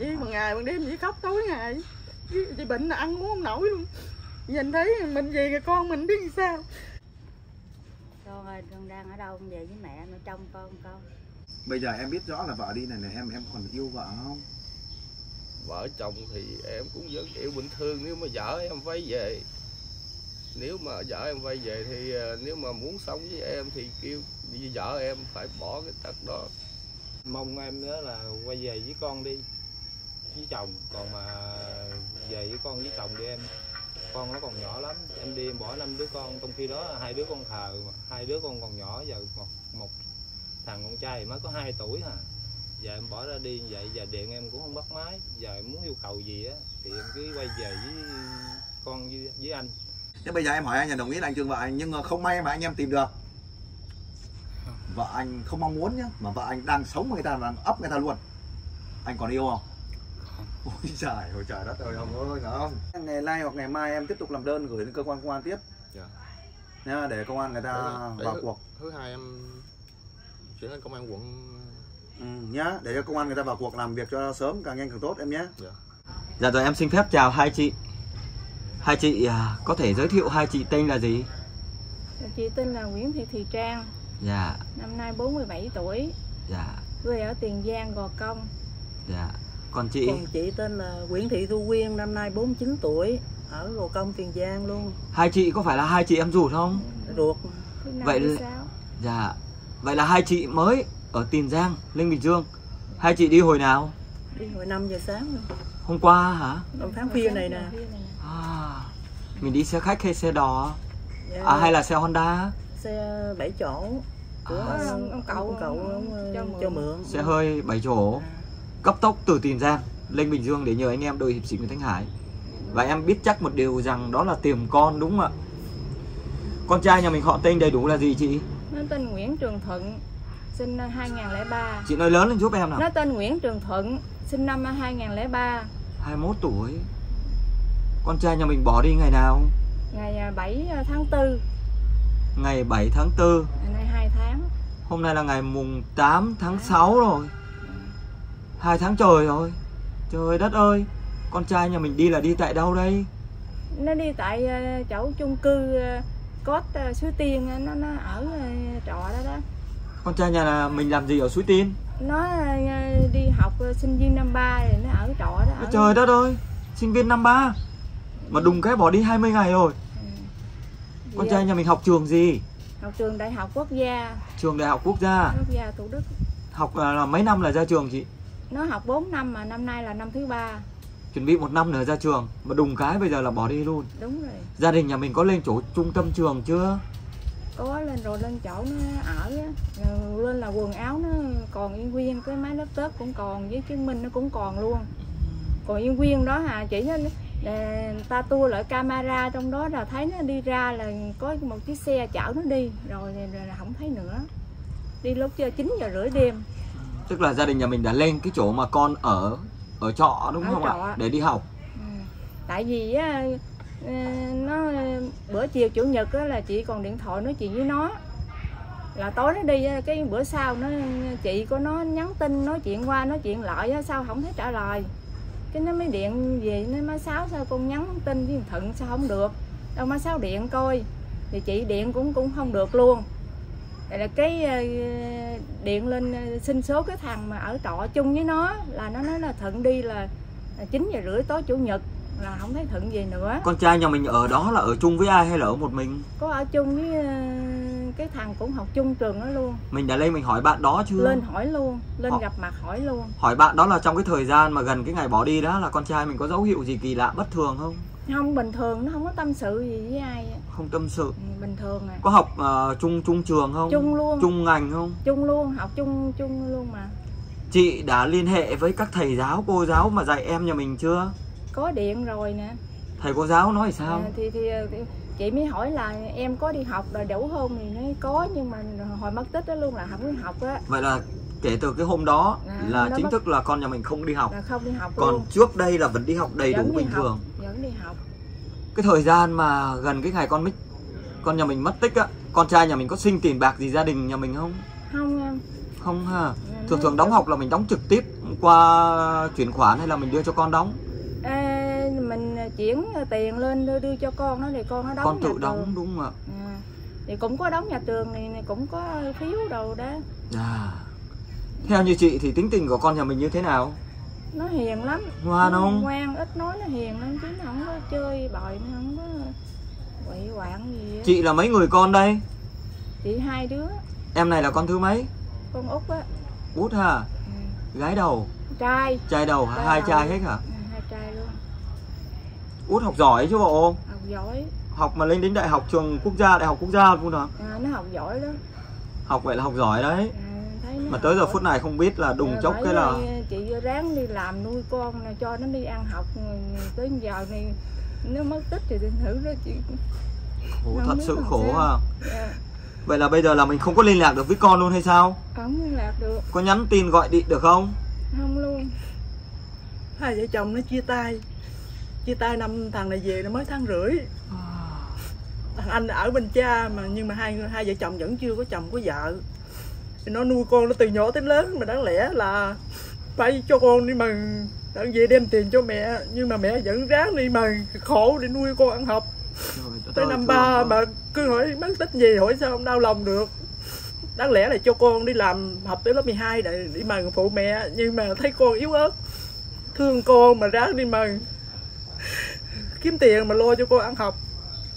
Đi bằng ngày bằng đêm chỉ khóc tối ngày. Chị bệnh là ăn uống không nổi luôn. Nhìn thấy mình về kìa con mình biết sao. Con ơi, con đang ở đâu con về với mẹ nó trông con. Bây giờ em biết rõ là vợ đi này em còn yêu vợ không? Vợ chồng thì em cũng vẫn yêu bình thường, nếu mà vợ em vay về. Nếu mà vợ em vay về thì nếu mà muốn sống với em thì kêu với vợ em phải bỏ cái tật đó. Mong em đó là quay về với con đi, với chồng. Còn mà về với con với chồng đi em. Con nó còn nhỏ lắm, em đi em bỏ 5 đứa con, trong khi đó 2 đứa con thờ mà. 2 đứa con còn nhỏ, giờ một thằng con trai mới có 2 tuổi à. Giờ em bỏ ra đi vậy, giờ điện em cũng không bắt máy. Giờ em muốn yêu cầu gì á thì em cứ quay về với con với anh. Thế bây giờ em hỏi anh là đồng ý là anh thương vợ anh, nhưng mà không may mà anh em tìm được vợ anh không mong muốn nhá, mà vợ anh đang sống với người ta, đang ấp người ta luôn, anh còn yêu không? Ôi trời đất ơi, ông ơi không? Ngày nay hoặc ngày mai em tiếp tục làm đơn gửi đến cơ quan công an tiếp. Dạ. Nha, để công an người ta vào cuộc. Thứ hai em chuyển lên công an quận. Nhá, để cho công an người ta vào cuộc làm việc cho sớm, càng nhanh càng tốt em nhé. Dạ. Dạ rồi, em xin phép chào hai chị. Hai chị có thể giới thiệu hai chị tên là gì? Chị tên là Nguyễn Thị Trang. Dạ. Năm nay 47 tuổi. Dạ. Quê ở Tiền Giang, Gò Công. Dạ. Còn chị? Còn chị tên là Nguyễn Thị Thu Quyên, năm nay 49 tuổi, ở Gò Công, Tiền Giang luôn. Hai chị có phải là hai chị em ruột không? Ruột. Vậy dạ. Vậy là hai chị mới ở Tiền Giang, Linh Bình Dương. Hai chị đi hồi nào? Đi hồi 5 giờ sáng luôn. Hôm qua hả? Trong tháng khuya này nè. Mình đi xe khách hay xe đò? Dạ. Hay là xe Honda? Xe 7 chỗ của ông cậu cho mượn. Xe hơi 7 chỗ, cấp tốc từ Tiền Giang lên Bình Dương để nhờ anh em đội hiệp sĩ Nguyễn Thanh Hải. Và em biết chắc một điều rằng đó là tìm con, đúng không ạ? Con trai nhà mình họ tên đầy đủ là gì chị? Nó tên Nguyễn Trường Thuận, sinh năm 2003. Chị nói lớn lên giúp em nào. Nó tên Nguyễn Trường Thuận, sinh năm 2003. 21 tuổi. Con trai nhà mình bỏ đi ngày nào? Ngày 7 tháng 4. Ngày 7 tháng 4. Ngày nay 2 tháng. Hôm nay là ngày mùng 8 tháng 6 rồi. 2 tháng trời rồi. Trời đất ơi. Con trai nhà mình đi là đi tại đâu đây? Nó đi tại chỗ chung cư Cốt Suối Tiên, nó ở trọ đó đó. Con trai nhà mình làm gì ở Suối Tiên? Nó đi học sinh viên năm 3 rồi nó ở trọ đó. Trời đất ơi, sinh viên năm 3 mà đùng cái bỏ đi 20 ngày rồi. Con trai nhà mình học trường gì? Học trường Đại học Quốc gia. Trường Đại học Quốc gia Thủ Đức. Học là mấy năm là ra trường chị? Nó học 4 năm mà năm nay là năm thứ 3. Chuẩn bị 1 năm nữa ra trường mà đùng cái bây giờ là bỏ đi luôn. Đúng rồi. Gia đình nhà mình có lên chỗ trung tâm trường chưa? Có lên rồi, lên chỗ nó ở á. Lên là quần áo nó còn yên nguyên, cái máy laptop cũng còn, với chứng minh nó cũng còn luôn. Còn yên nguyên đó chỉ ta tua lại camera trong đó là thấy nó đi ra là có một chiếc xe chở nó đi rồi là không thấy nữa. Đi lúc 9:30 đêm. Tức là gia đình nhà mình đã lên cái chỗ mà con ở trọ đúng không ạ? Để đi học. Tại vì nó bữa chiều chủ nhật đó là chị còn điện thoại nói chuyện với nó, là tối nó đi, cái bữa sau chị của nó nhắn tin nói chuyện qua nói chuyện lại sao không thấy trả lời, cái nó mới điện về, nó má Sáu sao con nhắn tin với Thuận sao không được, đâu má Sáu điện coi, thì chị điện cũng không được luôn. Vậy là cái điện lên xin số cái thằng mà ở trọ chung với nó, là nó nói là Thuận đi là 9:30 tối chủ nhật, là không thấy Thuận về nữa. Con trai nhà mình ở đó là ở chung với ai hay là ở một mình? Có ở chung với cái thằng cũng học chung trường đó luôn. Mình đã lên mình hỏi bạn đó chưa? Lên hỏi luôn, lên gặp mặt hỏi luôn. Hỏi bạn đó là trong cái thời gian mà gần cái ngày bỏ đi đó là con trai mình có dấu hiệu gì kỳ lạ bất thường không? Không, bình thường, nó không có tâm sự gì với ai. Không tâm sự. Bình thường à. Có học chung trường không? Chung luôn. Chung ngành không? Chung luôn, học chung luôn mà. Chị đã liên hệ với các thầy giáo, cô giáo mà dạy em nhà mình chưa? Có điện rồi nè. Thầy cô giáo nói sao? Thì chị mới hỏi là em có đi học rồi đủ không, thì nói có, nhưng mà hồi mất tích đó luôn là không đi học á. Vậy là kể từ cái hôm đó là chính thức là con nhà mình không đi học. Là không đi học còn luôn. Trước đây là vẫn đi học đầy đủ bình thường. Vẫn đi học. Cái thời gian mà gần cái ngày con nhà mình mất tích á, con trai nhà mình có xin tiền bạc gì gia đình nhà mình không? Không ha. Thường thường đóng học là mình đóng trực tiếp qua chuyển khoản hay là mình đưa cho con đóng? Mình chuyển tiền lên đưa cho con nó thì con nó đóng. Con tự đóng đúng không ạ? Thì cũng có đóng nhà trường này, cũng có phiếu đồ đó. Theo như chị thì tính tình của con nhà mình như thế nào? Nó hiền lắm. Ngoan không? Ngoan, ít nói, nó hiền lắm chứ nó không có chơi bời, nó không có quậy quạng gì á. Chị là mấy người con đây? Chị 2 đứa. Em này là con thứ mấy? Con út á. Út hả? Gái đầu? Trai. Trai đầu hả? Hai trai hết hả? 2 trai luôn. Út học giỏi chứ bộ? Học giỏi. Học mà lên đến đại học trường quốc gia, đại học quốc gia luôn hả? Nó học giỏi đó. Học vậy là học giỏi đấy. Mà tới giờ phút này không biết là đùng chốc cái là chị ráng đi làm nuôi con này, cho nó đi ăn học, tới giờ này nó mất tích thì thử đó chị. Khổ, thật sự khổ ha. Vậy là bây giờ là mình không có liên lạc được với con luôn hay sao? Không liên lạc được. Có nhắn tin gọi điện được không? Không luôn. Hai vợ chồng nó chia tay. Chia tay năm thằng này về nó mới tháng rưỡi. Thằng anh ở bên cha mà, nhưng mà hai vợ chồng vẫn chưa có chồng có vợ. Thì nó nuôi con nó từ nhỏ tới lớn, mà đáng lẽ là phải cho con đi mừng, đặng về đem tiền cho mẹ, nhưng mà mẹ vẫn ráng đi mừng khổ để nuôi con ăn học. Tới năm 3 mà cứ hỏi mất tích gì, hỏi sao không đau lòng được. Đáng lẽ là cho con đi làm học tới lớp 12 để đi mừng phụ mẹ, nhưng mà thấy con yếu ớt, thương con mà ráng đi mừng kiếm tiền mà lo cho con ăn học.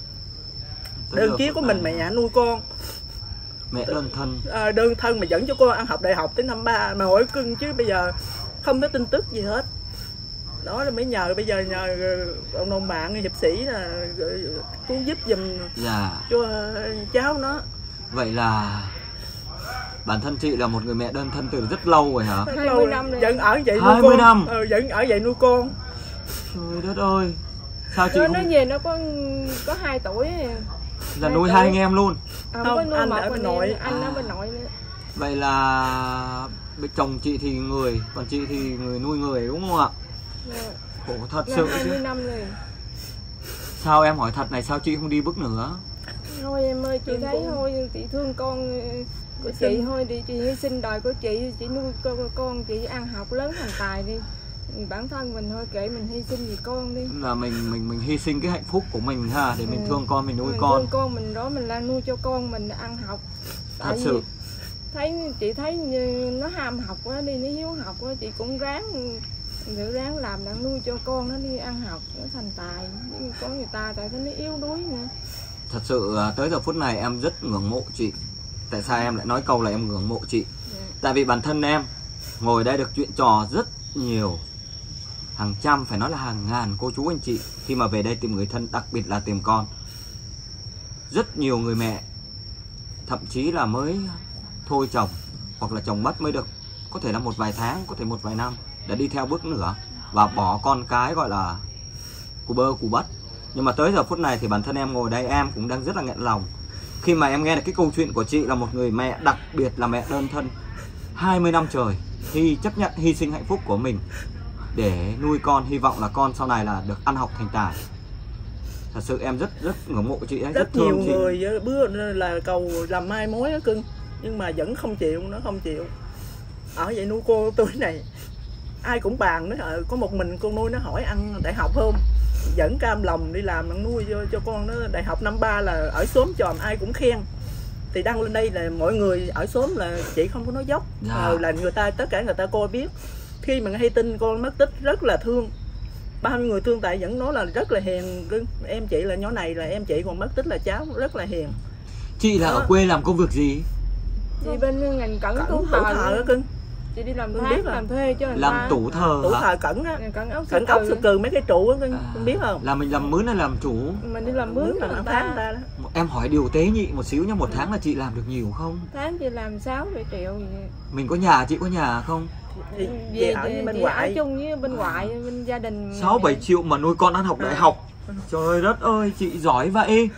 Đơn chí của mình mẹ nuôi con, mẹ đơn thân. Đơn thân mà dẫn cho con ăn học đại học tới năm 3 mà hỏi cưng, chứ bây giờ không có tin tức gì hết. Đó là mới nhờ, bây giờ nhờ ông bạn hiệp sĩ là cứu giúp giùm cho cháu nó. Vậy là bản thân chị là một người mẹ đơn thân từ rất lâu rồi hả? 20 năm rồi. Vẫn ở vậy nuôi 20 con. năm. Vẫn ở vậy nuôi con. Trời đất ơi. Sao chị nó về nó có 2 tuổi là nuôi 2 anh em luôn? Không, anh ở bên nội. Anh ở bên nội nữa. Vậy là chồng chị thì người, còn chị thì người nuôi người đúng không ạ? Khổ thật sự 20 năm rồi. Sao em hỏi thật này, sao chị không đi bước nữa? Thôi em ơi, chị thấy thôi, chị thương con của chị thôi, đi chị hy sinh đời của chị nuôi con chị ăn học lớn thành tài đi. Bản thân mình thôi, kệ mình hy sinh vì con đi. Là mình hy sinh cái hạnh phúc của mình ha, để mình thương con, mình nuôi mình con. Thương con mình đó, mình là nuôi cho con mình ăn học. Thật sự. Chị thấy như nó ham học quá đi, nó hiếu học quá, chị cũng ráng làm đang nuôi cho con nó đi ăn học, nó thành tài. Có người ta tại thấy nó yếu đuối nữa. Thật sự tới giờ phút này em rất ngưỡng mộ chị. Tại sao em lại nói câu là em ngưỡng mộ chị? Tại vì bản thân em ngồi đây được chuyện trò rất nhiều, hàng trăm, phải nói là hàng ngàn cô chú anh chị khi mà về đây tìm người thân, đặc biệt là tìm con. Rất nhiều người mẹ thậm chí là mới thôi chồng, hoặc là chồng mất mới được có thể là một vài tháng, có thể một vài năm, đã đi theo bước nữa và bỏ con cái gọi là cù bơ cù bất. Nhưng mà tới giờ phút này thì bản thân em ngồi đây em cũng đang rất là nghẹn lòng khi mà em nghe được cái câu chuyện của chị là một người mẹ, đặc biệt là mẹ đơn thân 20 năm trời thì chấp nhận hy sinh hạnh phúc của mình để nuôi con, hy vọng là con sau này là được ăn học thành tài. Thật sự em rất ngưỡng mộ chị ấy, rất nhiều thương chị. người bữa là cầu làm mai mối đó cưng, nhưng mà vẫn không chịu, nó không chịu. Ở vậy nuôi cô tôi này ai cũng bàn, nó có một mình con nuôi, nó hỏi ăn đại học không, vẫn cam lòng đi làm nuôi cho con nó đại học năm 3, là ở xóm chòm ai cũng khen. Thì đăng lên đây là mọi người ở xóm là chị không có nói dốc, là người ta tất cả người ta coi biết. Khi mà hay tin con mất tích rất là thương, bao nhiêu người thương, tại vẫn nói là rất là hiền. Em chị là nhỏ này là em chị, còn mất tích là cháu, rất là hiền. Chị là ở quê làm công việc gì? Chị bên ngành cẩn tủ thờ đó cưng. Chị đi làm tháng, làm thuê cho người ta. Làm tủ thờ. Tủ thờ cẩn á, cẩn ốc sơ cừ mấy cái trụ á, không biết không? Là mình làm mướn hay làm chủ? Mình đi làm mướn làm tháng người ta đó. Em hỏi điều tế nhị một xíu nha, một tháng là chị làm được nhiều không? Tháng chị làm 6-7 triệu gì. Mình có nhà, chị có nhà không? Về ở bên ngoại, ở chung với bên ngoại, bên gia đình. 6-7 triệu mà nuôi con ăn học đại học. Trời đất ơi, chị giỏi vậy.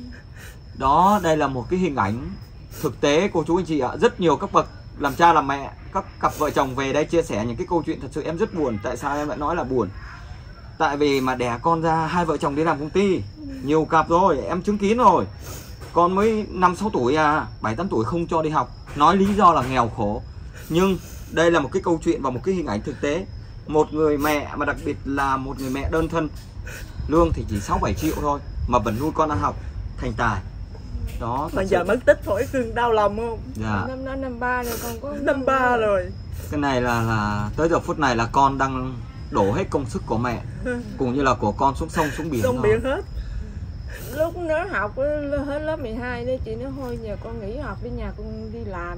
Đó, đây là một cái hình ảnh thực tế cô chú anh chị ạ. Rất nhiều các bậc làm cha làm mẹ, các cặp vợ chồng về đây chia sẻ những cái câu chuyện thật sự em rất buồn. Tại sao em lại nói là buồn? Tại vì mà đẻ con ra, hai vợ chồng đi làm công ty, nhiều cặp rồi, em chứng kiến rồi. Con mới 5-6 tuổi 7-8 tuổi không cho đi học, nói lý do là nghèo khổ. Nhưng đây là một cái câu chuyện và một cái hình ảnh thực tế. Một người mẹ, mà đặc biệt là một người mẹ đơn thân, lương thì chỉ 6-7 triệu thôi mà vẫn nuôi con ăn học thành tài. Đó, mà giờ mất tích hỏi cưng đau lòng không? Dạ. Năm 3 rồi, con có Năm 3 rồi. Cái này là tới giờ phút này là con đang đổ hết công sức của mẹ cũng như là của con xuống sông xuống biển. Sông biển hết. Lúc nó học hết lớp 12 đấy chị nói thôi giờ con nghỉ học đi, nhà con đi làm,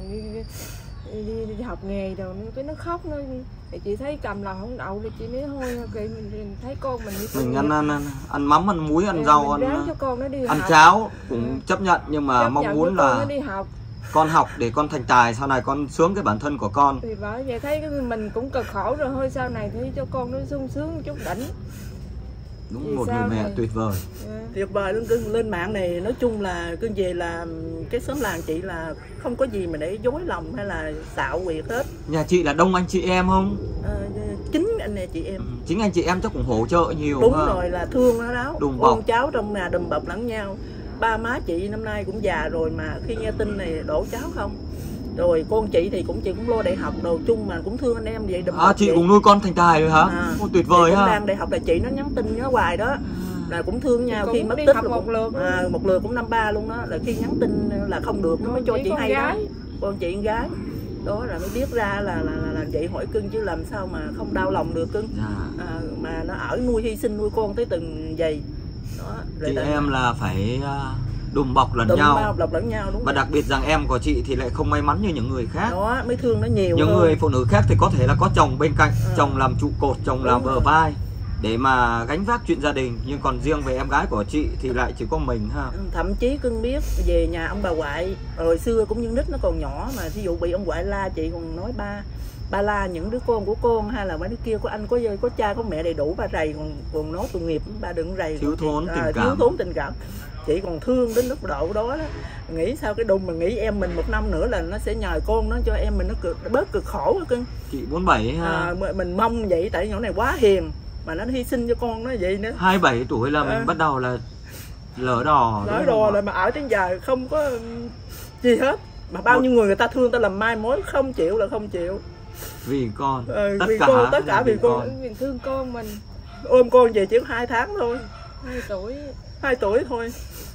đi học nghề rồi cái nó khóc nó thì chị thấy cầm lòng không đậu thì chị nói thôi kệ mình thấy con mình đi mình ăn mắm, ăn muối, ăn rau, ăn học. cháo cũng chấp nhận, nhưng mà mong muốn là đi học. Con học để con thành tài, sau này con sướng cái bản thân của con. Thì bởi vậy thấy mình cũng cực khổ rồi, thôi sau này thì cho con nó sung sướng một chút đỉnh. Đúng Vì một người mẹ này? tuyệt vời. Tuyệt vời luôn cưng. Lên mạng này nói chung là cưng về là cái xóm làng chị là không có gì mà để dối lòng hay là xạo quyệt hết. Nhà chị là đông anh chị em không? 9 anh nè chị em. Chính anh chị em chắc cũng hỗ trợ nhiều. Đúng rồi, là thương nó đó. Đùm bọc. Con cháu trong nhà đùm bọc lẫn nhau. Ba má chị năm nay cũng già rồi mà khi nghe tin này đổ cháu không. Rồi con chị cũng lo đại học đồ chung mà cũng thương anh em vậy. Chị cũng nuôi con thành tài rồi hả? Tuyệt vời ha. Đang đại học là chị nó nhắn tin nhớ hoài đó. Là cũng thương nhau khi mất tích là một lượt cũng 5-3 luôn đó, là khi nhắn tin là không được nó mới cho chị hay đó. Con chị con gái đó là mới biết ra là vậy. Hỏi cưng chứ làm sao mà không đau lòng được cưng. Mà nó ở nuôi hy sinh nuôi con tới từng giây đó. Chị em là phải đùm bọc lẫn nhau, đúng. Và đặc biệt rằng em của chị thì lại không may mắn như những người khác. Đó mới thương nó nhiều. Những người phụ nữ khác thì có thể là có chồng bên cạnh, chồng làm trụ cột, chồng làm bờ vai để mà gánh vác chuyện gia đình, nhưng còn riêng về em gái của chị thì lại chỉ có mình ha. Thậm chí cưng biết về nhà ông bà ngoại hồi xưa cũng như nít nó còn nhỏ mà ví dụ bị ông ngoại la chị còn nói ba la những đứa con của con hay là mấy đứa kia có anh có cha có mẹ đầy đủ, ba rầy còn nói tội nghiệp, ba đừng rầy thiếu thốn tình cảm. Chị còn thương đến mức độ đó đó. Nghĩ sao cái đùng mà nghĩ em mình 1 năm nữa là nó sẽ nhờ con nó cho em mình nó bớt cực khổ đó cưng. Chị 47 ha. Mình mong vậy tại nhỏ này quá hiền mà nó hy sinh cho con nó vậy nữa. 27 tuổi là mình bắt đầu là lỡ đò là mà ở đến giờ không có gì hết mà bao nhiêu người ta thương ta làm mai mối không chịu là không chịu vì con. Tất cả vì con. Vì thương con mình. Ôm con về chỉ có 2 tháng thôi, 2 tuổi thôi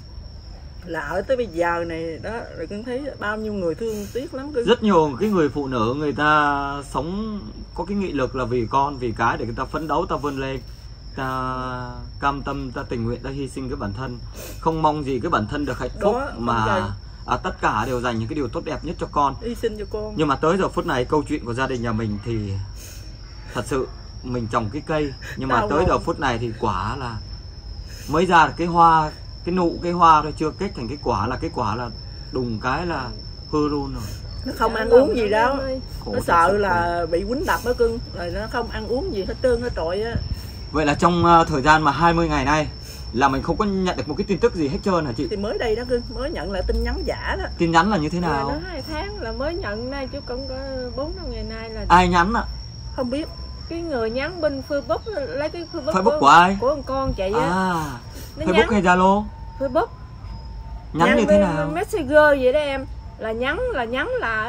là ở tới bây giờ này đó. Rồi con thấy bao nhiêu người thương tiếc lắm cưng. Rất nhiều cái người phụ nữ người ta sống có cái nghị lực là vì con, vì cái để người ta phấn đấu, ta vươn lên, ta cam tâm, ta tình nguyện, ta hy sinh cái bản thân, không mong gì cái bản thân được hạnh phúc đó, mà tất cả đều dành những cái điều tốt đẹp nhất cho con, hy sinh cho con. Nhưng mà tới giờ phút này câu chuyện của gia đình nhà mình thì thật sự mình trồng cái cây nhưng mà tới giờ phút này thì quả là mới ra được cái hoa, cái hoa thôi, chưa kết thành cái quả là đùng cái là hư luôn rồi. Nó không ăn uống gì đâu, nó sợ là bị quýnh đập đó cưng, rồi nó không ăn uống gì hết trơn hết trọi á. Vậy là trong thời gian mà 20 ngày nay là mình không có nhận được một cái tin tức gì hết trơn hả chị? Thì mới đây đó cưng, mới nhận lại tin nhắn giả đó. Tin nhắn là như thế nào? Nó 2 tháng là mới nhận nay chứ cũng có 4-5 ngày nay là. Ai nhắn ạ? Không biết. Cái người nhắn bên Facebook, lấy cái Facebook của ai? Của con chị á. Facebook hay Zalo? Facebook. Nhắn như thế nào? Messenger vậy đó em. Là nhắn là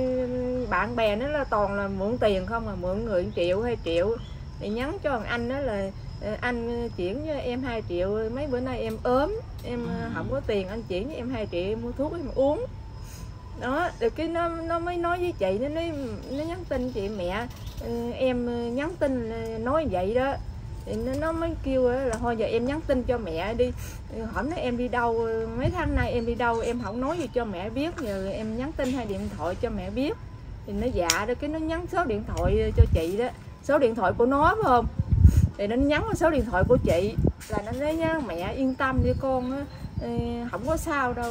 bạn bè nó là toàn là mượn tiền không, mượn người 1 triệu 2 triệu thì nhắn cho thằng anh đó là anh chuyển cho em 2 triệu, mấy bữa nay em ốm, em không có tiền, anh chuyển cho em 2 triệu em mua thuốc em uống đó. Rồi cái nó mới nói với chị, nó nhắn tin chị mẹ em nhắn tin nói vậy đó, thì nó mới kêu là thôi giờ em nhắn tin cho mẹ đi, hỏi nó em đi đâu, mấy tháng nay em đi đâu em không nói gì cho mẹ biết, giờ em nhắn tin hay điện thoại cho mẹ biết. Thì nó dạ đó, cái nó nhắn số điện thoại cho chị đó, số điện thoại của nó phải không, thì nó nhắn vào số điện thoại của chị là nó nói nhá mẹ yên tâm đi con á, không có sao đâu,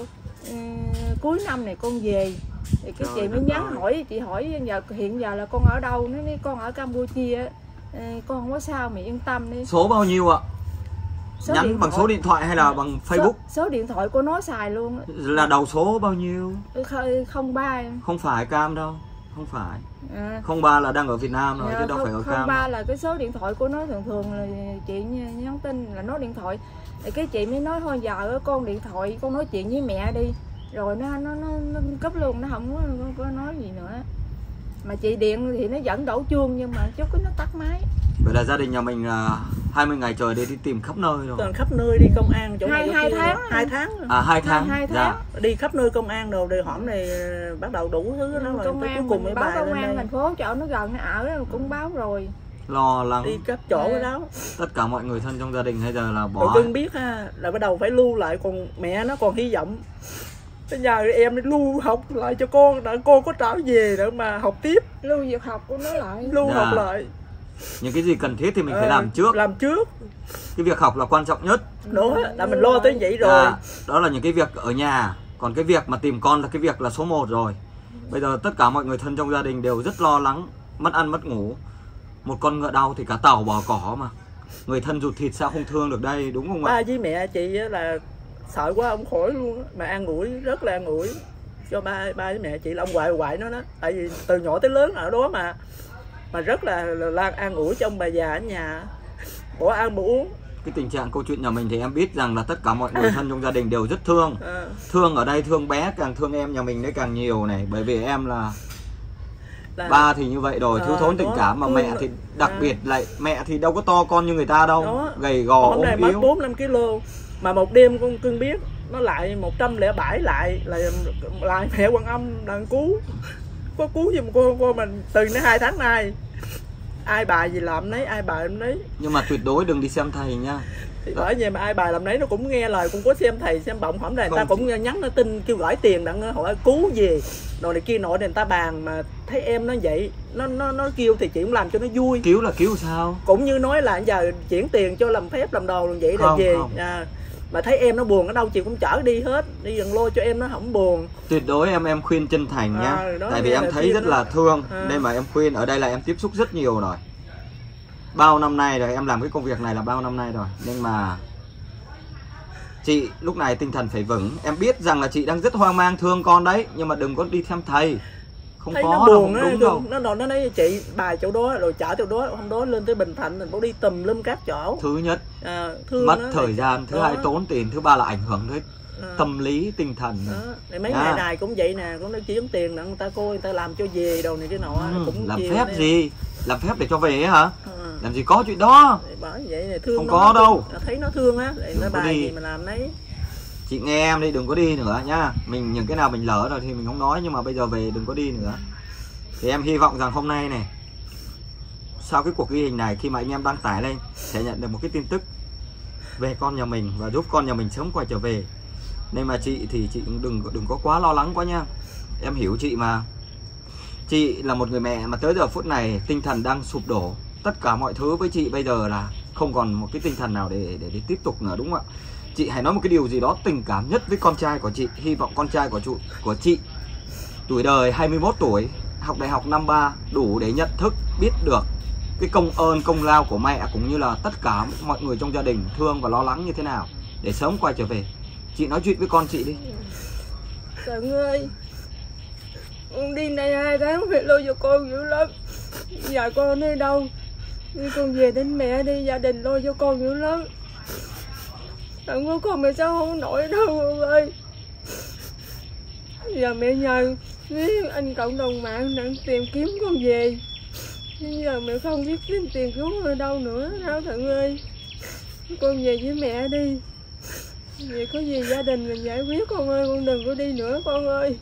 cuối năm này con về. Thì cái chị mới nhắn hỏi, chị hỏi hiện giờ là con ở đâu, nó nói con ở Campuchia, con không có sao mẹ yên tâm đi. Số bao nhiêu ạ? Nhắn bằng số điện thoại hay là bằng Facebook? Số điện thoại của nó xài luôn. Là đầu số bao nhiêu? 03. Không phải Cam đâu, không phải. 03 là đang ở Việt Nam rồi chứ đâu phải ở Cam. 03 là cái số điện thoại của nó, thường là chị nhắn tin là nó điện thoại. Thì cái chị mới nói thôi giờ con điện thoại con nói chuyện với mẹ đi. Rồi nó cấp luôn, nó không có nói gì nữa. Mà chị điện thì nó vẫn đổ chuông nhưng mà chút cái nó tắt máy. Vậy là gia đình nhà mình 20 ngày trời để đi tìm khắp nơi rồi. Toàn khắp nơi đi công an chỗ này chỗ Hai kia. tháng. 2 tháng. À 2 tháng. 2 tháng. Dạ. Đi khắp nơi công an đồ để hõm này bắt đầu đủ thứ nó rồi Công tới an cuối cùng mình mới báo bài công lên an đây. thành phố chỗ nó gần nó ở cũng báo rồi. Lo lắng. Đi khắp chỗ cái đó. Tất cả mọi người thân trong gia đình bây giờ là Rồi bỏ. cưng biết ha, là bắt đầu phải lưu lại, còn mẹ nó còn hy vọng bây giờ em đi lưu học lại cho con để con có trở về để mà học tiếp, Lưu việc học của nó lại. lưu Dạ. học lại. Những cái gì cần thiết thì mình phải làm trước. Làm trước. Cái việc học là quan trọng nhất. Đó là mình lo tới vậy rồi. Dạ, đó là những cái việc ở nhà. Còn cái việc mà tìm con là cái việc là số 1 rồi. Bây giờ tất cả mọi người thân trong gia đình đều rất lo lắng, mất ăn mất ngủ. Một con ngựa đau thì cả tàu bỏ cỏ mà. Người thân ruột thịt sao không thương được đây, đúng không ạ? Ba với mẹ chị là sợ quá ông khỏi luôn á, mà an ủi rất là an ủi cho ba với mẹ chị là ông hoài nó đó, tại vì từ nhỏ tới lớn ở đó mà rất là an ủi cho ông bà già ở nhà, bỏ ăn bỏ uống. Cái tình trạng câu chuyện nhà mình thì em biết rằng là tất cả mọi người thân trong gia đình đều rất thương. À. Thương ở đây thương bé, càng thương em nhà mình đấy càng nhiều này. Bởi vì em là ba thì như vậy rồi, thiếu thốn tình cảm. Mà mẹ thì đặc biệt lại, mẹ thì đâu có to con như người ta đâu đó. Gầy gò Hôm ốm nay mất yếu. 4-5 kg. Mà một đêm con cưng biết nó lại 107 lại mẹ Quan Âm đàn cứu. Có cứu giùm cô mình từ nó 2 tháng nay. Ai bài gì làm nấy, ai bài làm nấy. Nhưng mà tuyệt đối đừng đi xem thầy nha. Thì bởi vậy mà ai bài làm nấy nó cũng nghe lời, cũng có xem thầy xem bọng hổng này, người ta Không cũng nhắn nó tin kêu gửi tiền đặng hỏi cứu gì rồi này kia nọ, người ta bàn mà thấy em nó vậy, nó kêu thì chị cũng làm cho nó vui. Cứu là cứu sao? Cũng như nói là giờ chuyển tiền cho làm phép làm đồ vậy là Không, về không. mà thấy em nó buồn ở đâu chị cũng chở đi hết, đi gần lô cho em nó không buồn. Tuyệt đối em khuyên chân thành nhá. Đó, Tại vì nghe em là thấy khuyên rất đó. là thương À. nên mà em khuyên. Ở đây là em tiếp xúc rất nhiều rồi, bao năm nay rồi, em làm cái công việc này là bao năm nay rồi. Nhưng mà chị lúc này tinh thần phải vững. Em biết rằng là chị đang rất hoang mang thương con đấy, nhưng mà đừng có đi thêm thầy. Không Thấy có nó đâu, buồn không á, đúng đâu. nó nói chị bài chỗ đó rồi chở chỗ đó, hôm đó lên tới Bình Thạnh mình cũng đi tùm lum các chỗ. Thứ nhất Thương mất nó, thời gian, thứ đó. hai tốn tiền, thứ ba là ảnh hưởng tới À. tâm lý tinh thần. Đó. Này mấy À. ngày này cũng vậy nè, cũng nói chuyển tiền đặng người ta coi người ta làm cho về đồ này cái nọ. Cũng Làm chiều phép nè. gì? Làm phép để cho về ấy hả? À. Làm gì có chuyện đó. Bởi vậy này thương Không nó, có đâu. thấy nó thương á, để nó Đừng có bài đi. gì mà làm nấy. Chị nghe em đi, đừng có đi nữa nhá. Mình những cái nào mình lỡ rồi thì mình không nói, nhưng mà bây giờ về đừng có đi nữa. Thì em hy vọng rằng hôm nay này, sau cái cuộc ghi hình này, khi mà anh em đăng tải lên sẽ nhận được một cái tin tức về con nhà mình và giúp con nhà mình sớm quay trở về. Nên mà chị thì chị cũng đừng có quá lo lắng quá nha. Em hiểu chị mà. Chị là một người mẹ mà tới giờ phút này tinh thần đang sụp đổ. Tất cả mọi thứ với chị bây giờ là không còn một cái tinh thần nào để tiếp tục nữa, đúng không ạ? Chị hãy nói một cái điều gì đó tình cảm nhất với con trai của chị. Hy vọng con trai của chị tuổi đời 21 tuổi, học đại học năm 3, đủ để nhận thức, biết được cái công ơn, công lao của mẹ cũng như là tất cả mọi người trong gia đình thương và lo lắng như thế nào để sớm quay trở về. Chị nói chuyện với con chị đi. Tận ơi, con đi đây 2 tháng phải lo cho con dữ lắm. Giờ con đi đâu? Đi con về đến mẹ đi, gia đình lo cho con dữ lắm. Tận của con mẹ sao không nổi đâu con ơi. Giờ mẹ nhờ với anh cộng đồng mạng đang tìm kiếm con về. Nhưng giờ mẹ không biết tìm kiếm ở đâu nữa đâu Thận ơi. Con về với mẹ đi. Vì có gì gia đình mình giải quyết con ơi, con đừng có đi nữa con ơi.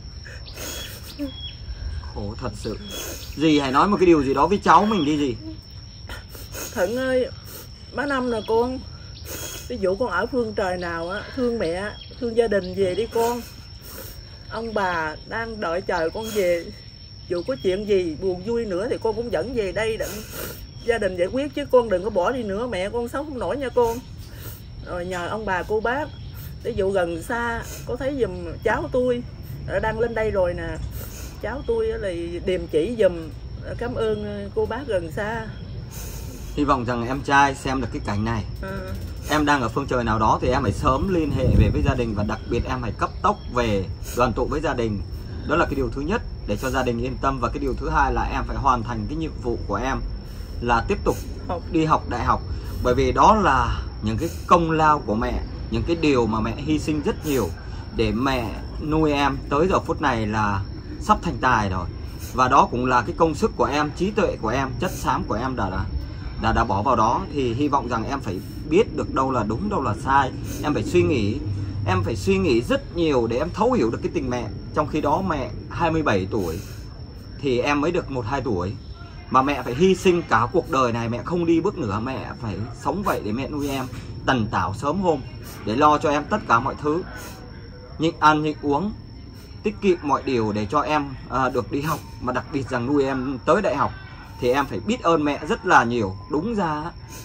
Khổ thật sự. Dì hãy nói một cái điều gì đó với cháu mình đi dì. Thận ơi, mấy năm rồi con. Ví dụ con ở phương trời nào á, thương mẹ, thương gia đình về đi con. Ông bà đang đợi chờ con về. Dù có chuyện gì buồn vui nữa thì con cũng dẫn về đây để gia đình giải quyết, chứ con đừng có bỏ đi nữa, mẹ con sống không nổi nha con. Rồi nhờ ông bà cô bác, ví dụ gần xa có thấy giùm cháu tôi đang lên đây rồi nè, cháu tôi là điềm chỉ giùm, cảm ơn cô bác gần xa. Hy vọng rằng em trai xem được cái cảnh này. Em đang ở phương trời nào đó thì em phải sớm liên hệ về với gia đình, và đặc biệt em phải cấp tốc về đoàn tụ với gia đình. Đó là cái điều thứ nhất để cho gia đình yên tâm. Và cái điều thứ hai là em phải hoàn thành cái nhiệm vụ của em là tiếp tục đi học đại học. Bởi vì đó là những cái công lao của mẹ, những cái điều mà mẹ hy sinh rất nhiều để mẹ nuôi em tới giờ phút này là sắp thành tài rồi. và đó cũng là cái công sức của em, trí tuệ của em, chất xám của em đã bỏ vào đó. Thì hy vọng rằng em phải biết được đâu là đúng, đâu là sai. Em phải suy nghĩ rất nhiều để em thấu hiểu được cái tình mẹ. Trong khi đó mẹ 27 tuổi thì em mới được 1-2 tuổi, mà mẹ phải hy sinh cả cuộc đời này, mẹ không đi bước nữa, mẹ phải sống vậy để mẹ nuôi em tần tảo sớm hôm, để lo cho em tất cả mọi thứ, nhịn ăn nhịn uống, tiết kiệm mọi điều để cho em được đi học, mà đặc biệt rằng nuôi em tới đại học. Thì em phải biết ơn mẹ rất là nhiều. Đúng ra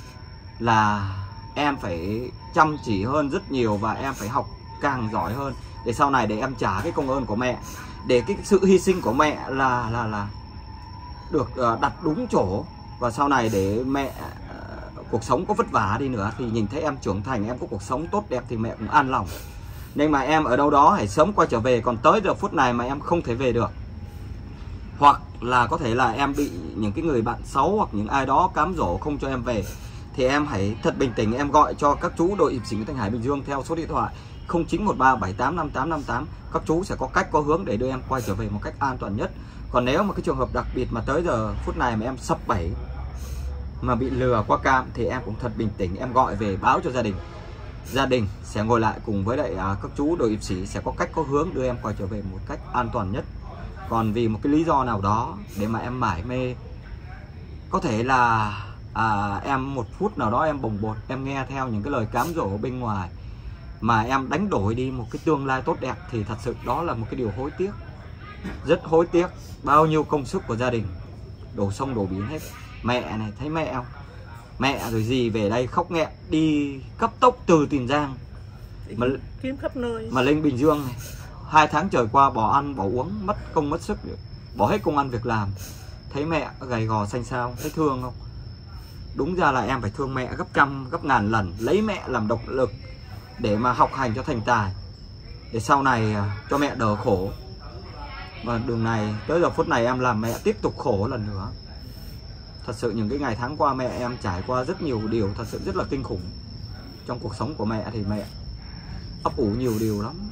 là em phải chăm chỉ hơn rất nhiều, và em phải học càng giỏi hơn để sau này để em trả cái công ơn của mẹ, để cái sự hy sinh của mẹ là được đặt đúng chỗ. Và sau này để mẹ cuộc sống có vất vả đi nữa thì nhìn thấy em trưởng thành, em có cuộc sống tốt đẹp thì mẹ cũng an lòng. Nên mà em ở đâu đó hãy sớm quay trở về. Còn tới giờ phút này mà em không thể về được, hoặc là có thể là em bị những cái người bạn xấu hoặc những ai đó cám dỗ không cho em về, thì em hãy thật bình tĩnh, em gọi cho các chú đội hiệp sĩ Nguyễn Thanh Hải Bình Dương theo số điện thoại 0913785858. Các chú sẽ có cách có hướng để đưa em quay trở về một cách an toàn nhất. Còn nếu mà cái trường hợp đặc biệt mà tới giờ phút này mà em sập bẫy mà bị lừa qua cam thì em cũng thật bình tĩnh, em gọi về báo cho gia đình. Gia đình sẽ ngồi lại cùng với lại các chú đội hiệp sĩ sẽ có cách có hướng đưa em quay trở về một cách an toàn nhất. Còn vì một cái lý do nào đó để mà em mải mê, có thể là em một phút nào đó em bồng bột, em nghe theo những cái lời cám dỗ bên ngoài mà em đánh đổi đi một cái tương lai tốt đẹp, thì thật sự đó là một cái điều hối tiếc, rất hối tiếc. Bao nhiêu công sức của gia đình đổ sông đổ biển hết. Mẹ này, thấy mẹ không? Mẹ rồi gì về đây khóc nghẹn, đi cấp tốc từ Tiền Giang mà kiếm khắp nơi mà lên Bình Dương này. 2 tháng trời qua bỏ ăn bỏ uống, mất công mất sức, bỏ hết công ăn việc làm. Thấy mẹ gầy gò xanh xao, thấy thương không? Đúng ra là em phải thương mẹ gấp trăm gấp ngàn lần, lấy mẹ làm động lực để mà học hành cho thành tài, để sau này cho mẹ đỡ khổ. Và đường này tới giờ phút này em làm mẹ tiếp tục khổ lần nữa. Thật sự những cái ngày tháng qua mẹ em trải qua rất nhiều điều thật sự rất là kinh khủng. Trong cuộc sống của mẹ thì mẹ ấp ủ nhiều điều lắm.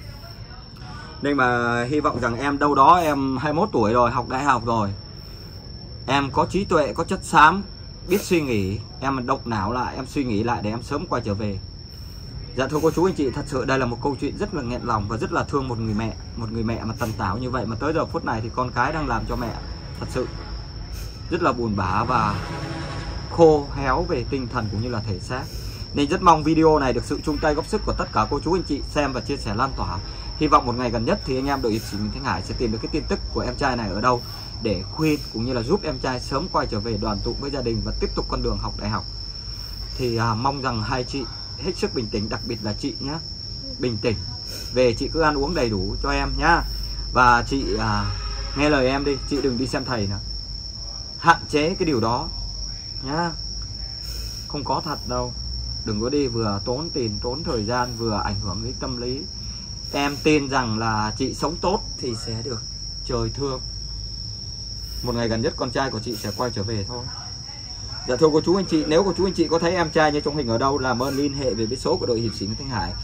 Nên mà hy vọng rằng em đâu đó em 21 tuổi rồi, học đại học rồi, em có trí tuệ, có chất xám, biết suy nghĩ, em động não lại, em suy nghĩ lại để em sớm quay trở về. Dạ thưa cô chú anh chị, thật sự đây là một câu chuyện rất là nghẹn lòng và rất là thương một người mẹ mà tần tảo như vậy, mà tới giờ phút này thì con cái đang làm cho mẹ thật sự rất là buồn bã và khô héo về tinh thần cũng như là thể xác. Nên rất mong video này được sự chung tay góp sức của tất cả cô chú anh chị xem và chia sẻ lan tỏa. Hy vọng một ngày gần nhất thì anh em đội hiệp sĩ Nguyễn Thanh Hải sẽ tìm được cái tin tức của em trai này ở đâu để khuyên cũng như là giúp em trai sớm quay trở về đoàn tụ với gia đình và tiếp tục con đường học đại học. Thì mong rằng hai chị hết sức bình tĩnh, đặc biệt là chị nhé, bình tĩnh. Về chị cứ ăn uống đầy đủ cho em nhá. Và chị nghe lời em đi, chị đừng đi xem thầy nữa. Hạn chế cái điều đó nhá. Không có thật đâu. Đừng có đi vừa tốn tiền, tốn thời gian, vừa ảnh hưởng đến tâm lý. Em tin rằng là chị sống tốt thì sẽ được trời thương. Một ngày gần nhất con trai của chị sẽ quay trở về thôi. Dạ thưa cô chú anh chị, nếu cô chú anh chị có thấy em trai như trong hình ở đâu, làm ơn liên hệ về với số của đội hiệp sĩ Nguyễn Thanh Hải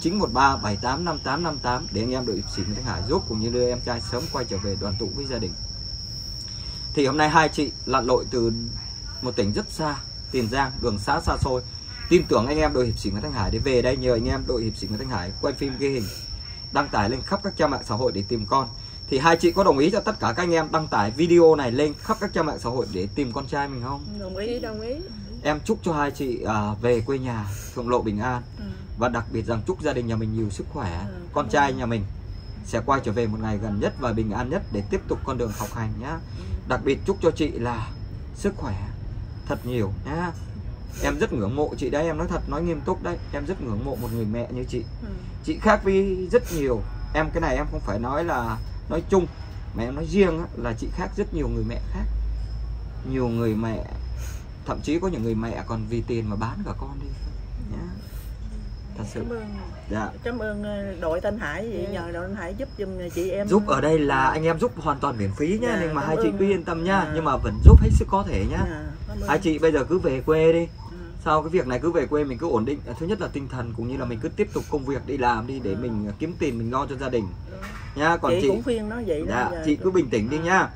0913785858 để anh em đội hiệp sĩ Nguyễn Thanh Hải giúp cũng như đưa em trai sớm quay trở về đoàn tụ với gia đình. Thì hôm nay hai chị lặn lội từ một tỉnh rất xa, Tiền Giang, đường xá xa xôi, tin tưởng anh em đội hiệp sĩ Nguyễn Thanh Hải để về đây nhờ anh em đội hiệp sĩ Nguyễn Thanh Hải quay phim ghi hình, đăng tải lên khắp các trang mạng xã hội để tìm con. Thì hai chị có đồng ý cho tất cả các anh em đăng tải video này lên khắp các trang mạng xã hội để tìm con trai mình không? Đồng ý, đồng ý. Em chúc cho hai chị về quê nhà thượng lộ bình an. Và đặc biệt rằng chúc gia đình nhà mình nhiều sức khỏe. Con trai nhà mình sẽ quay trở về một ngày gần nhất và bình an nhất để tiếp tục con đường học hành nhá. Đặc biệt chúc cho chị là sức khỏe thật nhiều nhá. Em rất ngưỡng mộ chị đấy, em nói thật, nói nghiêm túc đấy. Em rất ngưỡng mộ một người mẹ như chị. Chị khác với rất nhiều. Em cái này em không phải nói là nói chung, mà em nói riêng là chị khác rất nhiều người mẹ khác. Nhiều người mẹ, thậm chí có những người mẹ còn vì tiền mà bán cả con đi nhá. Thật sự. Cảm ơn. Dạ. Cảm ơn đội Thanh Hải, vậy nhờ đội Thanh Hải giúp giùm chị em. Giúp ở đây là anh em giúp hoàn toàn miễn phí nhá, nhưng mà hai chị cứ yên tâm nhá, nhưng mà vẫn giúp hết sức có thể nhá. Hai chị bây giờ cứ về quê đi. Sau cái việc này cứ về quê mình cứ ổn định. Thứ nhất là tinh thần cũng như là mình cứ tiếp tục công việc đi làm đi để mình kiếm tiền mình lo cho gia đình nhá. Còn chị cũng khuyên nó vậy đó. Dạ, chị cứ bình tĩnh đi nhá.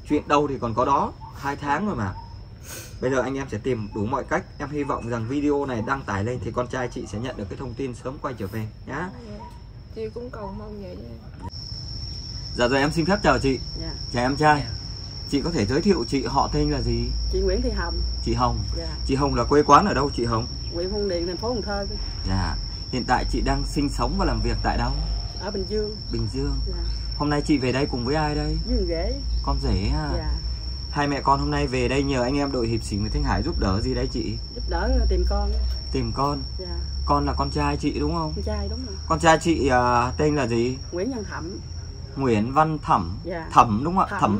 chuyện đâu thì còn có đó, 2 tháng rồi mà. Bây giờ anh em sẽ tìm đủ mọi cách. Em hy vọng rằng video này đăng tải lên thì con trai chị sẽ nhận được cái thông tin sớm quay trở về nhá. Chị cũng cầu mong vậy. Dạ rồi, em xin phép chào chị. Dạ. Chào em trai. Chị có thể giới thiệu chị họ tên là gì? Chị Nguyễn Thị Hồng. Chị Hồng. Dạ. Chị Hồng là quê quán ở đâu chị Hồng? Huyện Phong Điền, thành phố Cần Thơ. Dạ. Hiện tại chị đang sinh sống và làm việc tại đâu? Ở Bình Dương. Bình Dương. Dạ. Hôm nay chị về đây cùng với ai đây? với con rể. Con rể à? Dạ. Hai mẹ con hôm nay về đây nhờ anh em đội hiệp sĩ Nguyễn Thanh Hải giúp đỡ gì đây chị? Giúp đỡ tìm con. Tìm con. Dạ. Con là con trai chị đúng không? Con trai đúng rồi. Con trai chị tên là gì? Nguyễn Văn Thẩm. Nguyễn Văn Thẩm. Dạ. Thẩm đúng không ạ? Thẩm.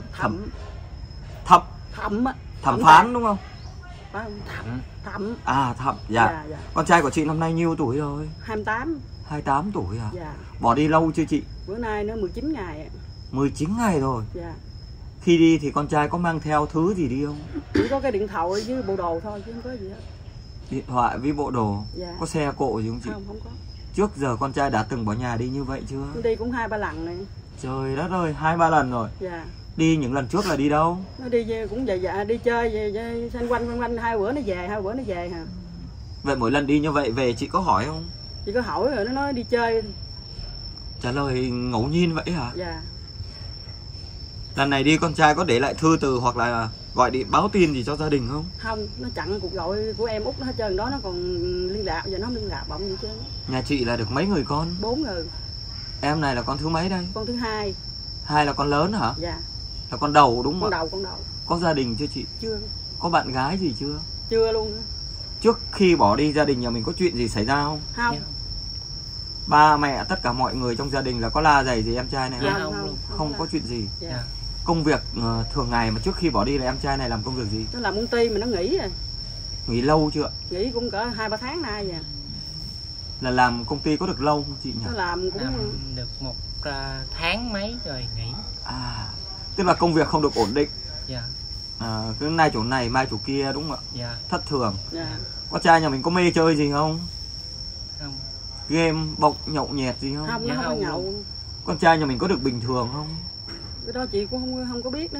Thẩm á. Thẩm phán đúng không? Phải không? Thẩm. À Thẩm. Dạ. Dạ, dạ. Con trai của chị năm nay nhiêu tuổi rồi? 28. 28 tuổi à? Dạ. Bỏ đi lâu chưa chị? Bữa nay nó 19 ngày ạ. 19 ngày rồi. Dạ. Khi đi thì con trai có mang theo thứ gì đi không? Chỉ có cái điện thoại với bộ đồ thôi chứ không có gì hết. Điện thoại với bộ đồ. Dạ. Có xe cộ gì không chị? Không có. Trước giờ con trai đã từng bỏ nhà đi như vậy chưa? Đi cũng 2-3 lần này. Trời đất ơi, 2-3 lần rồi. Dạ. Đi những lần trước là đi đâu? Nó đi về, cũng về đi chơi về xanh quanh 2 bữa nó về, 2 bữa nó về hả. Vậy mỗi lần đi như vậy về chị có hỏi không? Chị có hỏi rồi nó nói đi chơi. Trả lời ngẫu nhiên vậy hả? Dạ. Lần này đi con trai có để lại thư từ hoặc là gọi điện báo tin gì cho gia đình không? Không, nó chặn cuộc gọi của em út nó hết trơn, đó nó còn liên lạc, giờ nó không liên lạc bỗng gì chứ. Nhà chị là được mấy người con? 4 người. Em này là con thứ mấy đây? Con thứ 2. 2 là con lớn hả? Dạ. Là con đầu đúng không? Con đầu. Có gia đình chưa chị? Chưa. Có bạn gái gì chưa? Chưa luôn nữa. Trước khi bỏ đi gia đình nhà mình có chuyện gì xảy ra không? Không. Ba mẹ tất cả mọi người trong gia đình là có la giày gì em trai này Dạ, không? Không có chuyện gì. Dạ. Công việc thường ngày mà trước khi bỏ đi là em trai này làm công việc gì? Nó làm công ty mà nó nghỉ rồi. Nghỉ lâu chưa? Nghỉ cũng cỡ 2-3 tháng nay rồi. Là làm công ty có được lâu không chị nhỉ? Nó làm cũng được 1 tháng mấy rồi nghỉ. À, tức là công việc không được ổn định. Dạ. Cứ nay chỗ này mai chỗ kia đúng không ạ? Dạ. Thất thường. Dạ. Con trai nhà mình có mê chơi gì không? Không. Game bọc nhậu nhẹt gì không? Không, nó không có nhậu. Con trai nhà mình có được bình thường không? Cái đó chị cũng không có biết nữa.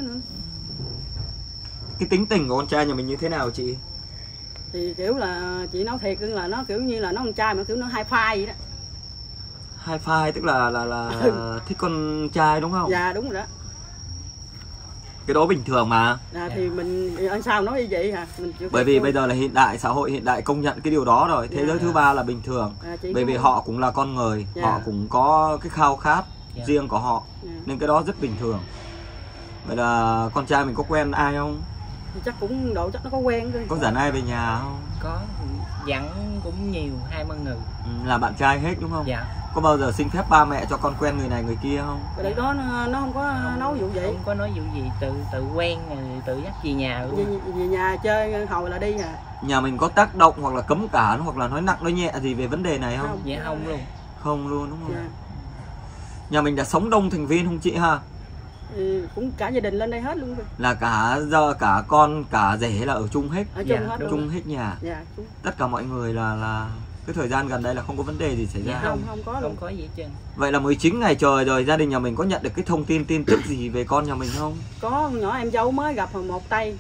Cái tính tình của con trai nhà mình như thế nào chị? Thì kiểu là chị nói thiệt là nó kiểu như là nó con trai mà kiểu nó hai phai vậy đó. Hai phai tức là thích con trai đúng không? Dạ đúng rồi đó. Cái đó bình thường mà. Thì mình anh sao nói như vậy hả? Bởi vì bây giờ là hiện đại, xã hội hiện đại công nhận cái điều đó rồi. Thế giới thứ ba là bình thường. Bởi vì họ cũng là con người, họ cũng có cái khao khát riêng của họ. Nên cái đó rất bình thường. Vậy là con trai mình có quen ai không? Thì chắc cũng độ chắc nó có quen thôi. Có dẫn ai về nhà không? Có, dẫn cũng nhiều, 20 người. Là bạn trai hết đúng không? Dạ. Có bao giờ xin phép ba mẹ cho con quen người này người kia không? Cái đấy đó nó không có nói vụ vậy. Không có nói vụ gì, tự quen rồi tự dắt về nhà luôn. Về nhà chơi hồi là đi à. Nhà mình có tác động hoặc là cấm cản hoặc là nói nặng nói nhẹ gì về vấn đề này không? Dạ không luôn. Không luôn đúng không? Dạ. Nhà mình đã sống đông thành viên không chị ha? Cũng cả gia đình lên đây hết luôn rồi. Là cả con cả rể là ở chung hết. Ở chung hết. Chung hết nhà. Dạ, chung. Tất cả mọi người là cái thời gian gần đây là không có vấn đề gì xảy ra. Không có luôn. Không có gì hết trơn. Vậy là 19 ngày trời rồi, gia đình nhà mình có nhận được cái thông tin tức gì về con nhà mình không? Có con nhỏ em dâu mới gặp một tay.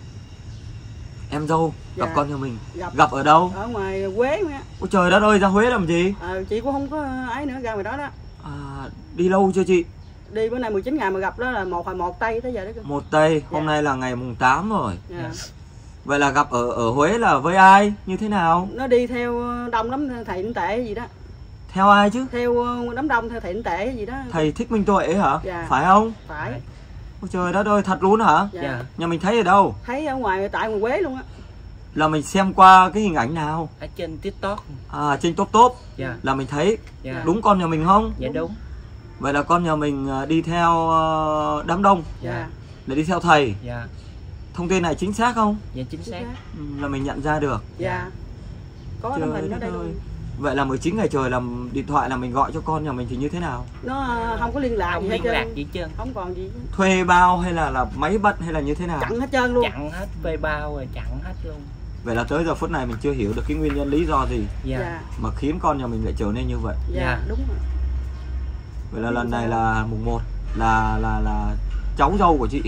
Em dâu gặp con nhà mình. Gặp ở đâu? Ở ngoài Huế nha. Ôi trời đất ơi, ra Huế làm gì? Chị cũng không có ấy nữa, ra ngoài đó đó. Đi lâu chưa chị? Đi bữa nay 19 ngày mà gặp đó là một tay tới giờ đó. Một tay, hôm nay là ngày mùng 8 rồi. Dạ. Vậy là gặp ở Huế là với ai? Như thế nào? Nó đi theo đông lắm, thầy Định Tệ gì đó. Theo ai chứ? Theo đám đông, theo thầy Định Tệ gì đó. Thầy Thích Minh Tuệ ấy hả? Dạ. Phải không? Phải. Ôi trời đất ơi, thật luôn hả? Dạ. Nhà mình thấy ở đâu? Thấy ở ngoài tại ngoài Huế luôn á. Là mình xem qua cái hình ảnh nào? Ở trên TikTok. Trên top. Dạ. Là mình thấy. Dạ. Đúng con nhà mình không? Dạ đúng. Vậy là con nhà mình đi theo đám đông. Dạ. Để đi theo thầy. Dạ. Thông tin này chính xác không? Dạ chính xác. Là mình nhận ra được. Dạ. Có tấm hình ở đây luôn. Vậy là 19 ngày trời làm điện thoại là mình gọi cho con nhà mình thì như thế nào? Nó không có liên lạc không gì liên hết lạc trơn. gì trơn. Không còn gì. Thuê bao hay là máy bận hay là như thế nào? Chặn hết trơn luôn. Chặn hết thuê bao rồi, chặn hết luôn. Vậy là tới giờ phút này mình chưa hiểu được cái nguyên nhân lý do gì mà khiến con nhà mình lại trở nên như vậy. Dạ, đúng rồi. Vậy là lần này là mùng 1 là cháu dâu của chị hả?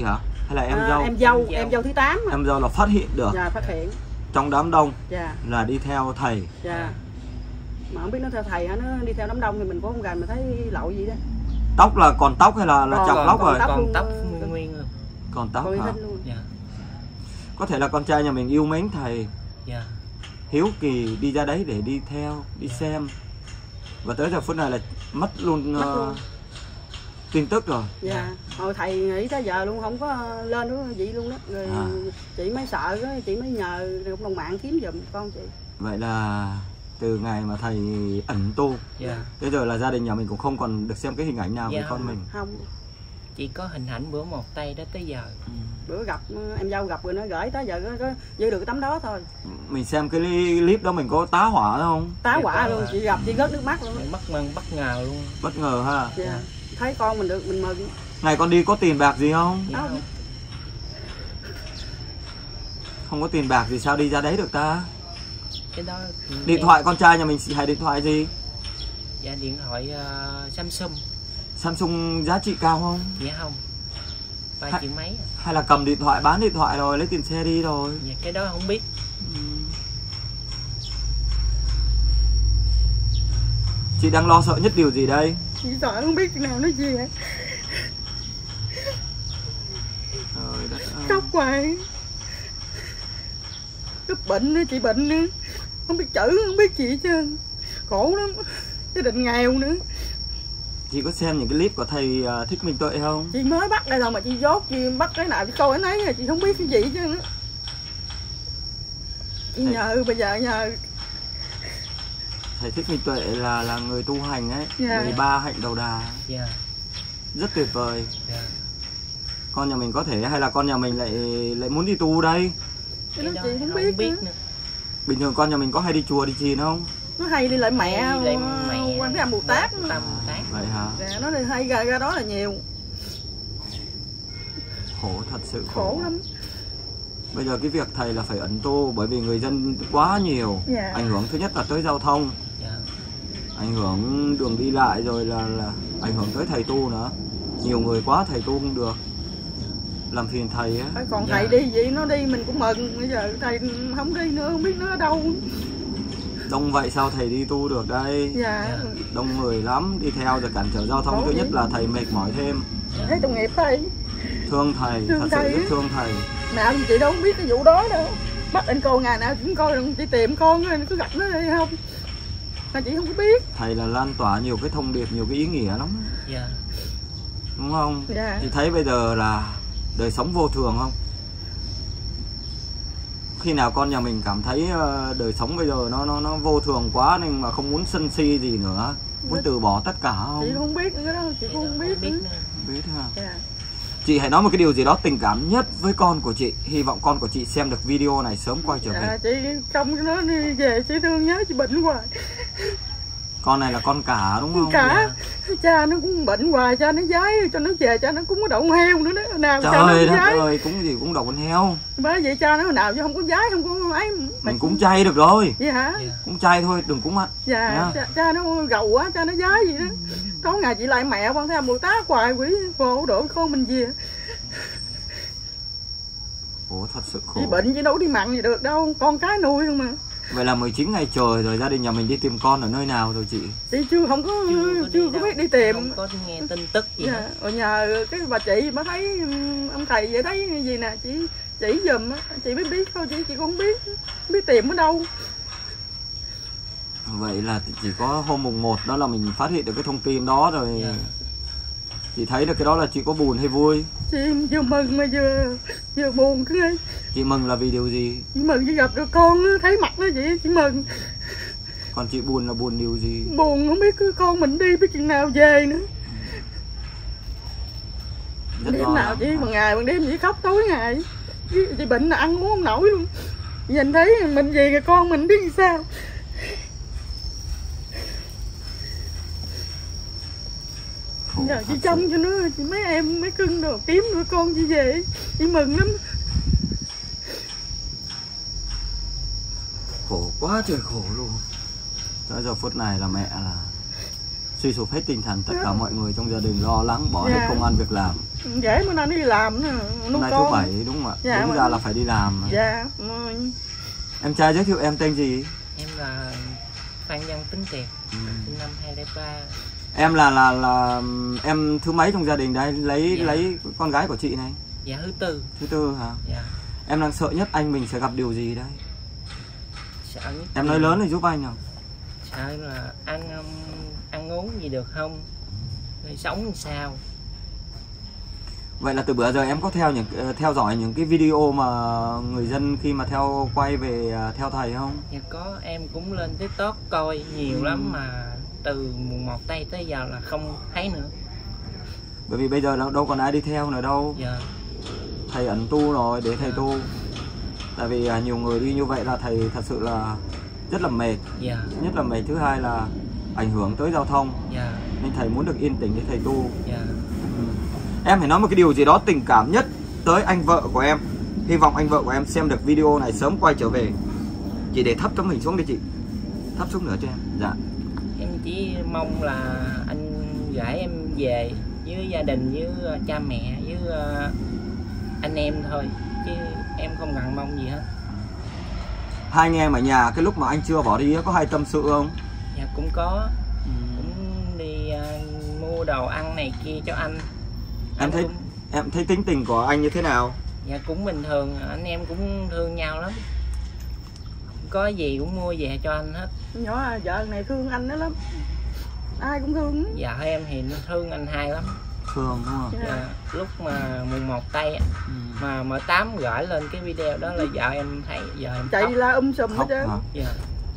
hay là em dâu? Em dâu thứ 8. Em dâu là phát hiện được. Dạ, phát hiện. Trong đám đông. Dạ. Là đi theo thầy. Dạ. Mà không biết nó theo thầy hả, nó đi theo đám đông thì mình cũng không gành mà thấy lậu gì đó. Tóc là còn tóc hay là chọc lóc rồi? Còn tóc nguyên luôn. Còn tóc hả? Dạ. Có thể là con trai nhà mình yêu mến thầy. Dạ. Hiếu kỳ đi ra đấy để đi theo, đi xem. Và tới giờ phút này là mất luôn, tin tức rồi. Dạ. Hồi thầy nghĩ tới giờ luôn không có lên nữa vậy luôn đó. Rồi chị mới sợ đó, chị mới nhờ cộng đồng mạng kiếm giùm con chị. Vậy là từ ngày mà thầy ẩn tu, tới giờ là gia đình nhà mình cũng không còn được xem cái hình ảnh nào về con mình. Không. Chỉ có hình ảnh bữa một tay đó tới giờ. Bữa gặp em dâu gặp rồi nó gửi tới giờ có giữ được cái tấm đó thôi. Mình xem cái clip đó mình có tá hỏa không? Tá hỏa luôn, chị gặp chị rớt nước mắt luôn. Bất ngờ luôn. Bất ngờ ha. Dạ. Thấy con mình được mình mừng. Ngày con đi có tiền bạc gì không? Không. Không có tiền bạc thì sao đi ra đấy được ta? Cái đó điện thoại con trai nhà mình xài điện thoại gì? Dạ điện thoại Samsung. Samsung giá trị cao không? Dạ không. 3 triệu mấy. Hay là cầm điện thoại bán điện thoại rồi lấy tiền xe đi rồi? Dạ cái đó không biết. Chị đang lo sợ nhất điều gì đây? Chị sợ không biết nào nói gì hả? Khóc hoài. Lúc bệnh nữa, chị bệnh nữa. Không biết chữ, không biết gì hết trơn. Khổ lắm. Gia đình nghèo nữa. Chị có xem những cái clip của thầy Thích Minh Tuệ không? Chị mới bắt đây thôi mà chị dốt, chị bắt cái nào chị coi cái nấy, chị không biết cái gì chứ nữa. Chị nhờ, bây giờ nhờ thầy Thích Minh Tuệ là người tu hành ấy, 13 hạnh đầu đà. Rất tuyệt vời. Con nhà mình có thể hay là con nhà mình lại muốn đi tu đây? Cái đó chị không biết nữa. Bình thường con nhà mình có hay đi chùa đi chiền không? Nó hay đi lại mẹ Quan Thế Âm Bồ Tát. Vậy hả? Dạ, nó hay ra đó là nhiều. Khổ, thật sự khổ lắm. Bây giờ cái việc thầy là phải ẩn tu bởi vì người dân quá nhiều. Ảnh hưởng thứ nhất là tới giao thông, ảnh hưởng đường đi lại, rồi là ảnh hưởng tới thầy tu nữa. Nhiều người quá thầy tu không được, làm phiền thầy á. Còn thầy đi vậy nó đi mình cũng mừng. Bây giờ thầy không đi nữa, không biết nó ở đâu. Đông vậy sao thầy đi tu được đây? Đông người lắm, đi theo rồi cản trở giao thông. Thứ nhất là thầy mệt mỏi thêm. Thấy tội nghiệp thầy. Thương thầy, thật sự rất thương thầy. Nào chị đâu không biết cái vụ đó đâu. Bắt anh cô ngày nào cũng coi, chị tìm con nó cứ gặp nó hay không. Mà chị không có biết. Thầy là lan tỏa nhiều cái thông điệp, nhiều cái ý nghĩa lắm. Đúng không? Chị thấy bây giờ là đời sống vô thường không? Khi nào con nhà mình cảm thấy đời sống bây giờ nó vô thường quá nên mà không muốn sân si gì nữa, muốn từ bỏ tất cả không? Chị không biết nữa đâu, chị cũng không biết nữa. Biết ha. Chị hãy nói một cái điều gì đó tình cảm nhất với con của chị. Hy vọng con của chị xem được video này sớm quay trở về. Chị trông cho nó đi về, chị thương nhớ chị bệnh hoài. Con này là con cả đúng không? Cả. Cha nó cũng bệnh hoài, cha nó giái cho nó về, cha nó cũng có đậu heo nữa đó. Nào trời đất ơi, cũng gì cũng đậu con heo. Bởi vậy cha nó nào chứ không có giái, không có ấy. Mình cũng chay được rồi. Vậy hả? Cũng chay thôi, đừng cúng ăn. Cha nó gầu quá, cha nó giái gì đó. Tối ngày chị lại mẹ Quan Thế Âm Bồ Tát hoài, quỷ khổ đổ con mình về. Ủa thật sự khổ. Chị bệnh chị đâu đi mặn gì được đâu, con cái nuôi không mà. Vậy là 19 ngày trời rồi, gia đình nhà mình đi tìm con ở nơi nào rồi chị? Chị chưa có biết đi tìm. Không có nghe tin tức gì. Ở nhờ cái bà chị mới thấy ông thầy vậy thấy gì nè, chị chỉ giùm á, chị mới biết thôi, chị cũng không biết tìm ở đâu. Vậy là chỉ có hôm mùng 1 đó là mình phát hiện được cái thông tin đó rồi. Chị thấy được cái đó là chị có buồn hay vui? Chị vừa mừng mà vừa buồn cứ ấy. Chị mừng là vì điều gì? Chị mừng chị gặp được con, thấy mặt nó vậy, chị mừng. Còn chị buồn là buồn điều gì? Buồn không biết con mình đi biết chừng nào về nữa. Đêm nào chị bằng ngày bằng đêm chị khóc tối ngày. Chị bệnh là ăn uống không nổi luôn. Nhìn thấy mình về cái con mình biết sao. Giờ chị trông cho nó, chị mấy em mấy cưng đồ kiếm nuôi con chị về, chị mừng lắm. Khổ quá trời khổ luôn. Tới giờ phút này là mẹ là suy sụp hết tinh thần, tất cả mọi người trong gia đình lo lắng, bỏ hết công ăn việc làm. dễ bữa nay nó đi làm nữa, Hôm nuôi nay thứ con. bảy đúng không ạ? Dạ, Đúng mà- ra là phải đi làm. Dạ. Em trai giới thiệu em tên gì? Em là Phan Văn Tính Tiệp, sinh năm 2003. Em là em thứ mấy trong gia đình đây? Lấy con gái của chị này. Dạ thứ tư. Thứ tư hả? Dạ. Em đang sợ nhất anh mình sẽ gặp điều gì đây? Sợ nhất Em nói lớn thì giúp anh nào. sợ là ăn uống gì được không, rồi sống làm sao. Vậy là từ bữa giờ em có theo dõi những cái video mà người dân khi mà quay về theo thầy không? Dạ có, em cũng lên TikTok coi nhiều lắm mà từ mùng 1 tây tới giờ là không thấy nữa. Bởi vì bây giờ đâu còn ai đi theo nữa đâu. Dạ. Thầy ẩn tu rồi để thầy tu. Tại vì nhiều người đi như vậy là thầy thật sự là rất là mệt. Dạ. Thứ nhất là mệt, thứ hai là ảnh hưởng tới giao thông. Dạ. Nên thầy muốn được yên tĩnh để thầy tu. Dạ. Em phải nói một cái điều gì đó tình cảm nhất tới anh vợ của em. Hy vọng anh vợ của em xem được video này sớm quay trở về. Chị để thấp tấm hình xuống đi chị. Thấp xuống nữa cho em. Dạ. Em chỉ mong là anh gửi em về với gia đình, với cha mẹ, với anh em thôi, chứ em không cần mong gì hết. Hai anh em ở nhà cái lúc mà anh chưa bỏ đi có hay tâm sự không? Dạ cũng có. Cũng đi mua đồ ăn này kia cho anh. Em thấy tính tình của anh như thế nào? Dạ cũng bình thường, anh em cũng thương nhau lắm. Có gì cũng mua về cho anh hết. Nhỏ vợ này thương anh đó lắm. Ai cũng thương. Vợ em thì nó thương anh hai lắm. Thương đúng không? Dạ, lúc mà mùng 1 tây mà M8 gửi lên cái video đó là vợ em thấy, vợ em chạy khóc. la sùm hết trơn. Dạ.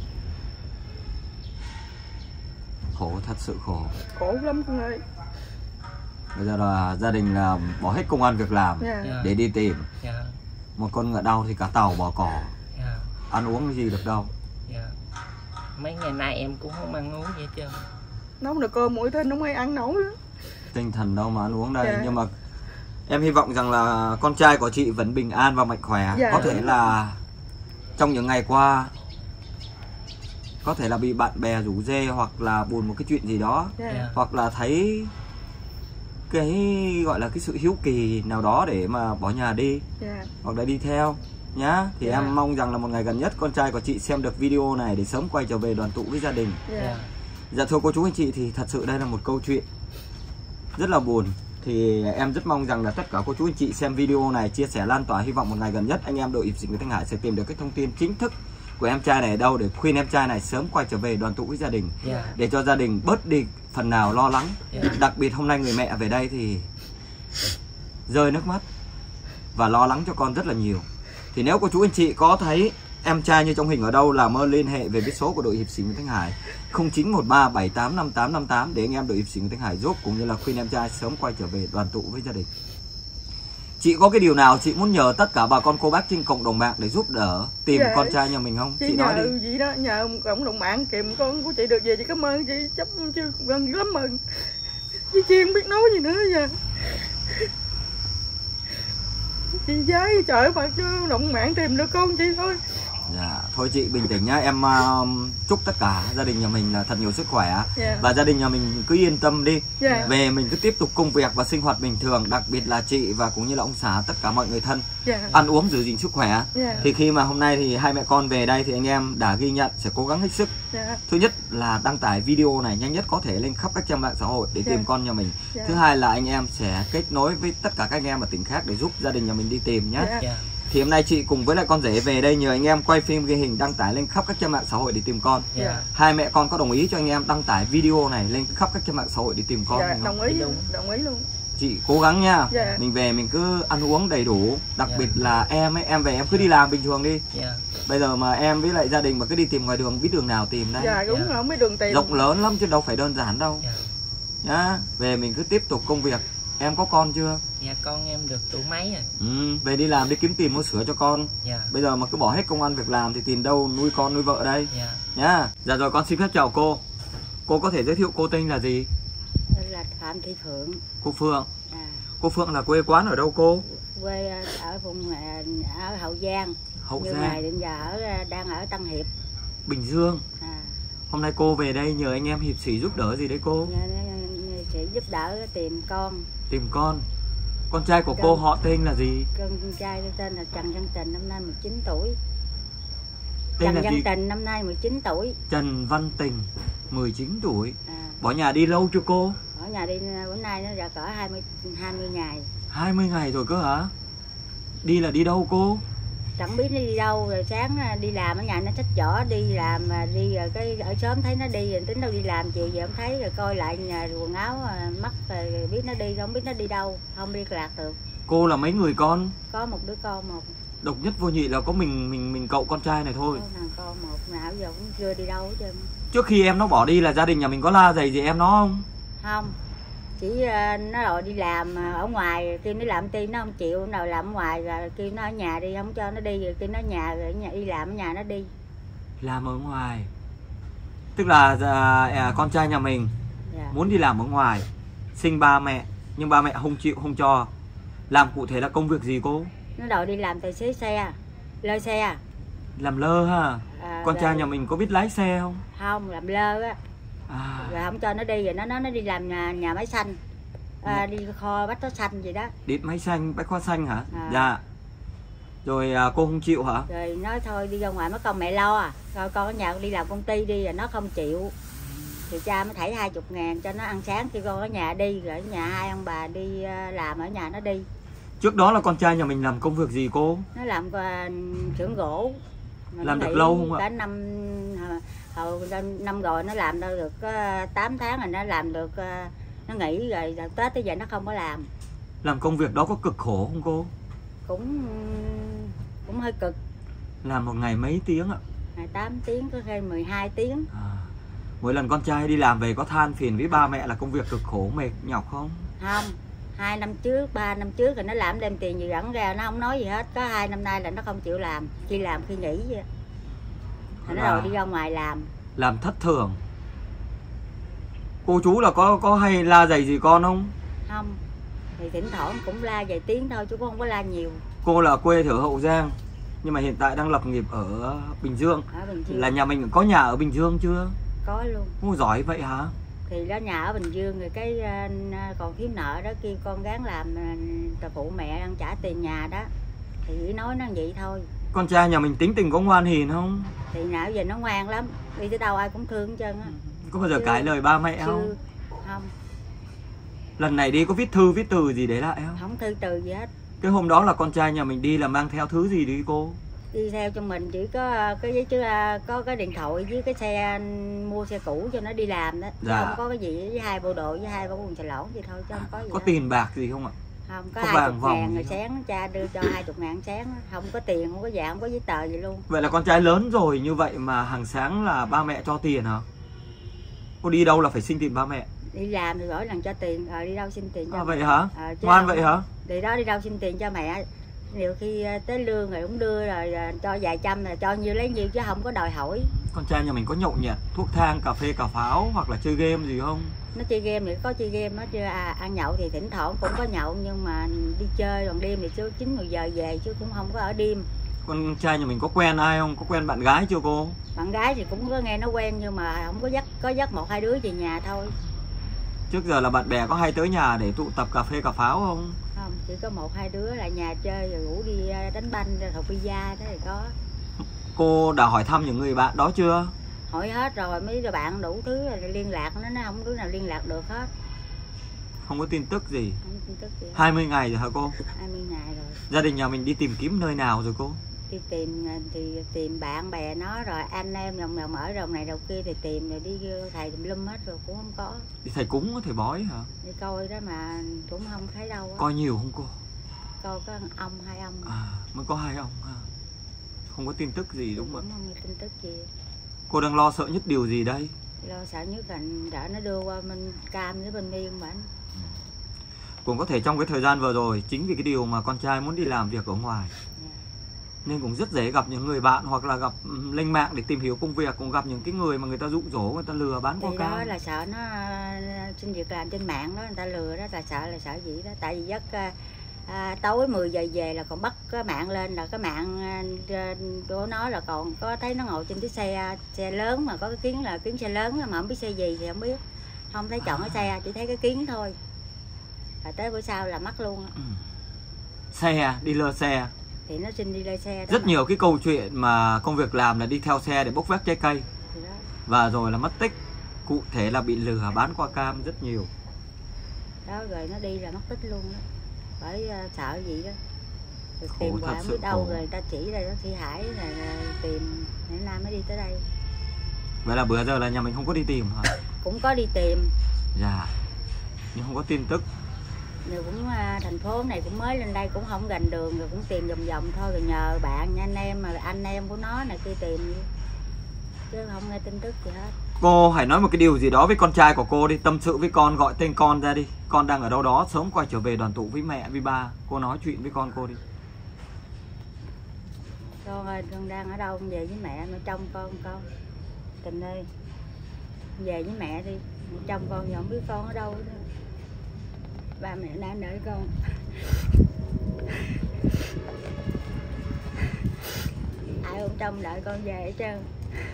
Khổ, thật sự khổ. Khổ lắm con ơi. Bây giờ là gia đình là bỏ hết công ăn việc làm để đi tìm. Dạ. Một con ngựa đau thì cả tàu bỏ cỏ. Dạ. Ăn uống cái gì được đâu. Dạ. Mấy ngày nay em cũng không ăn uống gì hết trơn. Nấu được cơm mỗi tên không ai ăn nổi nữa. Tinh thần đâu mà ăn uống đây. Nhưng mà em hy vọng rằng là con trai của chị vẫn bình an và mạnh khỏe. Có thể là trong những ngày qua có thể là bị bạn bè rủ rê hoặc là buồn một cái chuyện gì đó, hoặc là thấy cái gọi là cái sự hiếu kỳ nào đó để mà bỏ nhà đi, hoặc là đi theo nhá. Thì em mong rằng là một ngày gần nhất con trai của chị xem được video này để sớm quay trở về đoàn tụ với gia đình. Dạ thưa cô chú anh chị, thì thật sự đây là một câu chuyện rất là buồn. Thì em rất mong rằng là tất cả cô chú anh chị xem video này chia sẻ lan tỏa, hy vọng một ngày gần nhất anh em đội hiệp sĩ Nguyễn Thanh Hải sẽ tìm được cái thông tin chính thức của em trai này ở đâu để khuyên em trai này sớm quay trở về đoàn tụ với gia đình, để cho gia đình bớt đi phần nào lo lắng. Đặc biệt hôm nay người mẹ về đây thì rơi nước mắt và lo lắng cho con rất là nhiều. Thì nếu cô chú anh chị có thấy em trai như trong hình ở đâu, làm ơn liên hệ về cái số của đội hiệp sĩ Nguyễn Thanh Hải 0913785858 để anh em đội hiệp sĩ Nguyễn Thanh Hải giúp cũng như là khuyên em trai sớm quay trở về đoàn tụ với gia đình. Chị có cái điều nào chị muốn nhờ tất cả bà con cô bác trên cộng đồng mạng để giúp đỡ tìm con trai nhà mình không? Chị nói đi. Gì đó, nhờ cộng đồng mạng kìm con của chị được về, chị cảm ơn chị, chấp chứ gần lắm mừng. Chị không biết nói gì nữa giờ. Chị giấy trời mà chứ động mạng tìm được con chị thôi. Dạ, thôi chị bình tĩnh nhá. Em chúc tất cả gia đình nhà mình là thật nhiều sức khỏe. Và gia đình nhà mình cứ yên tâm đi. Về mình cứ tiếp tục công việc và sinh hoạt bình thường. Đặc biệt là chị và cũng như là ông xã, tất cả mọi người thân ăn uống giữ gìn sức khỏe. Thì khi mà hôm nay thì hai mẹ con về đây thì anh em đã ghi nhận sẽ cố gắng hết sức. Thứ nhất là đăng tải video này nhanh nhất có thể lên khắp các trang mạng xã hội để tìm con nhà mình. Thứ hai là anh em sẽ kết nối với tất cả các anh em ở tỉnh khác để giúp gia đình nhà mình đi tìm nhé. Thì hôm nay chị cùng với lại con rể về đây nhờ anh em quay phim ghi hình đăng tải lên khắp các trang mạng xã hội để tìm con. Hai mẹ con có đồng ý cho anh em đăng tải video này lên khắp các trang mạng xã hội để tìm con không? Đồng ý luôn. Chị cố gắng nha. Mình về mình cứ ăn uống đầy đủ. Đặc biệt là em ấy, em về em cứ đi làm bình thường đi. Bây giờ mà em với lại gia đình mà cứ đi tìm ngoài đường, biết đường nào tìm đây. Đúng rồi, không biết đường tìm. Rộng lớn lắm chứ đâu phải đơn giản đâu. Nhá, về mình cứ tiếp tục công việc. Em có con chưa? Dạ con em được tuổi mấy rồi. Về đi làm đi kiếm tiền mua sữa cho con. Bây giờ mà cứ bỏ hết công ăn việc làm thì tiền đâu nuôi con nuôi vợ đây. Nhá. Dạ rồi con xin phép chào cô. Cô có thể giới thiệu cô tên là gì? Là Phạm Thị Phượng. Cô Phượng. Cô Phượng là quê quán ở đâu cô? Quê ở vùng ở Hậu Giang. Hậu Giang. Này đến giờ đang ở Tân Hiệp, Bình Dương. Hôm nay cô về đây nhờ anh em hiệp sĩ giúp đỡ gì đấy cô? Sẽ giúp đỡ tìm con. Tìm con. Con trai của cô họ tên là gì? Con trai tôi tên là Trần Văn Tình, năm nay 19 tuổi. Tên Trần là Văn gì? Tình năm nay 19 tuổi. Trần Văn Tình, 19 tuổi. À, Bỏ nhà đi lâu chưa cô? ở nhà đi bữa nay nó đã cỡ 20 ngày. 20 ngày rồi cơ hả? Đi là đi đâu cô? Chẳng biết nó đi đâu, rồi sáng đi làm ở nhà nó xách giỏ đi làm, mà đi rồi cái ở sớm thấy nó đi rồi tính đâu đi làm, chiều giờ không thấy, rồi coi lại nhà quần áo mất rồi biết nó đi, không biết nó đi đâu, không liên lạc được. Cô là mấy người con? Có một đứa con một. Độc nhất vô nhị là có mình cậu con trai này thôi. Có thằng con một, nào giờ cũng chưa đi đâu hết trơn. Trước khi em nó bỏ đi là gia đình nhà mình có la giày gì em nó không? Không, chỉ nó rồi đi làm ở ngoài, kêu nó làm ty nó không chịu, nào làm ở ngoài rồi kêu nó ở nhà đi, không cho nó đi, rồi kêu nó nhà rồi đi làm ở nhà nó đi. Làm ở ngoài. Tức là con trai nhà mình Dạ. muốn đi làm ở ngoài, xin ba mẹ nhưng ba mẹ không chịu, không cho. Làm cụ thể là công việc gì cô? Nó đòi đi làm tài xế xe, lơ xe. Làm lơ ha. Con trai nhà mình có biết lái xe không? Không, làm lơ á. À, Rồi không cho nó đi, rồi nó nói nó đi làm nhà máy xanh, đi kho bách hóa xanh gì đó. điện máy xanh, bách hóa xanh hả? À. Dạ. Rồi cô không chịu hả? Rồi nói thôi đi ra ngoài mất công mẹ lo à, rồi con ở nhà con đi làm công ty đi, rồi nó không chịu. Thì cha mới thảy 20.000 cho nó ăn sáng, kêu con ở nhà đi, rồi ở nhà hai ông bà đi làm ở nhà nó đi. Trước đó là con trai nhà mình làm công việc gì cô? Nó làm xưởng gỗ. Mà Làm nó được nghỉ lâu không ạ? Cả năm rồi nó làm đâu được 8 tháng rồi nó làm được, nó nghỉ rồi Tết tới giờ nó không có làm. Làm công việc đó có cực khổ không cô? Cũng hơi cực. Làm một ngày mấy tiếng ạ? Ngày 8 tiếng, có khi 12 tiếng. À, mỗi lần con trai đi làm về có than phiền với ba mẹ là công việc cực khổ mệt nhọc không? Không, 2 năm trước, 3 năm trước thì nó làm đem tiền gì dẫn ra, nó không nói gì hết. Có 2 năm nay là nó không chịu làm, khi làm khi nghỉ vậy. Thì nó rồi đi ra ngoài làm. Làm thất thường. Cô chú là có hay la giày gì con không? Không, thì thỉnh thoảng cũng la vài tiếng thôi chứ cũng không có la nhiều. Cô là quê ở Hậu Giang nhưng mà hiện tại đang lập nghiệp ở Bình Dương. Ở Bình Dương. Là nhà mình có nhà ở Bình Dương chưa? Có luôn. Ô, giỏi vậy hả? Thì đó nhà ở Bình Dương rồi cái còn thiếu nợ đó, kêu con gắng làm phụ mẹ đang trả tiền nhà đó. Thì chỉ nói nó vậy thôi. Con trai nhà mình tính tình có ngoan hiền không? Thì nào giờ nó ngoan lắm, đi tới đâu ai cũng thương hết trơn á. Có bao giờ cãi lời ba mẹ không? Không. Lần này đi có viết thư viết từ gì đấy lại không? Không thư từ gì hết. Cái hôm đó là con trai nhà mình đi là mang theo thứ gì đi cô? Đi theo cho mình chỉ có cái giấy chứ có cái điện thoại với cái xe, mua xe cũ cho nó đi làm đó. Dạ. Chứ không có cái gì với 2 bộ đồ với 2 bộ quần xà lỏn gì thôi chứ không có gì. Có hết. tiền bạc gì không ạ? Không, có có 20 vàng vòng ngàn gì rồi không? sáng cha đưa cho 20.000 sáng, không có tiền, không có vàng, không có giấy tờ gì luôn. Vậy là con trai lớn rồi như vậy mà hàng sáng là ba mẹ cho tiền hả? Cô đi đâu là phải xin tiền ba mẹ? Đi làm thì mỗi lần cho tiền, đi đâu xin tiền cho Vậy mẹ. hả? Chứ Ngoan không- vậy hả? Thì đó, đi đâu xin tiền cho mẹ. Nhiều khi tới lương rồi cũng đưa rồi cho vài trăm là cho nhiêu lấy nhiêu chứ không có đòi hỏi. Con trai nhà mình có nhậu nhẹt, thuốc thang, cà phê, cà pháo hoặc là chơi game gì không? Nó chơi game thì có chơi game, nó chơi ăn nhậu thì thỉnh thoảng cũng có nhậu, nhưng mà đi chơi còn đêm thì chứ 9-10 giờ về chứ cũng không có ở đêm. Con trai nhà mình có quen ai không? Có quen bạn gái chưa cô? Bạn gái thì cũng có nghe nó quen nhưng mà không có dắt 1-2 đứa về nhà thôi. Trước giờ là bạn bè có hay tới nhà để tụ tập cà phê cà pháo không? Không, chỉ có 1-2 đứa lại nhà chơi rồi rủ đi đánh banh, thọc pizza đó thì có. Cô đã hỏi thăm những người bạn đó chưa? Hỏi hết rồi, mấy đứa bạn đủ thứ rồi liên lạc, nó không đứa nào liên lạc được hết. Không có tin tức gì. Không có tin tức gì. 20 ngày rồi hả cô? 20 ngày rồi. Gia đình nhà mình đi tìm kiếm nơi nào rồi cô? Đi tìm thì tìm bạn bè nó, rồi anh em đồng ở đồng này đầu kia thì tìm, rồi đi thầy tùm lum hết rồi cũng không có. Đi thầy cúng, thầy bói hả? Đi coi đó mà cũng không thấy đâu á. Coi nhiều không cô? Coi có ông 2 ông. Mới có 2 ông ha. Không có tin tức gì đúng không Cũng ạ? không có tin tức gì. Cô đang lo sợ nhất điều gì đây? Lo sợ nhất là đỡ nó đưa qua bên Cam với bên Miên bản. Cũng có thể trong cái thời gian vừa rồi, chính vì cái điều mà con trai muốn đi làm việc ở ngoài, nên cũng rất dễ gặp những người bạn hoặc là gặp lên mạng để tìm hiểu công việc, cũng gặp những cái người mà người ta dụ dỗ, người ta lừa bán qua Thì đó cam. là sợ nó xin việc làm trên mạng đó, người ta lừa đó, là sợ gì đó. Tại vì giấc tối 10 giờ về là còn bắt cái mạng lên, là cái mạng của nó là còn có thấy nó ngồi trên cái xe lớn mà có cái kiến là kiến xe lớn mà không biết xe gì thì không biết, không thấy chọn cái xe, chỉ thấy cái kiến thôi. Rồi tới bữa sau là mất luôn. Xe, đi lơ xe. Thì nó xin đi lơ xe đó. Rất nhiều cái câu chuyện mà công việc làm là đi theo xe để bốc vác trái cây. Và rồi là mất tích. Cụ thể là bị lừa bán qua cam rất nhiều. Đó rồi nó đi là mất tích luôn đó. Bởi sợ gì đó. Rồi Khổ, tìm thật hoài không sự biết đâu khổ. rồi người ta chỉ đây đó Thị Hải là tìm ngày nay mới đi tới đây. Vậy là bữa giờ là nhà mình không có đi tìm hả? Cũng có đi tìm. Dạ. Nhưng không có tin tức. Rồi cũng thành phố này cũng mới lên đây cũng không gần đường, rồi cũng tìm vòng vòng thôi, rồi nhờ bạn anh em mà anh em của nó này kia tìm chứ không nghe tin tức gì hết. Cô hãy nói một cái điều gì đó với con trai của cô đi, tâm sự với con, gọi tên con ra đi. Con đang ở đâu đó, sớm quay trở về đoàn tụ với mẹ, với ba. Cô nói chuyện với con cô đi. Con ơi, con đang ở đâu, con về với mẹ, nó trông con. Tình ơi, về với mẹ đi, trông con giờ không biết con ở đâu nữa. Ba mẹ đang đợi con. Ai cũng trông đợi con về hết trơn.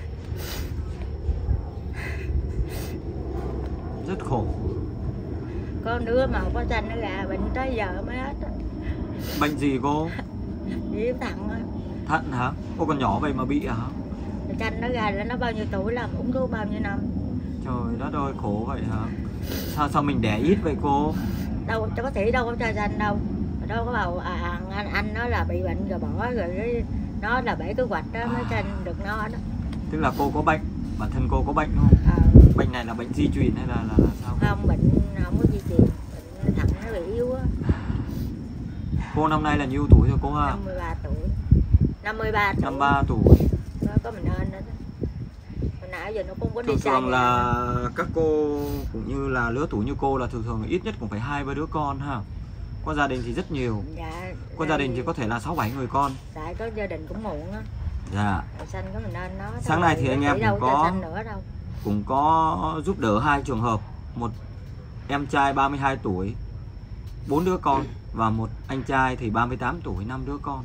Rất khổ. Có đứa mà có sanh nó gà bệnh tới giờ mới hết á. Bệnh gì cô? Viêm thận á. Thận hả? Cô còn nhỏ vậy mà bị hả? Sanh nó gà là nó bao nhiêu tuổi, làm uống thuốc bao nhiêu năm. Trời đất ơi, khổ vậy hả? Sao mình đẻ ít vậy cô? Đâu cho bác sĩ đâu có cho sanh đâu. Đâu có bảo anh nó là bị bệnh rồi bỏ rồi nó là bể cái hoạch đó mới sanh được nó đó. Tức là cô có bệnh, bản thân cô có bệnh không? Bệnh này là bệnh di truyền hay là sao? Không, bệnh không có di truyền, bệnh thận nó bị yếu á. Cô năm nay là nhiêu tuổi rồi cô ha? 53 tuổi. 53 tuổi. 53 tuổi. Nó có mình nên đó. Hồi nãy giờ nó cũng có đi Thường xa. thường là các cô cũng như là lứa tuổi như cô là thường ít nhất cũng phải 2-3 đứa con ha. Có gia đình thì rất nhiều. Dạ. Có gia đình thì có thể là 6-7 người con. Tại có gia đình cũng muộn á. Dạ. Sanh có mình nên nó. Sáng nay thì anh em cũng có giúp đỡ 2 trường hợp, một em trai 32 tuổi, 4 đứa con, và một anh trai thì 38 tuổi, 5 đứa con.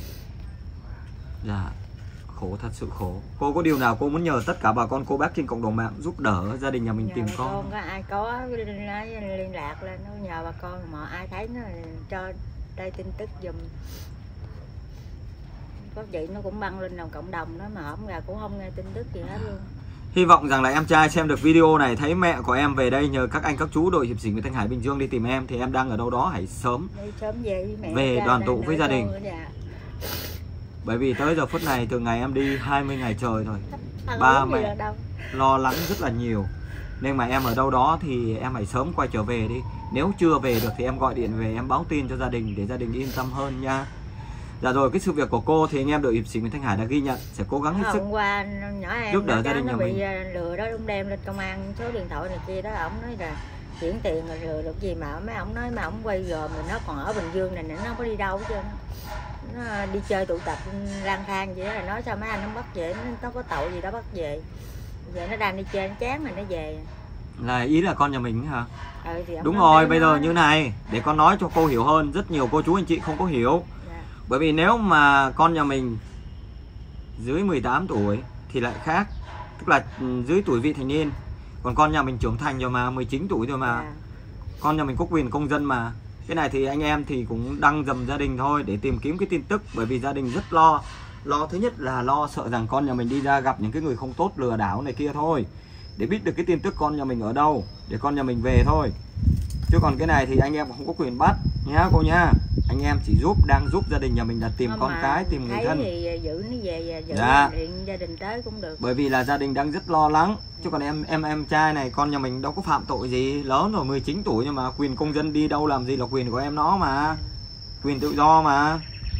Dạ. Khổ, thật sự khổ. Cô có điều nào cô muốn nhờ tất cả bà con cô bác trên cộng đồng mạng giúp đỡ gia đình nhà mình tìm con? Có ai có liên lạc lên nó nhờ bà con mà ai thấy nó cho đây tin tức giùm. Có chị nó cũng đăng lên cộng đồng đó mà hổng ra cũng không nghe tin tức gì hết luôn. Hy vọng rằng là em trai xem được video này, thấy mẹ của em về đây, nhờ các anh các chú đội hiệp sĩ Nguyễn Thanh Hải Bình Dương đi tìm em, thì em đang ở đâu đó hãy sớm về với mẹ, về đoàn tụ với gia đình. Bởi vì tới giờ phút này từ ngày em đi 20 ngày trời rồi, ba mẹ lo lắng rất là nhiều. Nên mà em ở đâu đó thì em hãy sớm quay trở về đi. Nếu chưa về được thì em gọi điện về, em báo tin cho gia đình để gia đình yên tâm hơn nha. Dạ rồi, cái sự việc của cô thì anh em đội hiệp sĩ Nguyễn Thanh Hải đã ghi nhận, sẽ cố gắng hết sức hôm qua nhỏ em giúp đỡ gia đình nhà mình. Bị lừa đó, ông đem lên công an số điện thoại này kia đó, ổng nói là chuyển tiền rồi lừa được gì mà mấy ổng nói mà ổng quay gồm rồi nó còn ở Bình Dương này nó không có đi đâu hết trơn. Nó đi chơi tụ tập lang thang vậy đó, là nói sao mấy anh nó bắt về, nó có tội gì đó bắt về. Giờ nó đang đi chơi nó chán rồi nó về. Là ý là con nhà mình hả? Thì đúng rồi, bây giờ như này để con nói cho cô hiểu hơn, rất nhiều cô chú anh chị không có hiểu. Bởi vì nếu mà con nhà mình dưới 18 tuổi thì lại khác, tức là dưới tuổi vị thành niên. Còn con nhà mình trưởng thành rồi mà, 19 tuổi rồi mà. Con nhà mình có quyền công dân mà. Cái này thì anh em thì cũng đăng dầm gia đình thôi để tìm kiếm cái tin tức. Bởi vì gia đình rất lo. Lo thứ nhất là lo sợ rằng con nhà mình đi ra gặp những cái người không tốt lừa đảo này kia thôi, để biết được cái tin tức con nhà mình ở đâu, để con nhà mình về thôi. Chứ còn cái này thì anh em không có quyền bắt nhá cô nhá. Anh em chỉ đang giúp gia đình nhà mình là tìm con cái, tìm người thân. Thì giữ nó về, giữ điện gia đình tới cũng được. Bởi vì là gia đình đang rất lo lắng. Chứ còn em trai này, con nhà mình đâu có phạm tội gì, lớn rồi 19 tuổi nhưng mà quyền công dân đi đâu làm gì là quyền của em nó mà. Quyền tự do mà.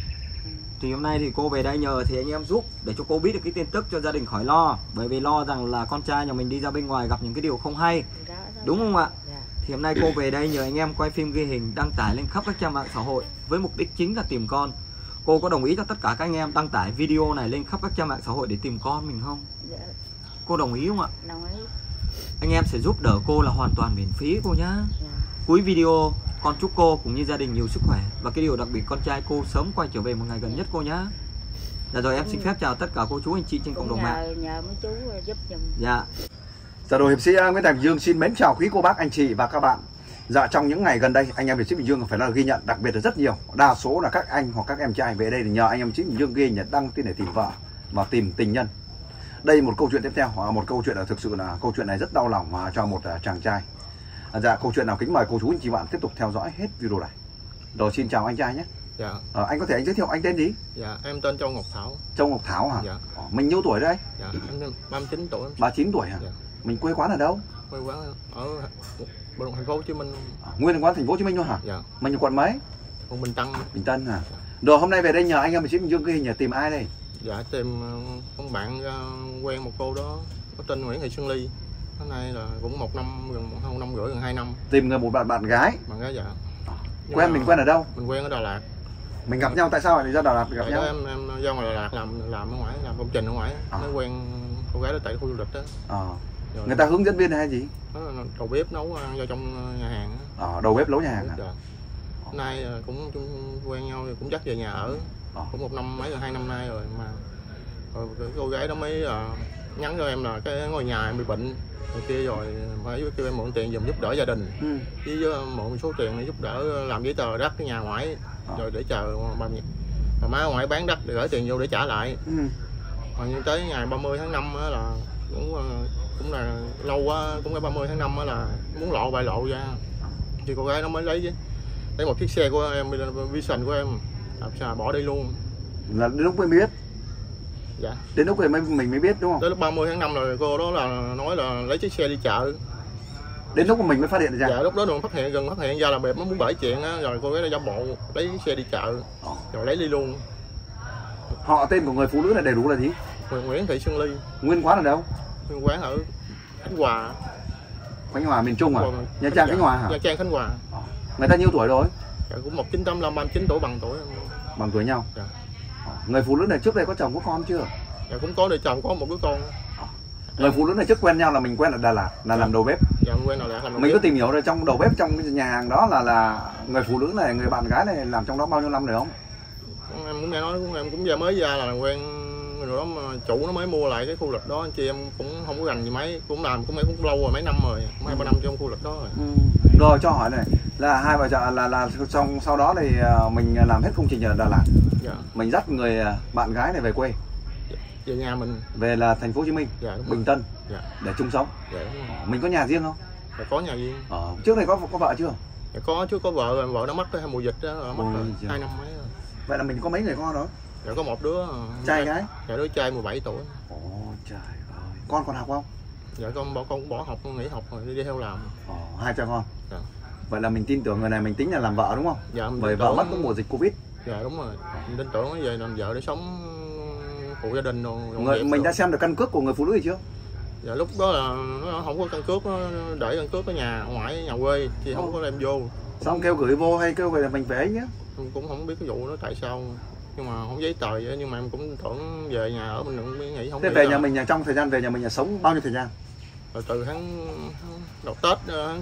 Thì hôm nay thì cô về đây nhờ thì anh em giúp để cho cô biết được cái tin tức cho gia đình khỏi lo. Bởi vì lo rằng là con trai nhà mình đi ra bên ngoài gặp những cái điều không hay. Đúng không ạ? Thì hôm nay cô về đây nhờ anh em quay phim ghi hình đăng tải lên khắp các trang mạng xã hội với mục đích chính là tìm con. Cô có đồng ý cho tất cả các anh em đăng tải video này lên khắp các trang mạng xã hội để tìm con mình không? Cô đồng ý không ạ? Đồng ý. Anh em sẽ giúp đỡ cô là hoàn toàn miễn phí cô nhá. Cuối video con chúc cô cũng như gia đình nhiều sức khỏe, và cái điều đặc biệt con trai cô sớm quay trở về một ngày gần nhất cô nhá. Dạ rồi, em xin phép chào tất cả cô chú anh chị trên cộng đồng mạng. Nhờ mấy chú giúp giùm. Dạ. Dạ rồi, hiệp sĩ Nguyễn Thành Dương xin mến chào quý cô bác anh chị và các bạn. Dạ, trong những ngày gần đây anh em Việt Ship Bình Dương phải là ghi nhận, đặc biệt là rất nhiều, đa số là các anh hoặc các em trai về đây để nhờ anh em Ship Bình Dương ghi nhận đăng tin để tìm vợ và tìm tình nhân. Đây một câu chuyện tiếp theo, một câu chuyện là thực sự là câu chuyện này rất đau lòng cho một chàng trai. Dạ, câu chuyện nào kính mời cô chú anh chị bạn tiếp tục theo dõi hết video này. Rồi xin chào anh trai nhé. Dạ. Anh có thể anh giới thiệu anh tên gì? Dạ, em tên Châu Ngọc Thảo. Châu Ngọc Thảo hả? Dạ. Mình nhiêu tuổi đấy? Dạ, em 39 tuổi. 39 tuổi hả? Dạ. Mình quê quán ở đâu? Quê quán ở thành phố Hồ Chí Minh. Nguyên quán thành phố Hồ Chí Minh luôn hả? Dạ. Mình quận mấy? Quận Bình Tân. Bình Tân hả? Rồi hôm nay về đây nhờ anh em Ship Bình Dương ghi nhờ tìm ai đây? Dạ, tìm con bạn quen một cô đó có tên Nguyễn Thị Xuân Ly. Hôm nay là cũng 1 năm, gần 1 năm rưỡi, gần 2 năm. Tìm người một bạn gái. Bạn gái, dạ. Mình quen ở đâu? Mình quen ở Đà Lạt. Mình gặp nhau tại sao lại ra Đà Lạt gặp nhau? Em ra ngoài Đà Lạt làm ở ngoài, làm công trình ở ngoài. Mới quen cô gái đó tại khu du lịch đó. Người ta hướng dẫn viên hay gì? Đầu bếp nấu vô trong nhà hàng. Đầu bếp nấu nhà hàng hả? Dạ. Hôm nay cũng quen nhau cũng dắt về nhà ở. Cũng 1 năm mấy, 2 năm nay rồi mà cô gái đó mới nhắn cho em là cái ngôi nhà em bị bệnh rồi kia, rồi phải kêu em mượn tiền giùm giúp đỡ gia đình. Với mượn số tiền để giúp đỡ làm giấy tờ đất cái nhà ngoại rồi để chờ bà má ngoại bán đất để gửi tiền vô để trả lại. Mà nhưng tới ngày 30 tháng 5 là cũng là lâu quá, cũng cái 30 tháng 5 là muốn lộ bại lộ ra thì cô gái nó mới lấy một chiếc xe của em, Vision của em, bỏ đi luôn. Là đến lúc mới biết. Dạ. Đến lúc mình mới biết đúng không? Tới lúc 30 tháng 5 rồi cô đó là nói là lấy chiếc xe đi chợ. Đến lúc mà mình mới phát hiện ra. Dạ, lúc đó gần phát hiện ra là bẹp nó muốn bể chuyện á, rồi cô gái đã giả bộ lấy chiếc xe đi chợ rồi lấy đi luôn. Họ tên của người phụ nữ này đầy đủ là gì? Nguyễn Thị Xuân Ly. Nguyên quán ở đâu? Nguyên quán ở Khánh Hòa. Khánh Hòa miền Trung à? Nha Trang Khánh Hòa hả? Nha Trang Khánh Hòa. Người ta nhiêu tuổi rồi? Dạ, cũng 1985, 39 tuổi, bằng tuổi. Bằng tuổi nhau. Dạ. Người phụ nữ này trước đây có chồng có con chưa? Dạ, cũng có đời chồng, có một đứa con. Người phụ nữ này trước quen nhau là mình quen ở Đà Lạt, là làm đầu bếp. Dạ, mình quen ở Đà Lạt làm đầu mình bếp. có tìm hiểu rồi trong đầu bếp trong cái nhà hàng đó là người phụ nữ này, người bạn gái này làm trong đó bao nhiêu năm rồi không? Em cũng nghe nói, em cũng mới ra là quen rồi đó, mà chủ nó mới mua lại cái khu lịch đó, anh chị em cũng không có rành gì mấy, cũng lâu rồi, mấy năm rồi, cũng 2-3 năm trong khu lịch đó rồi. Rồi cho hỏi này, là hai vợ chồng là sau đó thì mình làm hết công trình ở Đà Lạt. Dạ. Mình dắt người bạn gái này về quê. Về nhà mình. Về là thành phố Hồ Chí Minh, dạ, Bình Tân. Dạ. Để chung sống. Dạ, mình có nhà riêng không? Dạ, có nhà riêng. Trước này có vợ chưa? Dạ, có chứ, có vợ nó mất cái mùa dịch đó, mất 2 năm mấy rồi. Vậy là mình có mấy người con đó? Dạ, có một đứa trai gái. Dạ, đứa trai 17 tuổi. Trời ơi. Con còn học không? Dạ, con bỏ học, nghỉ học rồi đi theo làm. 2 cha con. Dạ. Vậy là mình tin tưởng người này mình tính là làm vợ đúng không? Dạ. Bởi vợ mất có mùa dịch Covid. Dạ, đúng rồi. Mình tin tưởng về làm vợ để sống phụ gia đình rồi. Mình đã xem được căn cước của người phụ nữ gì chưa? Dạ, lúc đó là nó không có căn cước, nó để căn cước ở nhà ngoại, nhà quê thì không có đem vô. Xong kêu gửi vô hay kêu về mình về ấy nhé? Em cũng không biết cái vụ đó tại sao, nhưng mà không giấy tờ vậy, nhưng mà em cũng tưởng về nhà ở mình cũng nghĩ không. Thế về nhà mình trong thời gian về nhà mình sống bao nhiêu thời gian? Rồi từ tháng đầu Tết, tháng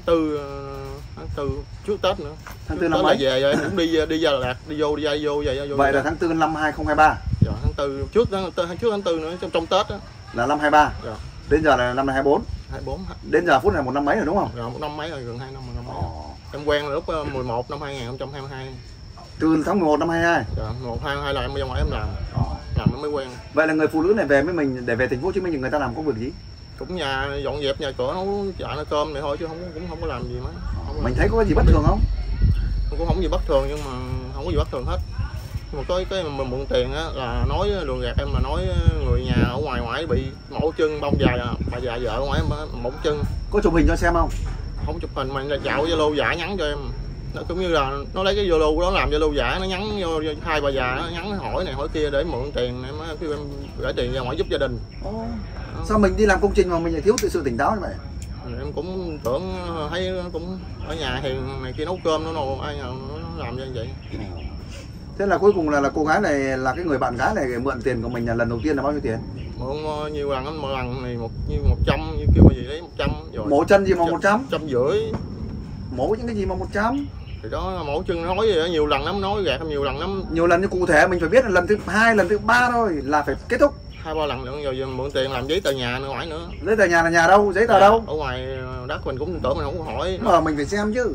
4 trước Tết nữa. Tháng 4 năm mấy? Về rồi em cũng đi ra Đà Lạt, đi vô về. Vậy là tháng 4 năm 2023. Dạ, tháng 4 trước tháng 4 nữa, trong Tết đó. Là năm 23. Dạ. Đến giờ là năm 24. Đến giờ phút này 1 năm mấy rồi đúng không? Dạ, 1 năm mấy rồi, gần 2 năm rồi. Em quen là lúc 11 năm 2022. Từ tháng 11 năm 22. Dạ, 1-2 là em ra ngoài em làm nó mới quen. Vậy là người phụ nữ này về với mình để về thành phố Hồ Chí Minh thì người ta làm công việc gì? Cũng nhà dọn dẹp nhà cửa, nấu chợ nấu cơm này thôi chứ cũng không có làm gì mấy. Mình thấy có cái gì bất thường không? Cũng không gì bất thường, nhưng mà không có gì bất thường hết. Nhưng mà có cái mà mượn tiền á là nói lường gạt em, là nói người nhà ở ngoài bị mổ chân bông dài, bà già vợ ngoài em mổ chân. Có chụp hình cho xem không? Không chụp hình, mà dạo Zalo giả nhắn cho em. Nó cũng như là nó lấy cái Zalo đó làm Zalo giả, nó nhắn vô hai bà già, nó nhắn hỏi này hỏi kia để mượn tiền, em kêu em gửi tiền ra ngoài giúp gia đình. Sao mình đi làm công trình mà mình lại thiếu sự tỉnh táo như vậy? Em cũng tưởng thấy cũng ở nhà thì này kia nấu cơm nó ai nào nó làm như vậy. Thế là cuối cùng là cô gái này, là cái người bạn gái này mượn tiền của mình là lần đầu tiên là bao nhiêu tiền? Mượn nhiều lần, một lần này như 100, như kêu gì đấy 100 rồi. Mổ chân gì mà 100? 150. Mổ những cái gì mà 100? Thì đó mổ chân nói gì đó, nhiều lần lắm, nói gạt em nhiều lần lắm. Nhiều lần như cụ thể mình phải biết là lần thứ 2, lần thứ 3 thôi là phải kết thúc. 2-3 lần nữa rồi mượn tiền làm giấy tờ nhà ở ngoài nữa. Giấy tờ nhà là nhà đâu? Giấy tờ đâu? Ở ngoài đất mình cũng tưởng mình không có hỏi. Mà mình phải xem chứ.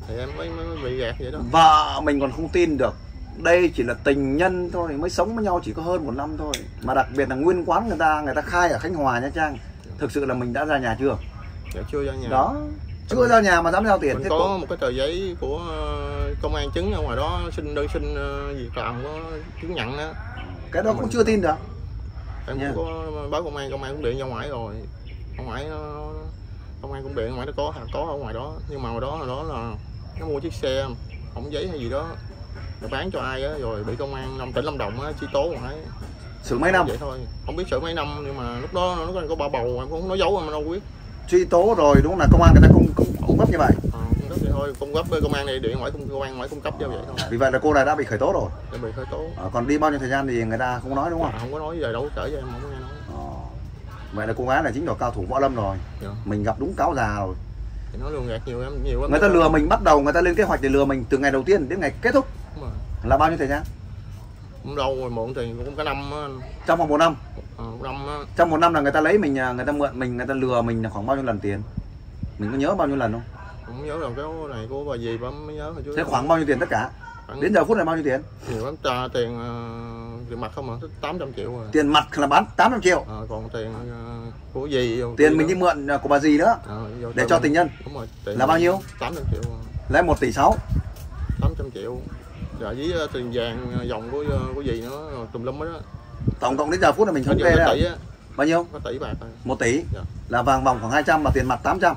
thì em mới bị gạt vậy đó. Vợ mình còn không tin được. Đây chỉ là tình nhân thôi, mới sống với nhau chỉ có hơn 1 năm thôi. Mà đặc biệt là nguyên quán người ta khai ở Khánh Hòa Nha Trang. Thực sự là mình đã ra nhà chưa? Dạ chưa ra nhà. Đó, chưa ra nhà mà dám giao tiền. Mình có một cái tờ giấy của công an chứng ở ngoài đó, đơn xin việc làm có chứng nhận đó. Cái đó cũng chưa tin được. Em cũng có báo công an cũng điện ra ngoài rồi. Ở ngoài công an cũng điện ngoài nó có ở ngoài đó, nhưng mà ngoài đó là nó mua chiếc xe không giấy hay gì đó, nó bán cho ai á, rồi bị công an tỉnh Lâm Đồng á truy tố rồi. Xử mấy năm? Vậy thôi, không biết xử mấy năm, nhưng mà lúc đó nó có ba bầu, em cũng không nói giấu, em đâu biết. Truy tố rồi, đúng là công an người ta cung cấp như vậy. Cung cấp vậy thôi, cung cấp với công an này điện ngoài công an ngoài cung cấp cho vậy thôi. Vì vậy là cô này đã bị khởi tố rồi. Đã bị khởi tố. Còn đi bao nhiêu thời gian thì người ta không nói đúng không? Không có nói về đâu, kể cho em không có nghe nói. Vậy là cô gái này chính là cao thủ võ lâm rồi. Mình gặp đúng cáo già rồi. Thì nó lừa gạt nhiều lắm. Người ta lừa mình, bắt đầu người ta lên kế hoạch để lừa mình từ ngày đầu tiên đến ngày kết thúc. Là bao nhiêu thời gian? Cũng lâu rồi, mượn tiền cũng cả năm á. Trong vòng 1 năm? Một năm á. Trong 1 năm là người ta lấy mình, người ta mượn mình, người ta lừa mình là khoảng bao nhiêu lần tiền? Mình có nhớ bao nhiêu lần không? Không nhớ rồi, cái này của bà gì bà mới nhớ thôi chứ. Thế khoảng bao nhiêu tiền tất cả? Đến giờ phút này bao nhiêu tiền? Nhiều lắm, tiền mặt không mà 800 triệu rồi. Tiền mặt là bán 800 triệu. Còn tiền của gì? Tiền mình đi mượn của bà gì nữa? Để cho tình nhân. Đúng rồi. Là bao nhiêu? 800 triệu. Lấy 1,6 tỷ. 800 triệu. Rồi với tiền vàng dòng của gì nữa, tùm lum hết đó. Tổng cộng đến giờ phút này mình thống kê đó. Bao nhiêu? Có tỷ bạc rồi. 1 tỷ. Là vàng vòng khoảng 200 và tiền mặt 800.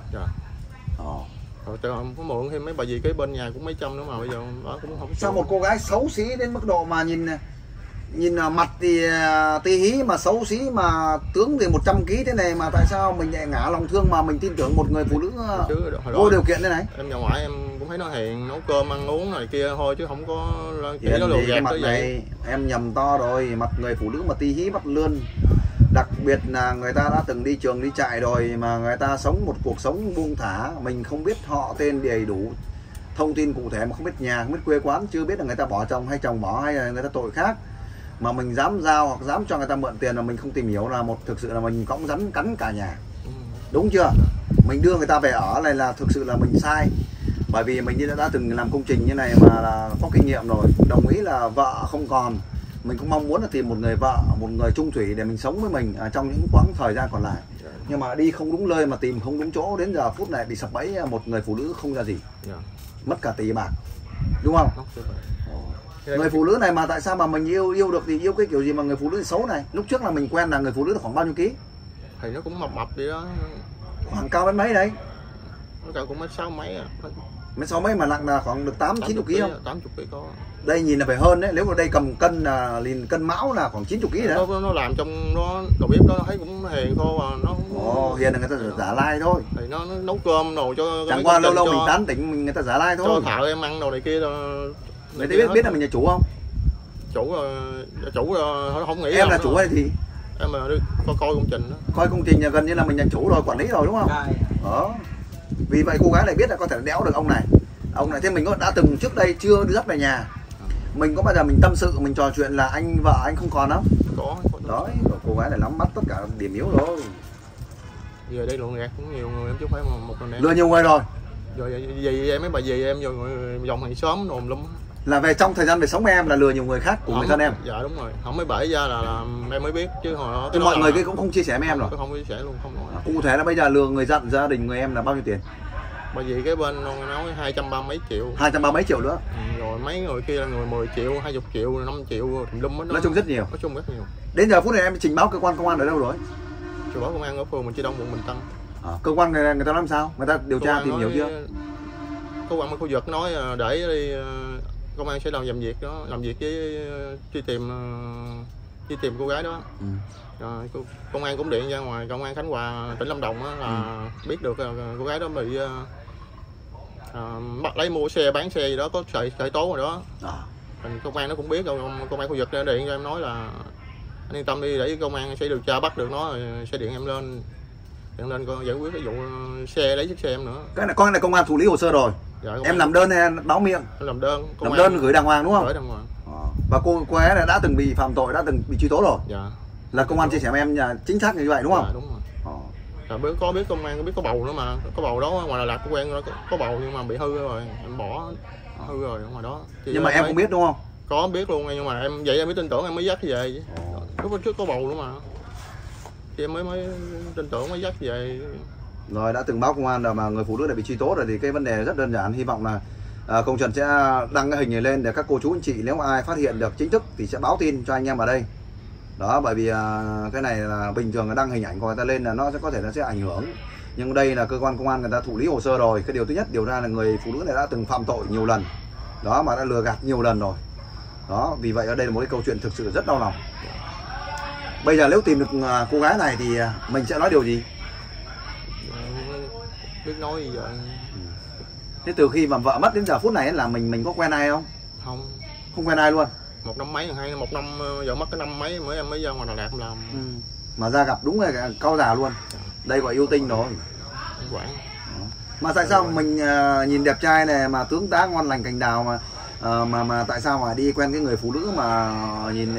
Rồi không có mượn thêm mấy bà gì cái bên nhà cũng mấy trăm nữa mà bây giờ đó cũng không. Sao một cô gái xấu xí đến mức độ mà nhìn mặt thì tí hí mà xấu xí mà tướng thì 100 kg thế này mà tại sao mình lại ngả lòng thương mà mình tin tưởng một người phụ nữ vô điều kiện thế này? Em nhà ngoại em cũng thấy nó hiền, nấu cơm ăn uống này kia thôi chứ không có chỉ nó lừa gạt tới vậy. Em nhầm to rồi, mặt người phụ nữ mà tí hí bắt lươn. Đặc biệt là người ta đã từng đi trường đi trại rồi mà người ta sống một cuộc sống buông thả, mình không biết họ tên đầy đủ thông tin cụ thể, mà không biết nhà, không biết quê quán, chưa biết là người ta bỏ chồng hay chồng bỏ hay là người ta tội khác, mà mình dám giao hoặc dám cho người ta mượn tiền là mình không tìm hiểu là thực sự là mình cõng rắn cắn cả nhà. Đúng chưa? Mình đưa người ta về ở này là thực sự là mình sai, bởi vì mình đã từng làm công trình như này mà là có kinh nghiệm rồi. Đồng ý là vợ không còn, mình cũng mong muốn là tìm một người vợ, một người chung thủy để mình sống với mình trong những quãng thời gian còn lại. Nhưng mà đi không đúng nơi mà tìm không đúng chỗ, đến giờ phút này bị sập bẫy một người phụ nữ không ra gì, mất cả tỷ bạc, đúng không? Người phụ nữ này mà tại sao mà mình yêu được thì yêu cái kiểu gì mà người phụ nữ xấu này? Lúc trước là mình quen là người phụ nữ khoảng bao nhiêu ký? Thì nó cũng mập đi đó. Khoảng cao đến mấy đấy? Nó cao cũng mấy 6 mấy à. Mấy 6 mấy mà nặng là khoảng được 80-90 kg không? 80 kg có. Đây nhìn là phải hơn đấy, nếu mà đây cầm cân là liền cân mão là khoảng 90 kg đấy. Nó làm trong đó đầu bếp đó thấy cũng hiền khô mà nó không... hiền là người ta giả lai thôi. Thì nó nấu cơm đồ cho chẳng qua lâu lâu mình tán tỉnh mình người ta giả lai thôi. Cho thợ em ăn đồ này kia rồi. Người ta biết là mình là chủ không? Chủ không nghĩ em là chủ hay gì? Em là coi công trình đó. Coi công trình là gần như là mình là chủ rồi, quản lý rồi đúng không? Đó. Vì vậy cô gái này biết là có thể đéo được ông này. Ông này thế mình đã từng trước đây chưa dắt về nhà. Mình có bao giờ mình tâm sự, mình trò chuyện là anh vợ anh không còn không? Có. Đó, cô gái này nắm bắt tất cả điểm yếu rồi. Giờ đây lừa gạt cũng nhiều người em chứ không phải một mình em. Lừa nhiều người rồi. Rồi gì em mấy bà gì em rồi dòng hàng xóm đồn lum. Là về trong thời gian về sống với em là lừa nhiều người khác của người thân em. Dạ đúng rồi. Không mới bể ra là em mới biết chứ hồi đó. Mọi người kia cũng không chia sẻ với em rồi. Không chia sẻ luôn, không nói. Cụ thể là bây giờ lừa người gia đình người em là bao nhiêu tiền? Bởi vì cái bên nó nói 230 mấy triệu. 230 mấy triệu nữa. Rồi mấy người kia là người 10 triệu, 20 triệu, 5 triệu tùm lum hết. Nói chung rất nhiều. Nói chung rất nhiều. Đến giờ phút này em trình báo cơ quan công an ở đâu rồi? Trình báo công an ở phường Mình Chi Đông, quận Bình Tân. Cơ quan người ta làm sao? Người ta điều tra tìm hiểu chưa? Cơ quan khu vực nói để đi công an sẽ làm việc đó, làm việc với truy tìm cô gái đó. Rồi công an cũng điện ra ngoài công an Khánh Hòa tỉnh Lâm Đồng đó, là biết được cô gái đó bị bắt lấy mua xe bán xe gì đó có khởi tố rồi đó. Công an nó cũng biết, công an khu vực điện cho em nói là anh yên tâm đi, để công an sẽ điều tra bắt được nó rồi sẽ điện em lên giải quyết cái vụ xe, lấy chiếc xe em nữa. Cái này con này công an thụ lý hồ sơ rồi. Dạ, em làm đơn hay báo miệng? Em làm đơn. Làm đơn gửi đàng hoàng đúng không? Gửi đàng hoàng. Và cô ấy này đã từng bị phạm tội, đã từng bị truy tố rồi. Dạ. Là công an chia sẻ với em chính xác như vậy đúng không? Dạ đúng rồi. Rồi biết công an, biết có bầu nữa mà, có bầu đó ngoài Đà Lạt có quen có bầu nhưng mà bị hư rồi, em bỏ hư rồi ở ngoài đó. Nhưng mà em không biết đúng không? Có biết luôn, nhưng mà em vậy em mới tin tưởng, em mới dắt về. Lúc trước có bầu nữa mà, thì em mới tin tưởng mới dắt về. Rồi đã từng báo công an rồi mà người phụ nữ này bị truy tố rồi thì cái vấn đề rất đơn giản. Hy vọng là Công Trần sẽ đăng cái hình này lên để các cô chú anh chị nếu ai phát hiện được chính thức thì sẽ báo tin cho anh em ở đây. Đó, bởi vì cái này là bình thường là đăng hình ảnh của người ta lên là nó sẽ có thể nó sẽ ảnh hưởng. Nhưng đây là cơ quan công an người ta thụ lý hồ sơ rồi. Cái điều thứ nhất điều ra là người phụ nữ này đã từng phạm tội nhiều lần. Đó, mà đã lừa gạt nhiều lần rồi. Đó, vì vậy ở đây là một cái câu chuyện thực sự rất đau lòng. Bây giờ nếu tìm được cô gái này thì mình sẽ nói điều gì? Biết nói gì vậy? Thế từ khi mà vợ mất đến giờ phút này là mình có quen ai không? Không quen ai luôn. Một năm mấy, một năm vợ mất cái năm mấy em mới ra ngoài Đà Lạt làm. Mà ra gặp đúng là cao già luôn. Đây gọi yêu tinh rồi. Mà tại sao mình nhìn đẹp trai này mà tướng tá ngon lành cành đào mà tại sao mà đi quen cái người phụ nữ mà nhìn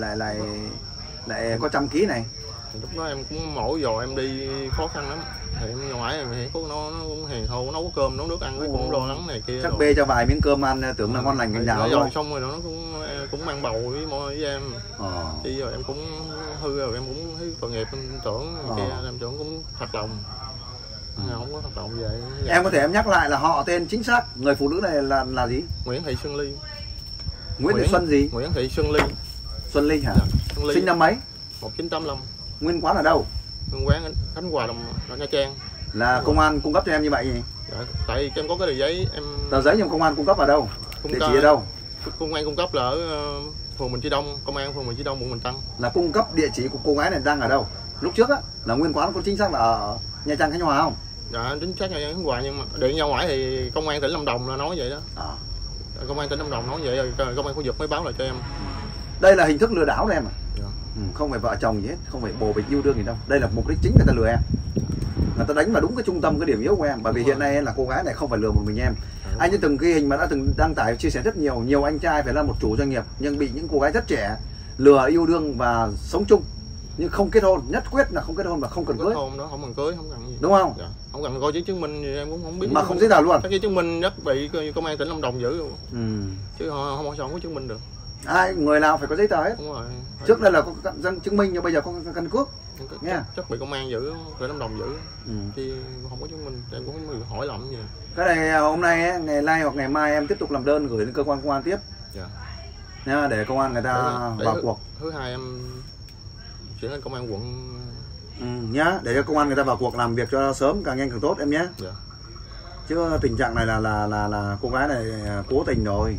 lại có 100 kg này? Lúc đó em cũng mỗi giờ em đi khó khăn lắm. Thì em ngoài em thì nó cũng hèn thô, nấu cơm nấu nước ăn cũng lo lắng này kia. Chắc bê cho vài miếng cơm ăn tưởng là ngon lành cành đào rồi xong rồi nó cũng mang bầu với em. Thì giờ em cũng hư rồi, em cũng thấy tội nghiệp, em tưởng kia em tưởng cũng thật lòng. Không có thật lòng vậy. Em có thể em nhắc lại là họ tên chính xác người phụ nữ này là gì? Nguyễn Thị Xuân Ly. Nguyễn Thị Xuân gì? Nguyễn Thị Xuân Ly. Xuân Ly hả? Xuân Ly. Sinh năm mấy? 1985. Nguyên quán ở đâu? Nguyên quán Khánh Hòa, Nha Trang. Là công an cung cấp cho em như vậy gì? Dạ, tại em có cái tờ giấy em. Tờ giấy nhưng công an cung cấp ở đâu? Địa chỉ ở đâu? Công an cung cấp là ở phường Bình Chi Đông, công an phường Bình Chi Đông, quận Bình Tân. Là cung cấp địa chỉ của cô gái này đang ở đâu? Lúc trước á là nguyên quán có chính xác là ở Nha Trang, Khánh Hòa không? Dạ chính xác Nha Trang, Khánh Hòa, nhưng mà điện ra ngoài thì công an tỉnh Lâm Đồng là nói vậy đó. Công an tỉnh Lâm Đồng nói vậy rồi công an khu vực mới báo lại cho em. Đây là hình thức lừa đảo đó em à? Không phải vợ chồng gì hết, không phải bồ bịch yêu đương gì đâu. Đây là mục đích chính người ta lừa em. Người ta đánh vào đúng cái trung tâm, cái điểm yếu của em. Bởi vì hiện nay là cô gái này không phải lừa một mình em. Anh như từng ghi hình mà đã từng đăng tải chia sẻ rất nhiều anh trai phải là một chủ doanh nghiệp nhưng bị những cô gái rất trẻ lừa yêu đương và sống chung nhưng không kết hôn, nhất quyết là không kết hôn và không cần cưới. Hôn đó, không cần cưới, không cần gì. Đúng không? Dạ. Không cần coi giấy chứng minh gì em cũng không biết. Mà không giấy tờ luôn. Các giấy chứng minh rất bị công an tỉnh Lâm Đồng giữ luôn. Chứ không có chứng minh được. Ai người nào phải có giấy tờ hết. Đúng rồi. Trước đây là có dân chứng minh nhưng bây giờ có căn cước. Nha. Chắc bị công an giữ, tỉnh Lâm Đồng giữ. Thì không có chứng minh, em cũng không hỏi lầm gì. Cái này hôm nay ngày nay hoặc ngày mai em tiếp tục làm đơn gửi đến cơ quan công an tiếp. Dạ. Nha, để công an người ta vào cuộc. Thứ hai em chuyển lên công an quận. Nhá, để cho công an người ta vào cuộc làm việc cho sớm, càng nhanh càng tốt em nhé. Dạ. Chứ tình trạng này là cô gái này cố tình rồi.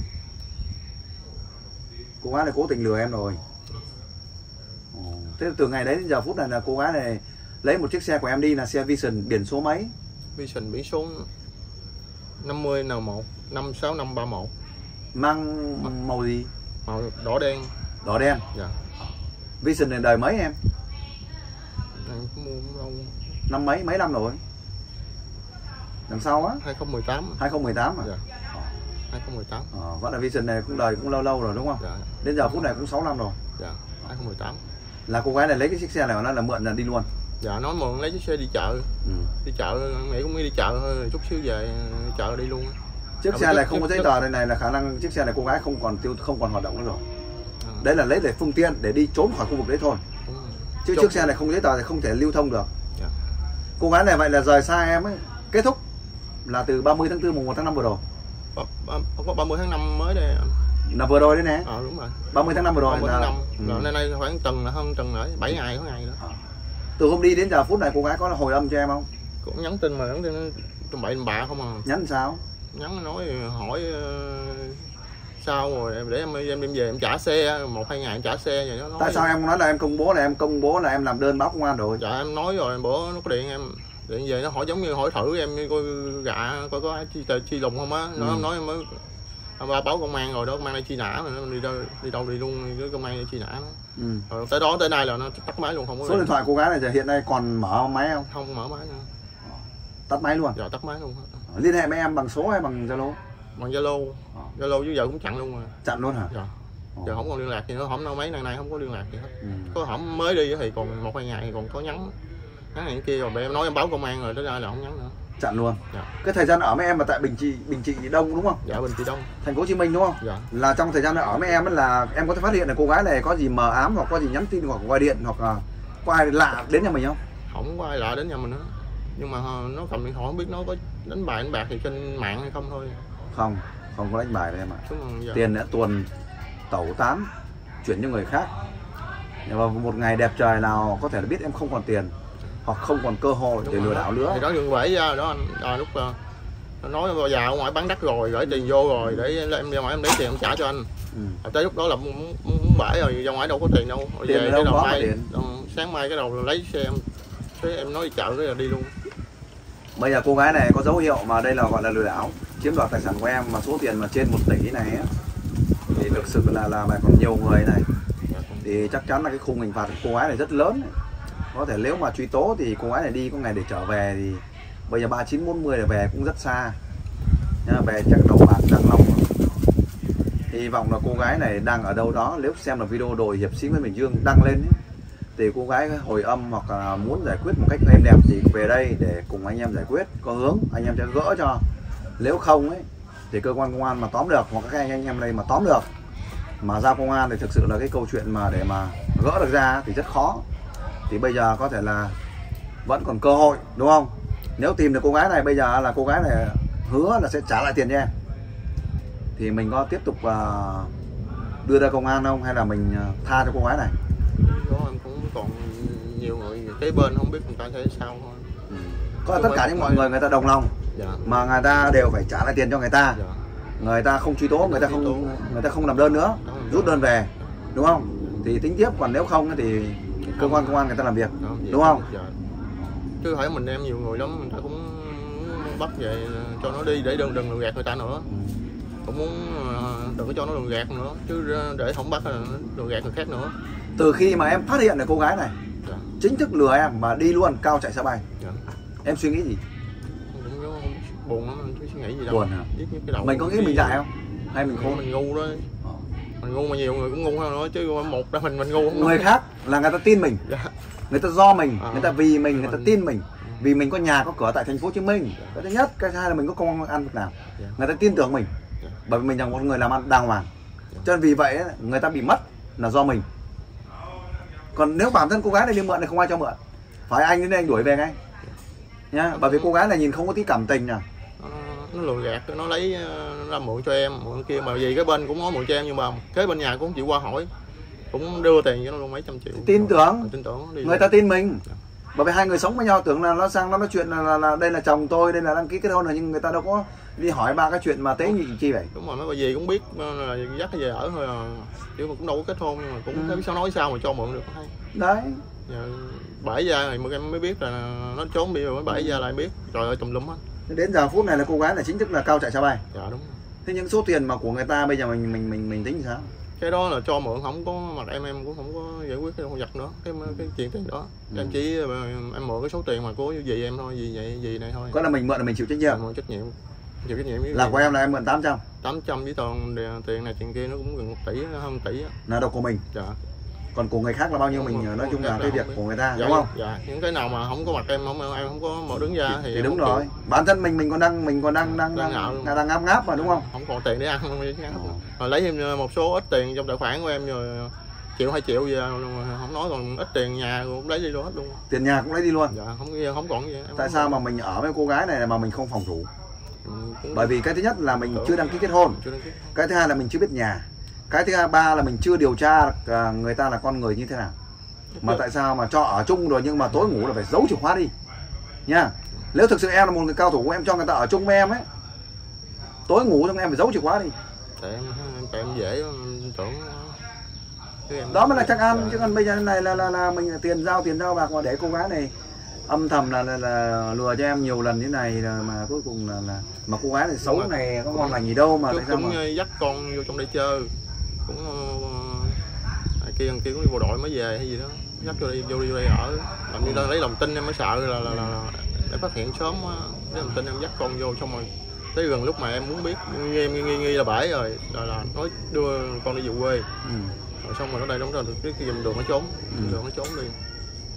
Cô gái này cố tình lừa em rồi. Thế từ ngày đấy đến giờ phút này là cô gái này lấy một chiếc xe của em đi là xe Vision biển số mấy? Vision biển số 50N1 56531. Mang màu gì? Màu đỏ đen. Đỏ đen. Dạ. Vision này đời mấy em? Mua năm mấy năm rồi? Đằng sau á? 2018. 2018 à? Dạ. 2018. Vẫn là Vision này cũng đời cũng lâu rồi đúng không? Dạ. Đến giờ phút này cũng 6 năm rồi. Dạ, 2018. Là cô gái này lấy cái chiếc xe này nó là mượn là đi luôn. Dạ, nói mượn lấy chiếc xe đi chợ. Đi chợ, nghĩ cũng đi chợ thôi, chút xíu về chợ đi luôn. Chiếc xe này không có giấy tờ này là khả năng chiếc xe này cô gái không còn hoạt động nữa rồi. Đấy là lấy để phương tiện để đi trốn khỏi khu vực đấy thôi. Chứ chiếc xe này không giấy tờ thì không thể lưu thông được. Dạ. Cô gái này vậy là rời xa em ấy, kết thúc là từ 30 tháng 4 mùng 1 tháng 5 vừa rồi. Có 30 tháng 5 mới đây. Là vừa rồi đấy nè. Đúng rồi. 30 tháng 5 vừa rồi. 30 tháng 5. Rồi nay khoảng tuần là hơn tuần nữa, 7 ngày có ngày nữa. Từ hôm đi đến giờ phút này cô gái có hồi âm cho em không? Cũng nhắn tin mà nhắn tin trong bậy bạ không à. Nhắn sao? Nhắn nói hỏi sao rồi để em đem về em trả xe 1-2 ngày em trả xe vậy đó. Tại sao em nói là em công bố là em làm đơn báo công an rồi? Dạ em nói rồi, bữa nó có điện về nó hỏi giống như hỏi thử em coi gạ coi có ai chi lùng không á. Nó nói em mới báo công an rồi đó, công an đây chi nã mà nó đi đâu đi luôn với công an chi nã nó. Rồi tới đó tới nay là nó tắt máy luôn, không có. Số điện thoại cô gái này giờ hiện nay còn mở máy không? Không mở máy nữa. Tắt máy luôn. Dạ tắt máy luôn. Liên hệ với em bằng số hay bằng Zalo? Bằng Zalo. Zalo chứ giờ cũng chặn luôn rồi. Chặn luôn hả? Dạ. Giờ không còn liên lạc gì nữa, hổng đâu mấy ngày nay không có liên lạc gì hết. Có hổng mới đi thì còn 1-2 ngày còn có nhắn. Cái này kia rồi em nói em báo công an rồi tới nay là không nhắn nữa. Chặn luôn. Dạ. Cái thời gian ở với em là tại Bình Trị Đông đúng không? Dạ, Bình Trị Đông, Thành phố Hồ Chí Minh đúng không? dạ. Là trong thời gian ở với em ấy là em có thể phát hiện là cô gái này có gì mờ ám hoặc có gì nhắn tin hoặc gọi điện hoặc là có ai lạ đến nhà mình không? Không có ai lạ đến nhà mình nữa, nhưng mà nó cầm điện thoại không biết nó có đánh bạc thì trên mạng hay không thôi. Không có đánh bài với em ạ. Dạ. Tiền đã tuồn tẩu tán chuyển cho người khác. Nhưng mà một ngày đẹp trời nào có thể là biết em không còn tiền hoặc không còn cơ hội để lừa đảo nữa. Thì đó gần bể ra đó anh, lúc nói vào già ở ngoài bán đất rồi gửi tiền vô rồi để em ra ngoài em lấy tiền em trả cho anh. Tới lúc đó là muốn bể rồi, ra ngoài đâu có tiền đâu. Tiền về đâu cái có mai, tiền. Sáng mai cái đầu lấy xe em nói đi chợ rồi đi luôn. Bây giờ cô gái này có dấu hiệu mà đây là gọi là lừa đảo chiếm đoạt tài sản của em mà số tiền mà trên 1 tỷ này ấy, thì thực sự là mà còn nhiều người này thì chắc chắn là cái khung hình phạt của cô gái này rất lớn. Có thể nếu mà truy tố thì cô gái này đi có ngày để trở về thì bây giờ 3940 là về cũng rất xa. Về chắc đầu bạc Đăng Long. Hy vọng là cô gái này đang ở đâu đó, nếu xem là video đội hiệp sĩ Nguyễn Bình Dương đăng lên ấy, thì cô gái hồi âm hoặc là muốn giải quyết một cách êm đẹp thì về đây để cùng anh em giải quyết, có hướng anh em sẽ gỡ cho. Nếu không ấy thì cơ quan công an mà tóm được hoặc các anh em đây mà tóm được mà giao công an thì thực sự là cái câu chuyện mà để mà gỡ được ra thì rất khó. Thì bây giờ có thể là vẫn còn cơ hội đúng không? Nếu tìm được cô gái này, bây giờ là cô gái này hứa là sẽ trả lại tiền cho em, thì mình có tiếp tục đưa ra công an không hay là mình tha cho cô gái này? Đó em cũng còn nhiều người kế bên không biết người ta thấy sao thôi. Có tất cả những mọi người ta đồng lòng. Dạ. Mà người ta đều phải trả lại tiền cho người ta. Dạ. Người ta không truy tố, người ta không làm đơn nữa, rút đơn về, đúng không? Thì tính tiếp, còn nếu không thì cơ quan công an người ta làm việc, đúng không? Dạ. Chứ phải mình em nhiều người lắm, người ta cũng bắt về cho nó đi để đừng lừa gạt người ta nữa. Cũng muốn đừng có cho nó lừa gạt nữa, chứ để không bắt là lừa gạt người khác nữa. Từ khi mà em phát hiện được cô gái này, dạ, chính thức lừa em mà đi luôn cao chạy xa bay, dạ, em suy nghĩ gì? Buồn lắm, chứ suy nghĩ gì đâu. Buồn hả? Cái đầu mình có nghĩ mình dại không? Hay mình khôn? Mình ngu đó. Mình ngu mà nhiều người cũng ngu hơn nữa, chứ một là mình ngu không. Người khác là người ta tin mình. Dạ. Người ta do mình, người ta vì mình, người ta tin mình. Vì mình có nhà có cửa tại thành phố Hồ Chí Minh. Cái thứ nhất, cái thứ hai là mình có công ăn việc làm. Người ta tin tưởng mình. Bởi vì mình là một người làm ăn đàng hoàng. Cho nên vì vậy người ta bị mất là do mình. Còn nếu bản thân cô gái này đi mượn thì không ai cho mượn, phải anh đến đây anh đuổi về ngay nhá. Bởi vì cô gái này nhìn không có tí cảm tình nào. Nó lừa gạt, nó lấy ra mượn cho em, mượn kia mà vì cái bên cũng nói mượn cho em nhưng mà cái bên nhà cũng không chịu qua hỏi, cũng đưa tiền cho nó luôn mấy trăm triệu. Tin tưởng đi người ta tin mình. Bởi vì hai người sống với nhau tưởng là nó sang nó nói chuyện là đây là chồng tôi, đây là đăng ký kết hôn rồi, nhưng người ta đâu có đi hỏi ba cái chuyện mà tế nhị chi vậy. Đúng rồi, mấy bà dì cũng biết là dắt cái về ở thôi à, chứ mà cũng đâu có kết hôn, nhưng mà cũng không biết sao nói sao mà cho mượn được hay. Đấy. Giờ bãi ra thì em mới biết là nó trốn đi rồi mới bãi ra lại biết. Trời ơi tùm lum hết. Đến giờ phút này là cô gái là chính thức là cao chạy xa bay. Dạ đúng. Thế những số tiền mà của người ta bây giờ mình tính sao? Cái đó là cho mượn, không có mặt em cũng không có giải quyết cái không giật nữa cái chuyện tiền đó. Em chỉ em mượn cái số tiền mà của dì em thôi, dì này thôi. Có là mình mượn là mình chịu trách nhiệm. Trách nhiệm. Chịu trách nhiệm. Là của em là em mượn 800. 800 với toàn tiền này tiền kia nó cũng gần 1 tỷ, hơn 1 tỷ. Là đâu của mình. Dạ. Còn của người khác là bao nhiêu mình nói chung là cái việc của người ta, dạ, đúng không? Dạ, những cái nào mà không có mặt em không có mở đứng ra thì đúng rồi. Bản thân mình còn đang ngáp mà đúng không? Không còn tiền để ăn rồi lấy thêm một số ít tiền trong tài khoản của em rồi 1 2 triệu gì không nói, còn ít tiền nhà cũng lấy đi luôn hết luôn. Tiền nhà cũng lấy đi luôn. Dạ, không còn gì. Tại sao mà mình ở với cô gái này mà mình không phòng thủ? Bởi vì cái thứ nhất là mình chưa đăng ký kết hôn. Cái thứ hai là mình chưa biết nhà. Cái thứ ba là mình chưa điều tra người ta là con người như thế nào. Mà tại sao mà cho ở chung rồi nhưng mà tối ngủ là phải giấu chìa khóa đi nha. Nếu thực sự em là một người cao thủ, em cho người ta ở chung với em ấy, tối ngủ xong em phải giấu chìa khóa đi. Tại em dễ tưởng đó mới là chắc ăn. Chứ còn bây giờ này là mình tiền giao bạc mà để cô gái này âm thầm là lừa cho em nhiều lần như này mà cuối cùng là mà cô gái này xấu này có ngon lành gì đâu mà tại sao cũng mà dắt con vô trong đây chơi, cũng kia cũng đi bộ đội mới về hay gì đó, dắt vô đây ở, làm như lấy lòng tin em mới sợ là để phát hiện sớm, lấy lòng tin em dắt con vô, xong rồi tới gần lúc mà em muốn biết em nghi là bãi rồi là nói đưa con đi về quê. Rồi xong rồi nó đây đúng rồi cái đường nó trốn, đường nó trốn đi.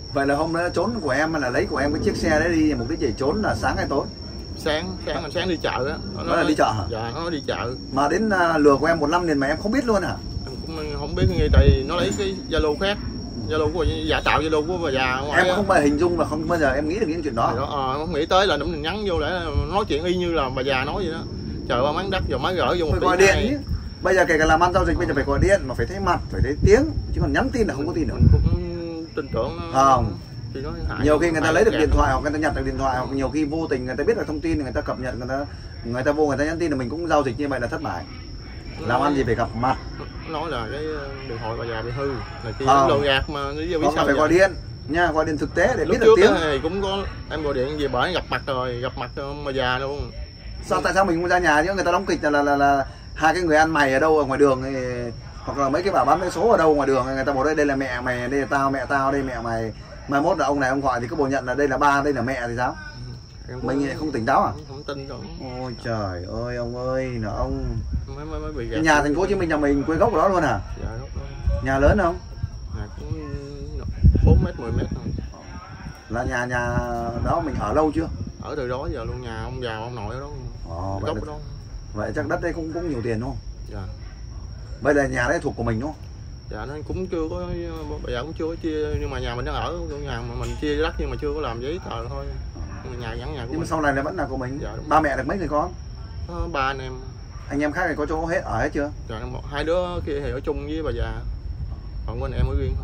Vậy là hôm đó trốn của em là lấy của em cái chiếc xe đấy đi mục đích gì, trốn là sáng hay tối? Sáng đi chợ á. Nó là đi chợ hả? Dạ, nó đi chợ. Mà đến lừa của em 1 năm liền mà em không biết luôn hả? Em cũng không biết nghe, tại vì nó lấy cái Zalo khác, Zalo của giả tạo Zalo của bà già ngoài. Em không bao hình dung là không bao giờ em nghĩ được những chuyện đó. Không nghĩ tới là nó nhắn vô để nói chuyện y như là bà già nói vậy đó. Trời ơi, bán đất rồi mới gửi vô một phải gọi điện chứ. Bây giờ kể cả làm ăn giao dịch bây giờ phải gọi điện mà phải thấy mặt, phải thấy tiếng, chứ còn nhắn tin là không có tin được. Mình cũng tin tưởng nó. Không. Nhiều khi người ta lấy được điện thoại hoặc người ta nhặt được điện thoại, hoặc nhiều khi vô tình người ta biết được thông tin, người ta cập nhật, người ta vô người ta nhắn tin là mình cũng giao dịch như vậy là thất bại. Làm ăn gì phải gặp mặt. Nói là cái điện thoại bà già bị hư, là kia đồ gạt mà lý do vì sao phải gọi điện nha, gọi điện thực tế để lúc biết được tiếng. Thì cũng có em gọi điện về bởi gặp mặt bà già luôn. Sao tại sao mình không ra nhà chứ? Người ta đóng kịch là hai cái người ăn mày ở đâu ở ngoài đường thì, hoặc là mấy cái bà bán vé số ở đâu ngoài đường, người ta bảo đây là mẹ mày, đây là tao, mẹ tao, đây mẹ mày. Mai mốt là ông này ông gọi thì cứ bộ nhận là đây là ba, đây là mẹ thì sao? Mình lại không tỉnh táo à? Không tin đâu. Ôi trời ơi ông ơi, là ông mới bị gạt. Nhà thành phố Hồ Chí Minh nhà mình quê gốc của đó luôn hả? Dạ gốc đó. Nhà lớn không? Nhà cũng 4 mét 10 mét thôi. Là nhà đó mình ở lâu chưa? Ở từ đó giờ luôn, nhà ông già ông nội ở đó. Vậy, gốc đó. Vậy chắc đất đây cũng nhiều tiền đúng không? Dạ. Vậy là nhà đấy thuộc của mình đúng không? Dạ nó cũng chưa có, bây giờ cũng chưa có chia, nhưng mà nhà mình đang ở, nhà mà mình chia đất nhưng mà chưa có làm giấy tờ thôi. Nhưng mà nhà gắn nhà của nhưng mình. Mà sau này là vẫn là của mình. Dạ, ba mẹ được mấy người con? Có 3 anh em. Anh em khác thì có chỗ hết ở hết chưa? Dạ, hai đứa kia thì ở chung với bà già, còn bên em ở riêng thôi.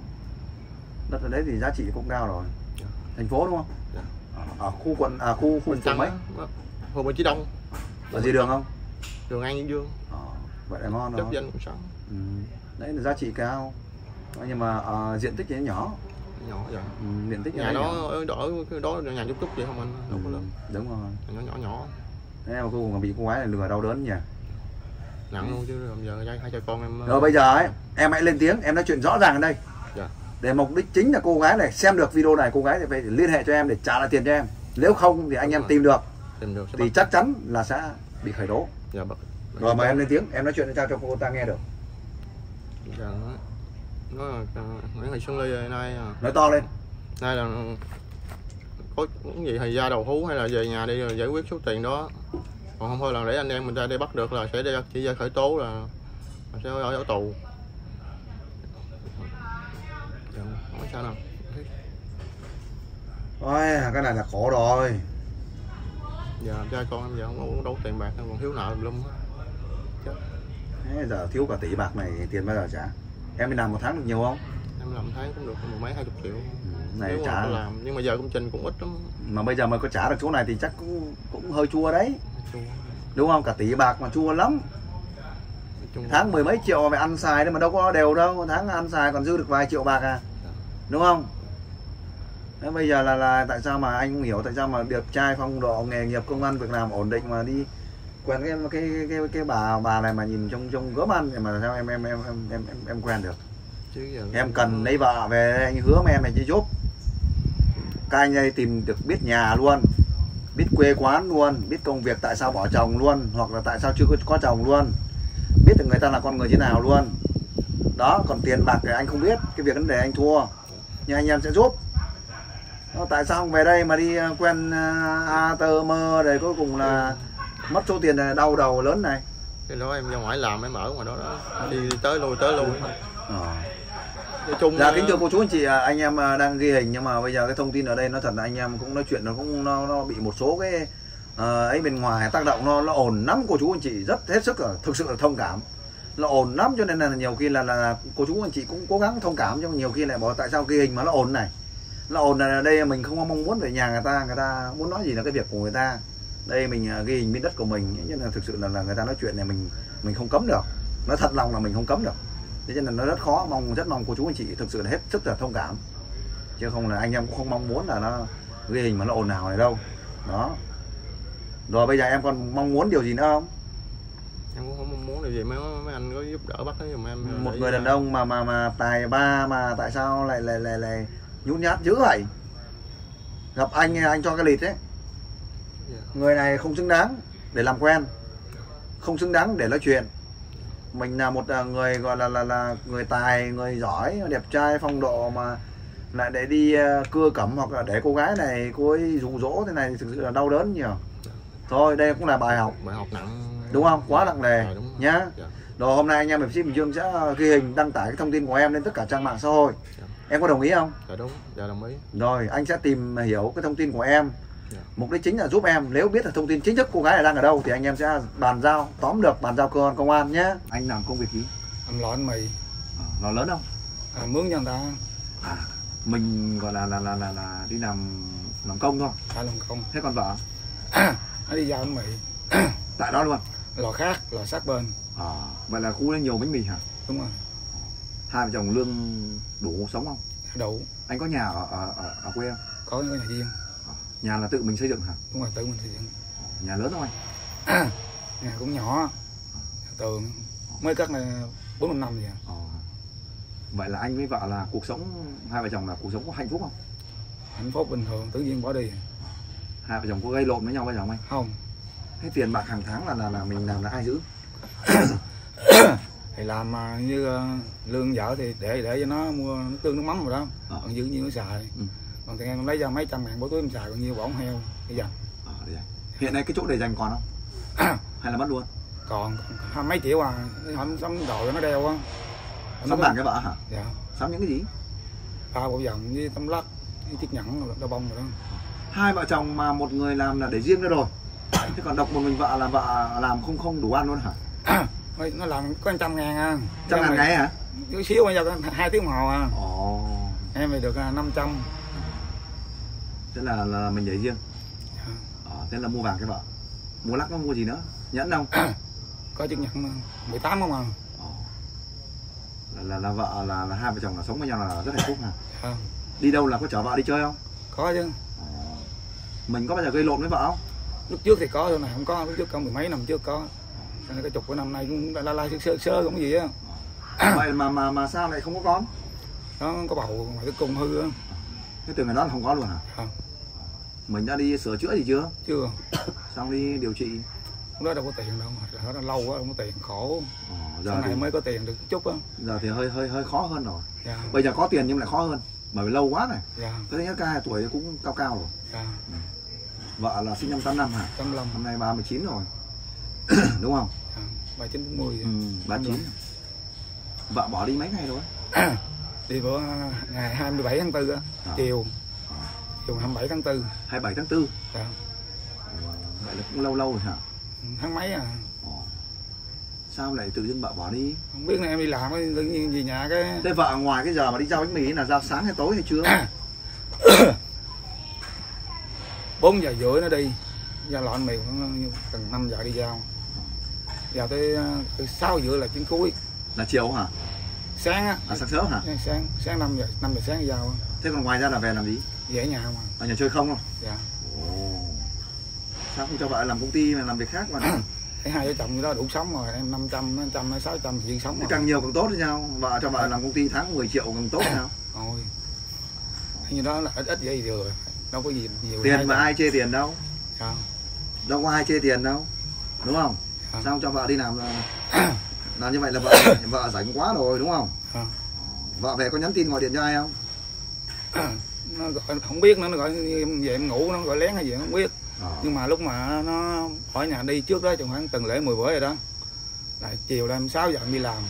Đất ở đấy thì giá trị cũng cao rồi. Dạ. Thành phố đúng không? Dạ. Ở khu quận khu phường mấy? Hồ Bình Chí Đông. Ở gì đường không? Đường An Dương Dương. Vậy là ngon rồi. Chấp danh cũng sáng. Đấy là giá trị cao. Nhưng mà diện tích thì nó nhỏ. Nhỏ vậy. Diện tích nhà đó ở đó nhà chút chút vậy không anh, đâu có lớn. Đúng rồi. Nhỏ. Thế mà cuối cùng bị cô gái này lừa đau đớn nhỉ. Nặng luôn chứ giờ hai cha con em. Rồi bây giờ ấy, em hãy lên tiếng, em nói chuyện rõ ràng ở đây. Dạ. Để mục đích chính là cô gái này xem được video này, cô gái thì phải liên hệ cho em để trả lại tiền cho em. Nếu không thì anh em tìm được thì chắc chắn là sẽ bị khởi tố. Dạ. Rồi mà em lên tiếng, em nói chuyện cho cô ta nghe được. Dạ. Nó là Nguyễn Thị Xuân Ly nay nói to lên. Nay là có gì thì ra đầu thú hay là về nhà đi rồi giải quyết số tiền đó, còn không thôi là để anh em mình ra đây bắt được là sẽ chỉ ra khởi tố là sẽ ở tù. Nói sao nào. Ôi, cái này là khổ rồi. Giờ trai con em giờ không có đâu tiền bạc, còn thiếu nợ lum hết. Thế giờ thiếu cả tỷ bạc này tiền bao giờ trả? Em đi làm một tháng được nhiều không? Em làm tháng cũng được mười mấy 20 triệu. Này nếu trả làm, nhưng mà giờ công trình cũng ít lắm. Mà bây giờ mà có trả được chỗ này thì chắc cũng hơi chua đấy. Đúng không? Cả tỷ bạc mà chua lắm. Tháng 10 mấy triệu mà ăn xài đấy mà đâu có đều đâu, tháng ăn xài còn dư được vài triệu bạc à. Đúng không? Thế bây giờ là tại sao mà anh không hiểu tại sao mà đẹp trai phong độ nghề nghiệp công ăn việc làm ổn định mà đi quen cái bà này mà nhìn trong gớm ăn thì mà sao em quen được. Chứ giờ em cần lấy vợ về anh hứa với em này chứ giúp các anh đây tìm được biết nhà luôn, biết quê quán luôn, biết công việc tại sao bỏ chồng luôn, hoặc là tại sao chưa có chồng luôn, biết được người ta là con người thế nào luôn đó. Còn tiền bạc thì anh không biết, cái việc vấn đề anh thua nhưng anh em sẽ giúp. Tại sao không về đây mà đi quen tơ mơ rồi cuối cùng là mất số tiền này, đau đầu lớn này. Cái đó em ra ngoài làm em ở ngoài đó đi tới lui Dạ kính thưa cô chú anh chị, anh em đang ghi hình nhưng mà bây giờ cái thông tin ở đây nó thật là anh em cũng nói chuyện nó bị một số cái ấy bên ngoài tác động nó ồn lắm cô chú anh chị, rất hết sức thực sự là thông cảm, nó ồn lắm cho nên là nhiều khi là cô chú anh chị cũng cố gắng thông cảm, nhưng nhiều khi lại bảo tại sao ghi hình mà nó ồn này. Nó ồn là đây mình không mong muốn về nhà người ta muốn nói gì là cái việc của người ta. Đây mình ghi hình bên đất của mình, nhưng là thực sự là người ta nói chuyện này mình không cấm được, nói thật lòng là mình không cấm được. Thế nên là nó rất khó, rất mong cô chú anh chị thực sự là hết sức là thông cảm, chứ không là anh em cũng không mong muốn là nó ghi hình mà nó ồn ào này đâu đó. Rồi bây giờ em còn mong muốn điều gì nữa không? Em cũng không mong muốn điều gì, mấy anh có giúp đỡ bắt nó giùm em. Một người đàn ông mà tài ba mà tại sao lại nhút nhát dữ vậy? Gặp anh cho cái lịt đấy. Người này không xứng đáng để làm quen, không xứng đáng để nói chuyện. Mình là một người gọi là người tài, người giỏi, đẹp trai, phong độ mà lại để đi cưa cẩm hoặc là để cô gái này cô ấy dụ dỗ thế này thực sự là đau đớn nhiều. Thôi đây cũng là bài học nặng, đúng không? Quá nặng nề nhá. Dạ. Rồi hôm nay anh em hiệp sĩ Bình Dương sẽ ghi hình đăng tải cái thông tin của em lên tất cả trang mạng xã hội. Em có đồng ý không? Dạ đúng, dạ đồng ý. Rồi anh sẽ tìm hiểu cái thông tin của em. Dạ. Mục đích chính là giúp em, nếu biết là thông tin chính thức cô gái này đang ở đâu thì anh em sẽ bàn giao, tóm được bàn giao cơ quan công an nhé. Anh làm công việc gì? Làm lọ bánh mì. Nó lớn không? Mướn cho người ta. Mình gọi là đi làm công thôi. Làm công. Thế còn vợ? Nó đi giao bánh mì. Tại đó luôn? Lò khác, lò sát bên. Vậy là khu nhiều bánh mì hả? Đúng rồi. Hai vợ chồng lương đủ sống không? Đủ. Anh có nhà ở quê không? Có nhà riêng. Nhà là tự mình xây dựng hả? Đúng rồi, tự mình xây dựng. Nhà lớn không anh? Nhà cũng nhỏ. Tường mới cất này 4-5 năm vậy. Vậy là anh với vợ là cuộc sống hai vợ chồng là cuộc sống có hạnh phúc không? Hạnh phúc bình thường, tự nhiên bỏ đi. Hai vợ chồng có gây lộn với nhau bao giờ không anh? Không. Thế tiền bạc hàng tháng là mình làm là ai giữ? Thì làm như lương vợ thì để cho nó mua nước tương nước mắm rồi đó. Còn giữ nhiêu nó xài. Còn tiền em lấy ra mấy trăm ngàn bỏ túi em xài, còn nhiêu bỏ heo để dành. Hiện nay cái chỗ để dành còn không? Hay là mất luôn? Còn mấy triệu à, không sắm đồ nó đeo á. Sắm vàng cái vợ hả? Dạ. Sắm những cái gì? 3 bộ vòng với tấm lắc, với chiếc nhẫn, đeo bông rồi đó. Hai vợ chồng mà một người làm là để riêng ra rồi. Thế còn độc một mình vợ làm không đủ ăn luôn hả? Nó làm có 100 ngàn à. 100 ngàn ngày hả? Chút xíu bây giờ 2 tiếng đồng hồ à. Em thì được 500. Thế là mình để riêng. Thế là mua vàng cái vợ. Mua lắc nó mua gì nữa? Nhẫn không? Có chiếc nhẫn 18 không à. Là vợ là hai vợ chồng là sống với nhau là rất hạnh phúc hả? Đi đâu là có chở vợ đi chơi không? Có chứ. Mình có bao giờ gây lộn với vợ không? Lúc trước thì có, thôi này không có, lúc trước có 10 mấy năm trước có. Cái chục của năm nay cũng la sơ cũng gì á. Vậy mà sao lại không có con? Nó có bầu mà cái cung hư á. Thế từ ngày đó là không có luôn hả? Không. Mình đã đi sửa chữa gì chưa? Chưa. Xong đi điều trị. Lúc đó đâu có tiền đâu, nó lâu quá không có tiền, khổ. Giờ sau này thì... mới có tiền được chút á. Giờ thì hơi khó hơn rồi. Dạ. Bây giờ có tiền nhưng lại khó hơn, bởi vì lâu quá này. Dạ. Tôi thấy các tuổi cũng cao rồi. Dạ. Vợ là sinh năm 85 hả? 85. Năm nay 39 rồi. Đúng không? 39 40. 39. Vợ bỏ đi mấy ngày rồi? Đi bữa ngày 27 tháng 4 á, chiều 27 tháng 4. 27 tháng 4. Dạ. Vậy là cũng lâu rồi hả? Tháng mấy à. Sao lại tự dưng vợ bỏ đi? Không biết này em đi làm tự nhiên về nhà cái. Thế vợ ngoài cái giờ mà đi giao bánh mì là giao sáng hay tối hay trưa? 4 giờ rưỡi nó đi giao lọ mì gần 5 giờ đi giao. Vào tới 6 rưỡi là chuyến cuối. Là chiều hả? Sáng á. Sáng sớm hả? Sáng 5 giờ sáng đi giao. Thế còn ngoài ra là về làm gì? Về ở nhà mà. Ở nhà chơi không? Dạ. Sao không cho vợ làm công ty mà làm việc khác mà? Thấy hai vợ chồng như đó đủ sống rồi, em 500, 600 chuyện sống rồi. Càng nhiều càng tốt đấy nhau. Vợ cho vợ làm công ty tháng 10 triệu càng tốt nào? Thôi. Như đó là ít vậy thì rồi. Đâu có gì nhiều. Tiền mà ai chê tiền đâu. Dạ. Đâu có ai chê tiền đâu. Đúng không? Sao không cho vợ đi làm làm như vậy là vợ rảnh quá rồi đúng không? Vợ về có nhắn tin gọi điện cho ai không? Nó gọi không biết nữa, nó gọi về em ngủ nó gọi lén hay gì không biết. Nhưng mà lúc mà nó khỏi nhà đi trước đó chừng khoảng tuần lễ 10 bữa rồi đó. Lại chiều lên 6 giờ em đi làm.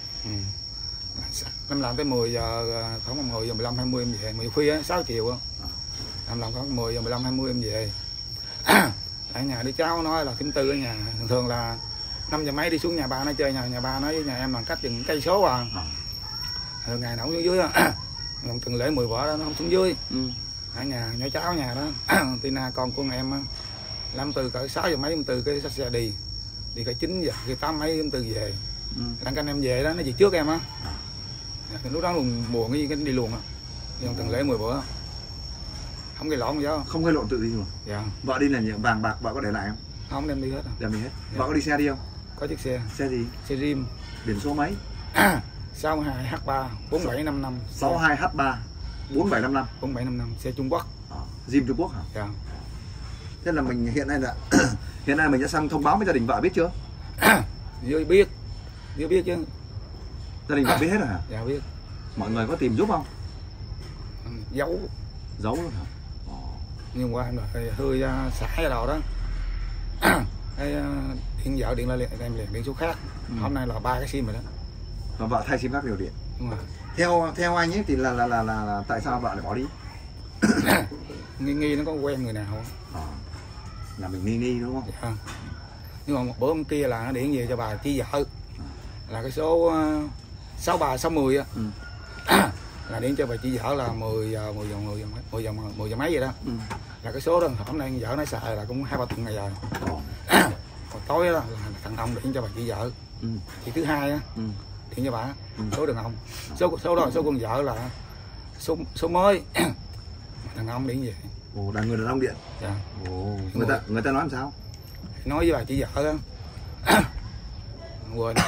Em làm tới 10 giờ khoảng 10 giờ 15 20 em về, 10 khuya 6 chiều á. Em làm khoảng 10 giờ 15 20 em về. Ở nhà đi cháu nói là Kim Tư ở nhà, thường là 5 giờ mấy đi xuống nhà ba nó chơi, nhà ba nó với nhà em là cách chừng cây số à. Rồi ngày nào cũng xuống dưới á. Tuần lễ 10 bữa đó nó không xuống dưới. Ở nhà nhỏ cháu nhà đó. Tina con của em á. Làm từ cỡ 6 giờ mấy em từ cái xe đi cỡ 9 giờ, cái 8 mấy em từ về. Làm canh em về đó, nó về trước em á. Lúc đó buồn cái đi luôn á. Tuần lễ 10 bữa. Không gây lộn gì đó. Không gây lộn tự đi mà. Dạ. Vợ đi là vàng bạc vợ có để lại không? Không, đem đi hết. Đem đi hết. Dạ. Vợ có đi xe đi không? Có chiếc xe. Xe gì? Xe Rim. Biển số mấy? 62H3 4755. 62H3 4755. 4755, xe Trung Quốc. Rim Trung Quốc hả? Dạ. Thế là mình hiện nay mình đã sang thông báo với gia đình vợ biết chưa? Dưới biết chứ. Gia đình vợ biết hết rồi hả? Dạ biết. Mọi người có tìm giúp không? giấu luôn hả? nhưng qua rồi hơi xả ra đầu đó. Cái điện vợ điện lên em liền điện số khác. Hôm nay là 3 cái sim rồi đó. Và vợ thay sim khác đều điện. Đúng rồi. Theo anh ấy thì là tại sao vợ lại bỏ đi? nghi nó có quen người nào. Là mình nghi đúng không? Dạ. Nhưng mà một bữa hôm kia là nó điện về cho bà chi vợ là cái số 6360 á. Là điện cho bà chị vợ là 10 giờ mấy vậy đó. Là cái số đó hôm nay vợ nó xài là cũng 2-3 tuần ngày rồi. Còn tối đó là thằng ông điện cho bà chị vợ. Chị thứ hai á điện cho bà số đàn ông. Số đó là số con vợ là số mới. Thằng ông điện về. Là người đàn ông điện. Dạ. Người ta nói làm sao? Nói với bà chị vợ đó. Quên.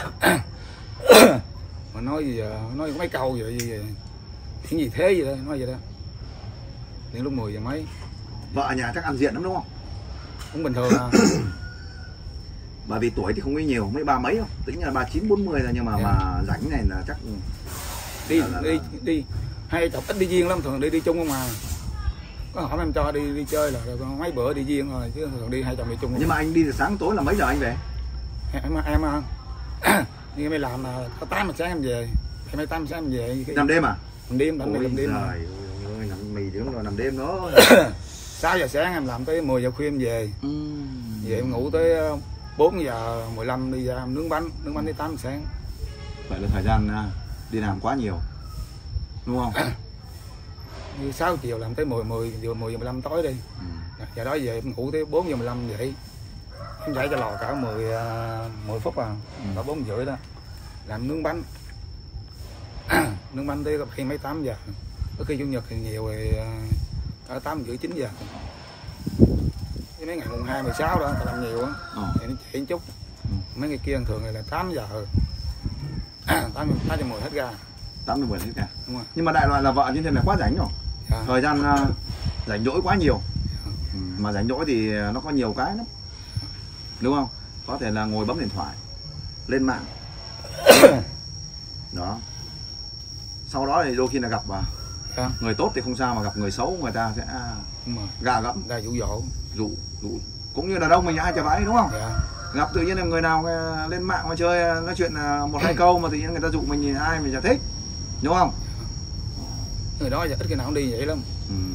Mà nói gì giờ, nói mấy câu vậy chuyện gì thế gì đó, nói vậy đó. Đến lúc 10 giờ mấy. Vợ ở nhà chắc ăn diện lắm đúng không? Cũng bình thường à. Bởi vì tuổi thì không có nhiều, mấy ba mấy không? Tính là 39-40 là nhưng mà rảnh này là chắc đi hay chọc ít đi riêng lắm, thường đi chung không mà. Có hỏi em cho đi chơi là mấy bữa đi riêng rồi chứ thường đi hai chồng đi chung. Nhưng mà anh đi từ sáng tối là mấy giờ anh về? Em như em đi làm là có 8 giờ sáng em về. Em 8 giờ sáng em về. Nằm đêm à? Nằm đêm, làm đêm. Trời ơi, nằm mì đứng rồi nằm đêm đó. 6 giờ sáng em làm tới 10 giờ khuya em về. Về em ngủ tới 4 giờ 15 đi ra nướng bánh tới 8 giờ sáng. Vậy là thời gian đi làm quá nhiều. Đúng không? Như 6 chiều làm tới 10 giờ 15 tối đi. Giờ đó về em ngủ tới 4 giờ 15 vậy. Em dậy cho lò cả 10 phút à. Cả 4 rưỡi đó. Làm nướng bánh. Nướng bánh tới khi mấy 8 giờ. Có khi chủ nhật thì nhiều thì ở 8 rưỡi 9 giờ. Mấy ngày mùng 2 16 đó ta làm nhiều á. Thì nó chạy một chút. Mấy ngày kia thường là 8 giờ. 8 giờ 10 hết ra. 8 giờ 10 hết ra. Đúng rồi. Nhưng mà đại loại là vợ như thế này quá rảnh rồi. Dạ. Thời gian rảnh rỗi quá nhiều. Mà rảnh rỗi thì nó có nhiều cái lắm. Đúng không? Có thể là ngồi bấm điện thoại, lên mạng. Đó. Sau đó thì đôi khi là gặp người tốt thì không sao, mà gặp người xấu người ta sẽ gạ gẫm, ra dụ dỗ. Dụ cũng như đàn ông mình ai chả vậy đúng không? Dạ. Gặp tự nhiên là người nào lên mạng mà chơi nói chuyện 1-2 câu mà tự nhiên người ta dụ mình, nhìn ai mình chả thích, đúng không? Người đó giờ ít cái nào cũng đi vậy lắm.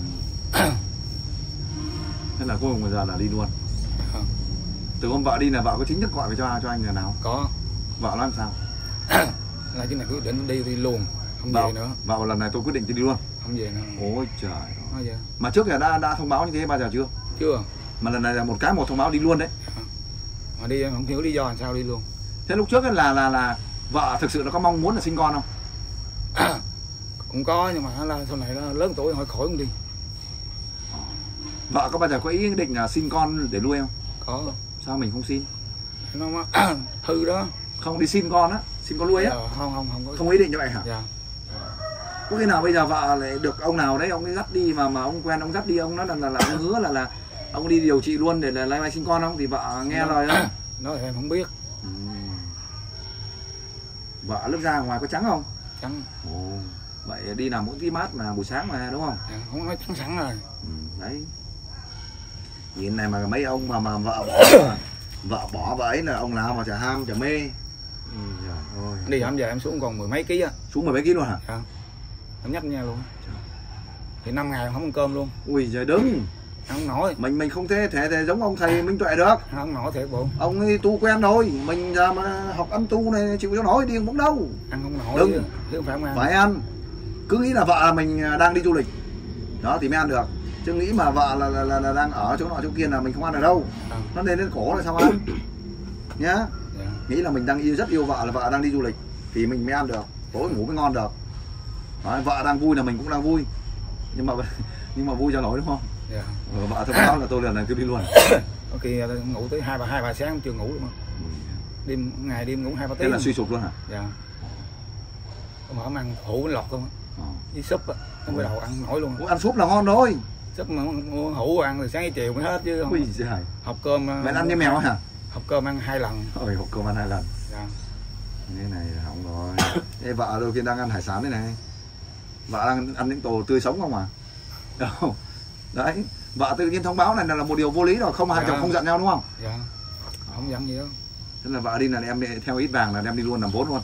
Thế là cuối cùng bây giờ là đi luôn. Từ hôm vợ đi là vợ có chính thức gọi về cho anh là nào? Có. Vợ nói làm sao? Là cái này quyết định đi luôn, không về nữa. Vợ lần này tôi quyết định đi luôn. Không về nữa. Ôi trời. Vậy. Mà trước giờ đã thông báo như thế bao giờ chưa? Chưa. Mà lần này là một thông báo đi luôn đấy. Mà đi không hiểu lý do làm sao đi luôn. Thế lúc trước là vợ thực sự nó có mong muốn là sinh con không? Cũng có, nhưng mà là sau này nó lớn tuổi hỏi khỏi không đi. Vợ có bao giờ có ý định là sinh con để nuôi không? Có. Sao mình không xin? Nó hư đó. Không đi xin con á, xin con nuôi á? Không có. Không ý định như vậy hả? Dạ. Có khi nào bây giờ vợ lại được ông nào đấy ông ấy dắt đi mà ông quen ông dắt đi, ông nói là ông hứa là ông đi điều trị luôn để là lấy mai sinh con không, thì vợ nghe lời không? Nói em không biết. Vợ lúc ra ngoài có trắng không? Trắng. Vậy đi làm cũng tí mát mà buổi sáng mà đúng không? Không nói trắng sẵn rồi. Đấy. Nhìn này mà mấy ông mà vợ bỏ vợ ấy là ông nào mà chả ham chả mê. Đi hôm giờ em xuống còn 10 mấy ký á. Xuống 10 mấy ký luôn hả? Dạ. Em nhắc nha luôn. Thì 5 ngày không ăn cơm luôn. Ui giời đừng. Không nổi. Mình không thể giống ông thầy Minh Tuệ được. Không nổi thiệt bộ. Ông ấy tu quen rồi, mình giờ mà học ăn tu này chịu cho nổi đi không đâu. Ăn không nổi. Đừng. Chứ không phải ăn. Phải ăn. Cứ nghĩ là vợ là mình đang đi du lịch. Đó thì mới ăn được. Chứ nghĩ mà vợ là đang ở chỗ nọ chỗ kia là mình không ăn được đâu. Nó lên đến cổ là sao ăn. Nhá. Nghĩ là mình đang rất yêu vợ, là vợ đang đi du lịch thì mình mới ăn được, tối ngủ mới ngon được. Đó, vợ đang vui là mình cũng đang vui, nhưng mà vui cho nổi đúng không? Vợ thông báo là tôi lần này tôi đi luôn. Ok, ngủ tới 2-3 sáng chưa ngủ luôn. Ngày đêm ngủ 2-3 tiếng. Thế là suy sụp luôn hả? Dạ. Mở ăn hủ lọt không á. Với súp á, không có đầu ăn nổi luôn. Ăn súp là ngon thôi. Súp mà hủ ăn từ sáng tới chiều mới hết chứ không. Ui giời. Học cơm. Mày ăn như mèo hả? Học cơm ăn 2 lần. Ôi, học cơm ăn 2 lần. Dạ. Thế này hỏng rồi. Ê, vợ đôi khi đang ăn hải sản thế này. Vợ đang ăn những đồ tươi sống không à? Đâu. Đấy, vợ tự nhiên thông báo này là một điều vô lý rồi, không hai chồng không giận nhau đúng không? Dạ. Không giận gì đâu. Thế là vợ đi là em theo ít vàng là em đi luôn làm vốn luôn.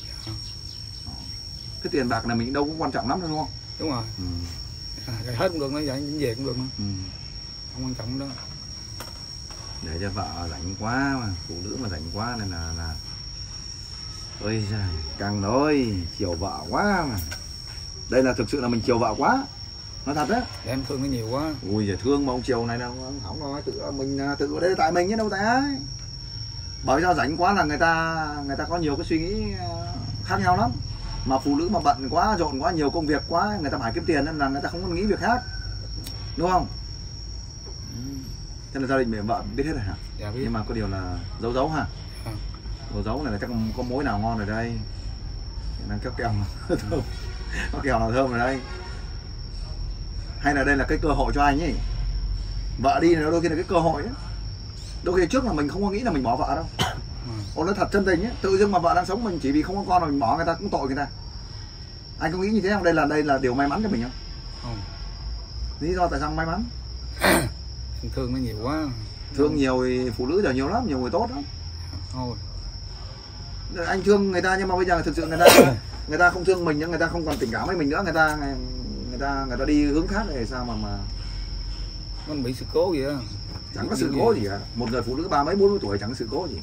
Cái tiền bạc này mình đâu có quan trọng lắm đâu đúng không? Đúng rồi. Hết cũng được, nó vậy về cũng được. Không quan trọng đó. Để cho vợ rảnh quá mà, phụ nữ mà rảnh quá nên là ôi giời, càng nói chiều vợ quá mà. Đây là thực sự là mình chiều vợ quá. Nói thật đấy. Em thương nó nhiều quá. Ui giời, thương mà ông chiều này đâu không nói, tự mình tự ở đây tại mình chứ đâu tại ai. Bởi sao rảnh quá là người ta có nhiều cái suy nghĩ khác nhau lắm. Mà phụ nữ mà bận quá, rộn quá, nhiều công việc quá, người ta phải kiếm tiền nên là người ta không có nghĩ việc khác. Đúng không? Thế là gia đình mẹ vợ biết hết rồi hả? Dạ biết. Nhưng mà có điều là giấu hả? Giấu này là chắc có mối nào ngon ở đây. Đang kéo kèo thơm. Có kèo nào thơm ở đây. Hay là đây là cái cơ hội cho anh ấy. Vợ đi là đôi khi là cái cơ hội ấy. Đôi khi trước là mình không có nghĩ là mình bỏ vợ đâu. Ồ, nói thật chân tình ấy, tự dưng mà vợ đang sống mình chỉ vì không có con mà mình bỏ người ta cũng tội người ta. Anh có nghĩ như thế không? Đây là điều may mắn cho mình không? Không. Lý do tại sao may mắn? Thương nó nhiều quá. Thương nhiều thì phụ nữ giờ nhiều lắm, nhiều người tốt lắm. Thôi. Anh thương người ta nhưng mà bây giờ thực sự người ta không thương mình nữa, người ta không còn tình cảm với mình nữa, người ta đi hướng khác thì sao mà Nó bị sự cố gì á. Chẳng có sự cố gì cả. Một người phụ nữ 30 40 tuổi chẳng có sự cố gì.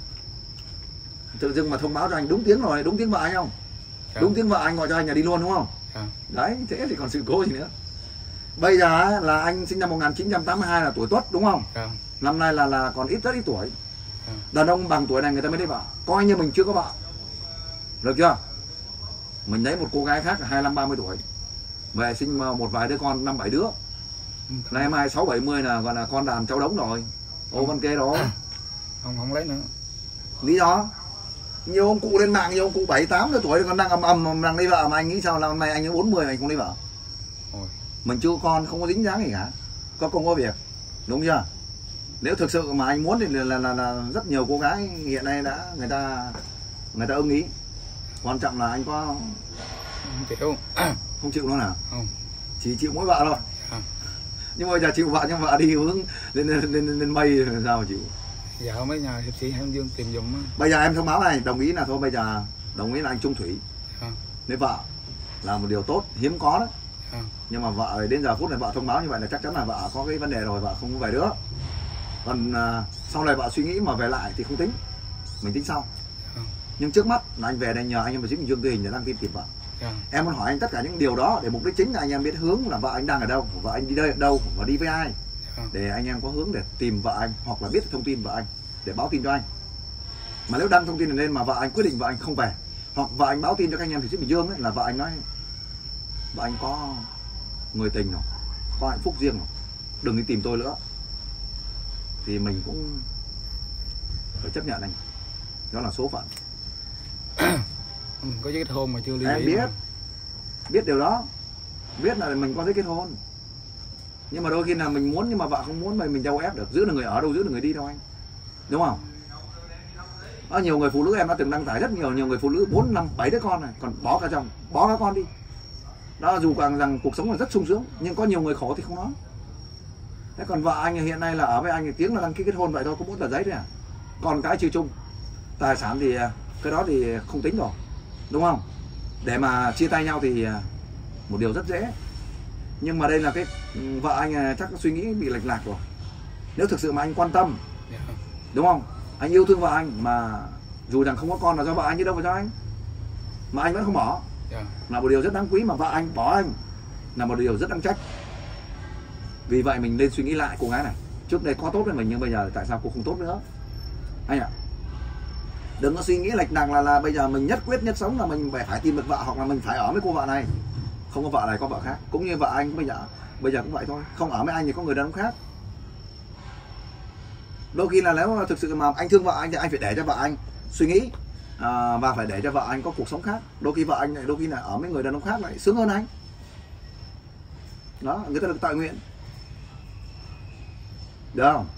Tự dưng mà thông báo cho anh đúng tiếng rồi, đúng tiếng vợ anh không? Đúng tiếng vợ anh gọi cho anh là đi luôn đúng không? Đấy, thế thì còn sự cố gì nữa. Bây giờ là anh sinh năm 1982 là tuổi Tuất đúng không? Năm nay là còn rất ít tuổi. Đàn ông bằng tuổi này người ta mới lấy vợ. Coi như mình chưa có vợ. Được chưa? Mình lấy một cô gái khác 25-30 tuổi. Về sinh một vài đứa con 5-7 đứa. Nay mai 6-70 là gọi là con đàn cháu đống rồi. Ô văn kê đó. Không lấy nữa. Lý do? Nhiều ông cụ lên mạng, nhiều ông cụ 7-8 tuổi còn đang ầm đang lấy vợ mà anh nghĩ sao là hôm nay anh ấy 40 anh không lấy vợ. Mình chưa có con, không có dính dáng gì cả. Không có việc. Đúng chưa? Nếu thực sự mà anh muốn thì là rất nhiều cô gái hiện nay đã người ta ưng ý. Quan trọng là anh có không chịu. Không chịu nữa nào? Không. Chỉ chịu mỗi vợ thôi. Nhưng mà bây giờ chịu vợ nhưng vợ đi hướng lên mây sao mà chịu? Dạ mấy nhà hiệp sĩ Hải Dương tìm dùm á. Bây giờ em thông báo này, đồng ý là thôi bây giờ đồng ý là anh chung thủy. Lấy vợ là một điều tốt, hiếm có đấy. Nhưng mà vợ đến giờ phút này vợ thông báo như vậy là chắc chắn là vợ có cái vấn đề rồi, vợ không về nữa. Còn sau này vợ suy nghĩ mà về lại thì không tính, mình tính sau. Nhưng trước mắt là anh về đây nhờ anh em về Bình Dương Tư Hình để đăng tin tìm vợ. Em muốn hỏi anh tất cả những điều đó để mục đích chính là anh em biết hướng là vợ anh đang ở đâu, vợ anh đi đâu và đi với ai, để anh em có hướng để tìm vợ anh hoặc là biết thông tin vợ anh để báo tin cho anh. Mà nếu đăng thông tin này lên mà vợ anh quyết định vợ anh không về, hoặc vợ anh báo tin cho các anh em thì Bình Dương ấy, là vợ anh nói vợ anh có người tình rồi, có hạnh phúc riêng rồi, đừng đi tìm tôi nữa, thì mình cũng phải chấp nhận anh, đó là số phận. Mình có giấy kết hôn mà chưa ly em biết điều đó, biết là mình có giấy kết hôn, nhưng mà đôi khi là mình muốn nhưng mà vợ không muốn, mình đâu ép được, giữ được người ở đâu, giữ được người đi đâu anh, đúng không? Có nhiều người phụ nữ em đã từng đăng tải rất nhiều người phụ nữ 4, 5, 7 đứa con này còn bỏ cả chồng, bỏ cả con đi. Đó, dù rằng cuộc sống là rất sung sướng nhưng có nhiều người khổ thì không nói. Thế còn vợ anh hiện nay là ở với anh thì tiếng là đăng ký kết hôn vậy thôi, có mỗi tờ giấy thôi à. Còn cái chia chung tài sản thì cái đó thì không tính rồi, đúng không? Để mà chia tay nhau thì một điều rất dễ. Nhưng mà đây là cái vợ anh chắc suy nghĩ bị lệch lạc rồi. Nếu thực sự mà anh quan tâm, đúng không? Anh yêu thương vợ anh mà dù rằng không có con là do vợ anh chứ đâu phải do anh, mà anh vẫn không bỏ, là một điều rất đáng quý. Mà vợ anh bỏ anh là một điều rất đáng trách. Vì vậy mình nên suy nghĩ lại cô gái này. Trước đây có tốt với mình nhưng bây giờ tại sao cô không tốt nữa anh ạ? Đừng có suy nghĩ lệch lạc là bây giờ mình nhất quyết nhất sống là mình phải tìm được vợ, hoặc là mình phải ở với cô vợ này. Không có vợ này có vợ khác. Cũng như vợ anh bây giờ cũng vậy thôi. Không ở với anh thì có người đàn ông khác. Đôi khi là nếu thực sự mà anh thương vợ anh thì anh phải để cho vợ anh suy nghĩ và phải để cho vợ anh có cuộc sống khác. Đôi khi vợ anh này đôi khi là ở với người đàn ông khác lại sướng hơn anh. Đó, người ta được tự nguyện. Được không?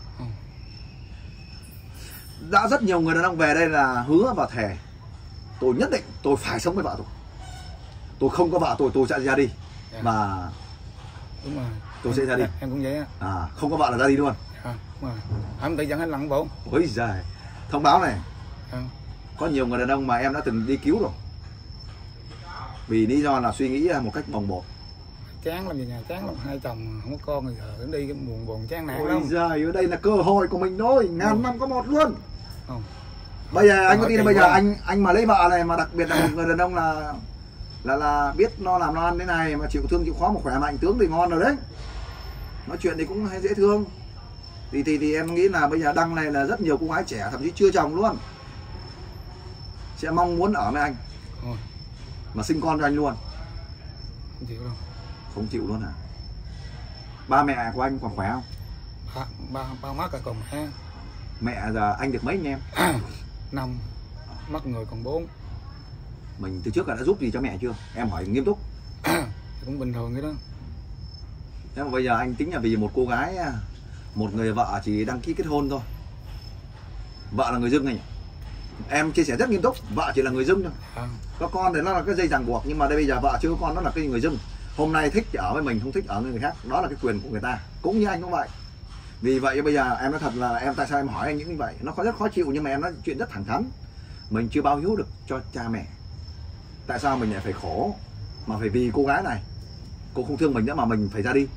Đã rất nhiều người đàn ông về đây là hứa và thề tôi nhất định tôi phải sống với vợ tôi. tôi không có vợ tôi sẽ ra đi. Mà đúng rồi, tôi sẽ ra đi. Em cũng vậy á. Không có vợ là ra đi luôn. Đúng rồi. Em tự dẫn hết lặng bộ. Ôi giời. Thông báo này, có nhiều người đàn ông mà em đã từng đi cứu rồi, vì lý do là suy nghĩ một cách bồng bột. Chán lắm, về nhà chán lắm, hai chồng không có con rồi giờ đến đi cái buồn chán nản lắm. Ôi giời, ở đây là cơ hội của mình thôi, ngàn năm có một luôn. Bây giờ anh có tin là bây giờ anh mà lấy vợ này, mà đặc biệt là một người đàn ông là biết nó làm nó ăn thế này, mà chịu thương chịu khó mà khỏe mạnh tướng thì ngon rồi đấy. Nói chuyện thì cũng hay dễ thương. Thì em nghĩ là bây giờ đăng này là rất nhiều cô gái trẻ thậm chí chưa chồng luôn sẽ mong muốn ở với anh, mà sinh con cho anh luôn. Không chịu đâu. Không chịu luôn hả? Ba mẹ của anh còn khỏe không? Ba má cả còn mẹ. Mẹ giờ anh được mấy anh em? 5, mất người còn 4. Mình từ trước là đã giúp gì cho mẹ chưa? Em hỏi nghiêm túc. Cũng bình thường cái đó. Thế mà bây giờ anh tính là vì một cô gái, một người vợ chỉ đăng ký kết hôn thôi. Vợ là người dưng này. Em chia sẻ rất nghiêm túc, vợ chỉ là người dưng thôi. Có con thì nó là cái dây ràng buộc, nhưng mà đây bây giờ vợ chưa có con, nó là cái người dưng. Hôm nay thích ở với mình, không thích ở với người khác, đó là cái quyền của người ta. Cũng như anh cũng vậy. Vì vậy bây giờ em nói thật là em, tại sao em hỏi anh những như vậy, nó có rất khó chịu, nhưng mà em nói chuyện rất thẳng thắn. Mình chưa báo hiếu được cho cha mẹ, tại sao mình lại phải khổ, mà phải vì cô gái này, cô không thương mình nữa mà mình phải ra đi.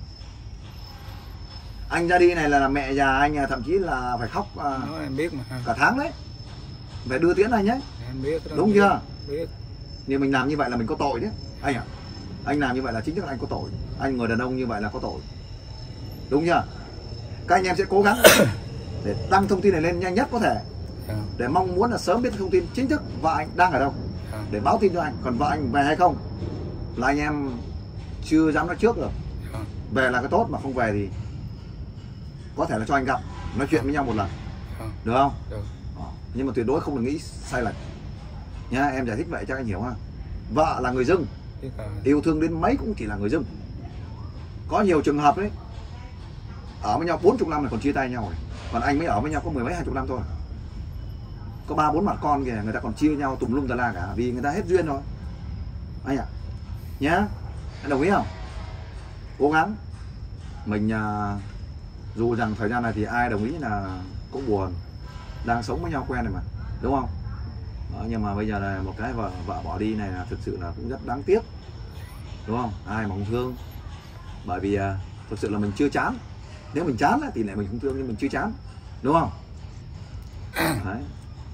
Anh ra đi này là mẹ già anh thậm chí là phải khóc em biết mà. Cả tháng đấy, phải đưa tiễn anh nhé. Em biết đó, đúng chưa? Biết. Nhưng mình làm như vậy là mình có tội đấy anh ạ. Anh làm như vậy là chính thức là anh có tội. Anh người đàn ông như vậy là có tội, đúng chưa? Các anh em sẽ cố gắng để đăng thông tin này lên nhanh nhất có thể, để mong muốn là sớm biết thông tin chính thức vợ anh đang ở đâu, để báo tin cho anh. Còn vợ anh về hay không là anh em chưa dám nói trước rồi. Về là cái tốt, mà không về thì có thể là cho anh gặp, nói chuyện với nhau một lần, được không? Được. Nhưng mà tuyệt đối không được nghĩ sai lệch nha. Em giải thích vậy cho anh hiểu ha. Vợ là người dưng, yêu thương đến mấy cũng chỉ là người dưng. Có nhiều trường hợp đấy, ở với nhau 40 năm rồi còn chia tay nhau rồi. Còn anh mới ở với nhau có 10 mấy 20 năm thôi, có 3-4 mặt con kìa, người ta còn chia nhau tùm lum tà la cả, vì người ta hết duyên rồi anh ạ. Nhá, anh đồng ý không? Cố gắng mình, dù rằng thời gian này thì ai đồng ý là cũng buồn, đang sống với nhau quen rồi mà, đúng không? Đó, nhưng mà bây giờ là một cái vợ bỏ đi này là thực sự là cũng rất đáng tiếc, đúng không? Ai mà không thương, bởi vì thực sự là mình chưa chán. Nếu mình chán thì lại mình không thương, nhưng mình chưa chán, đúng không? Đấy.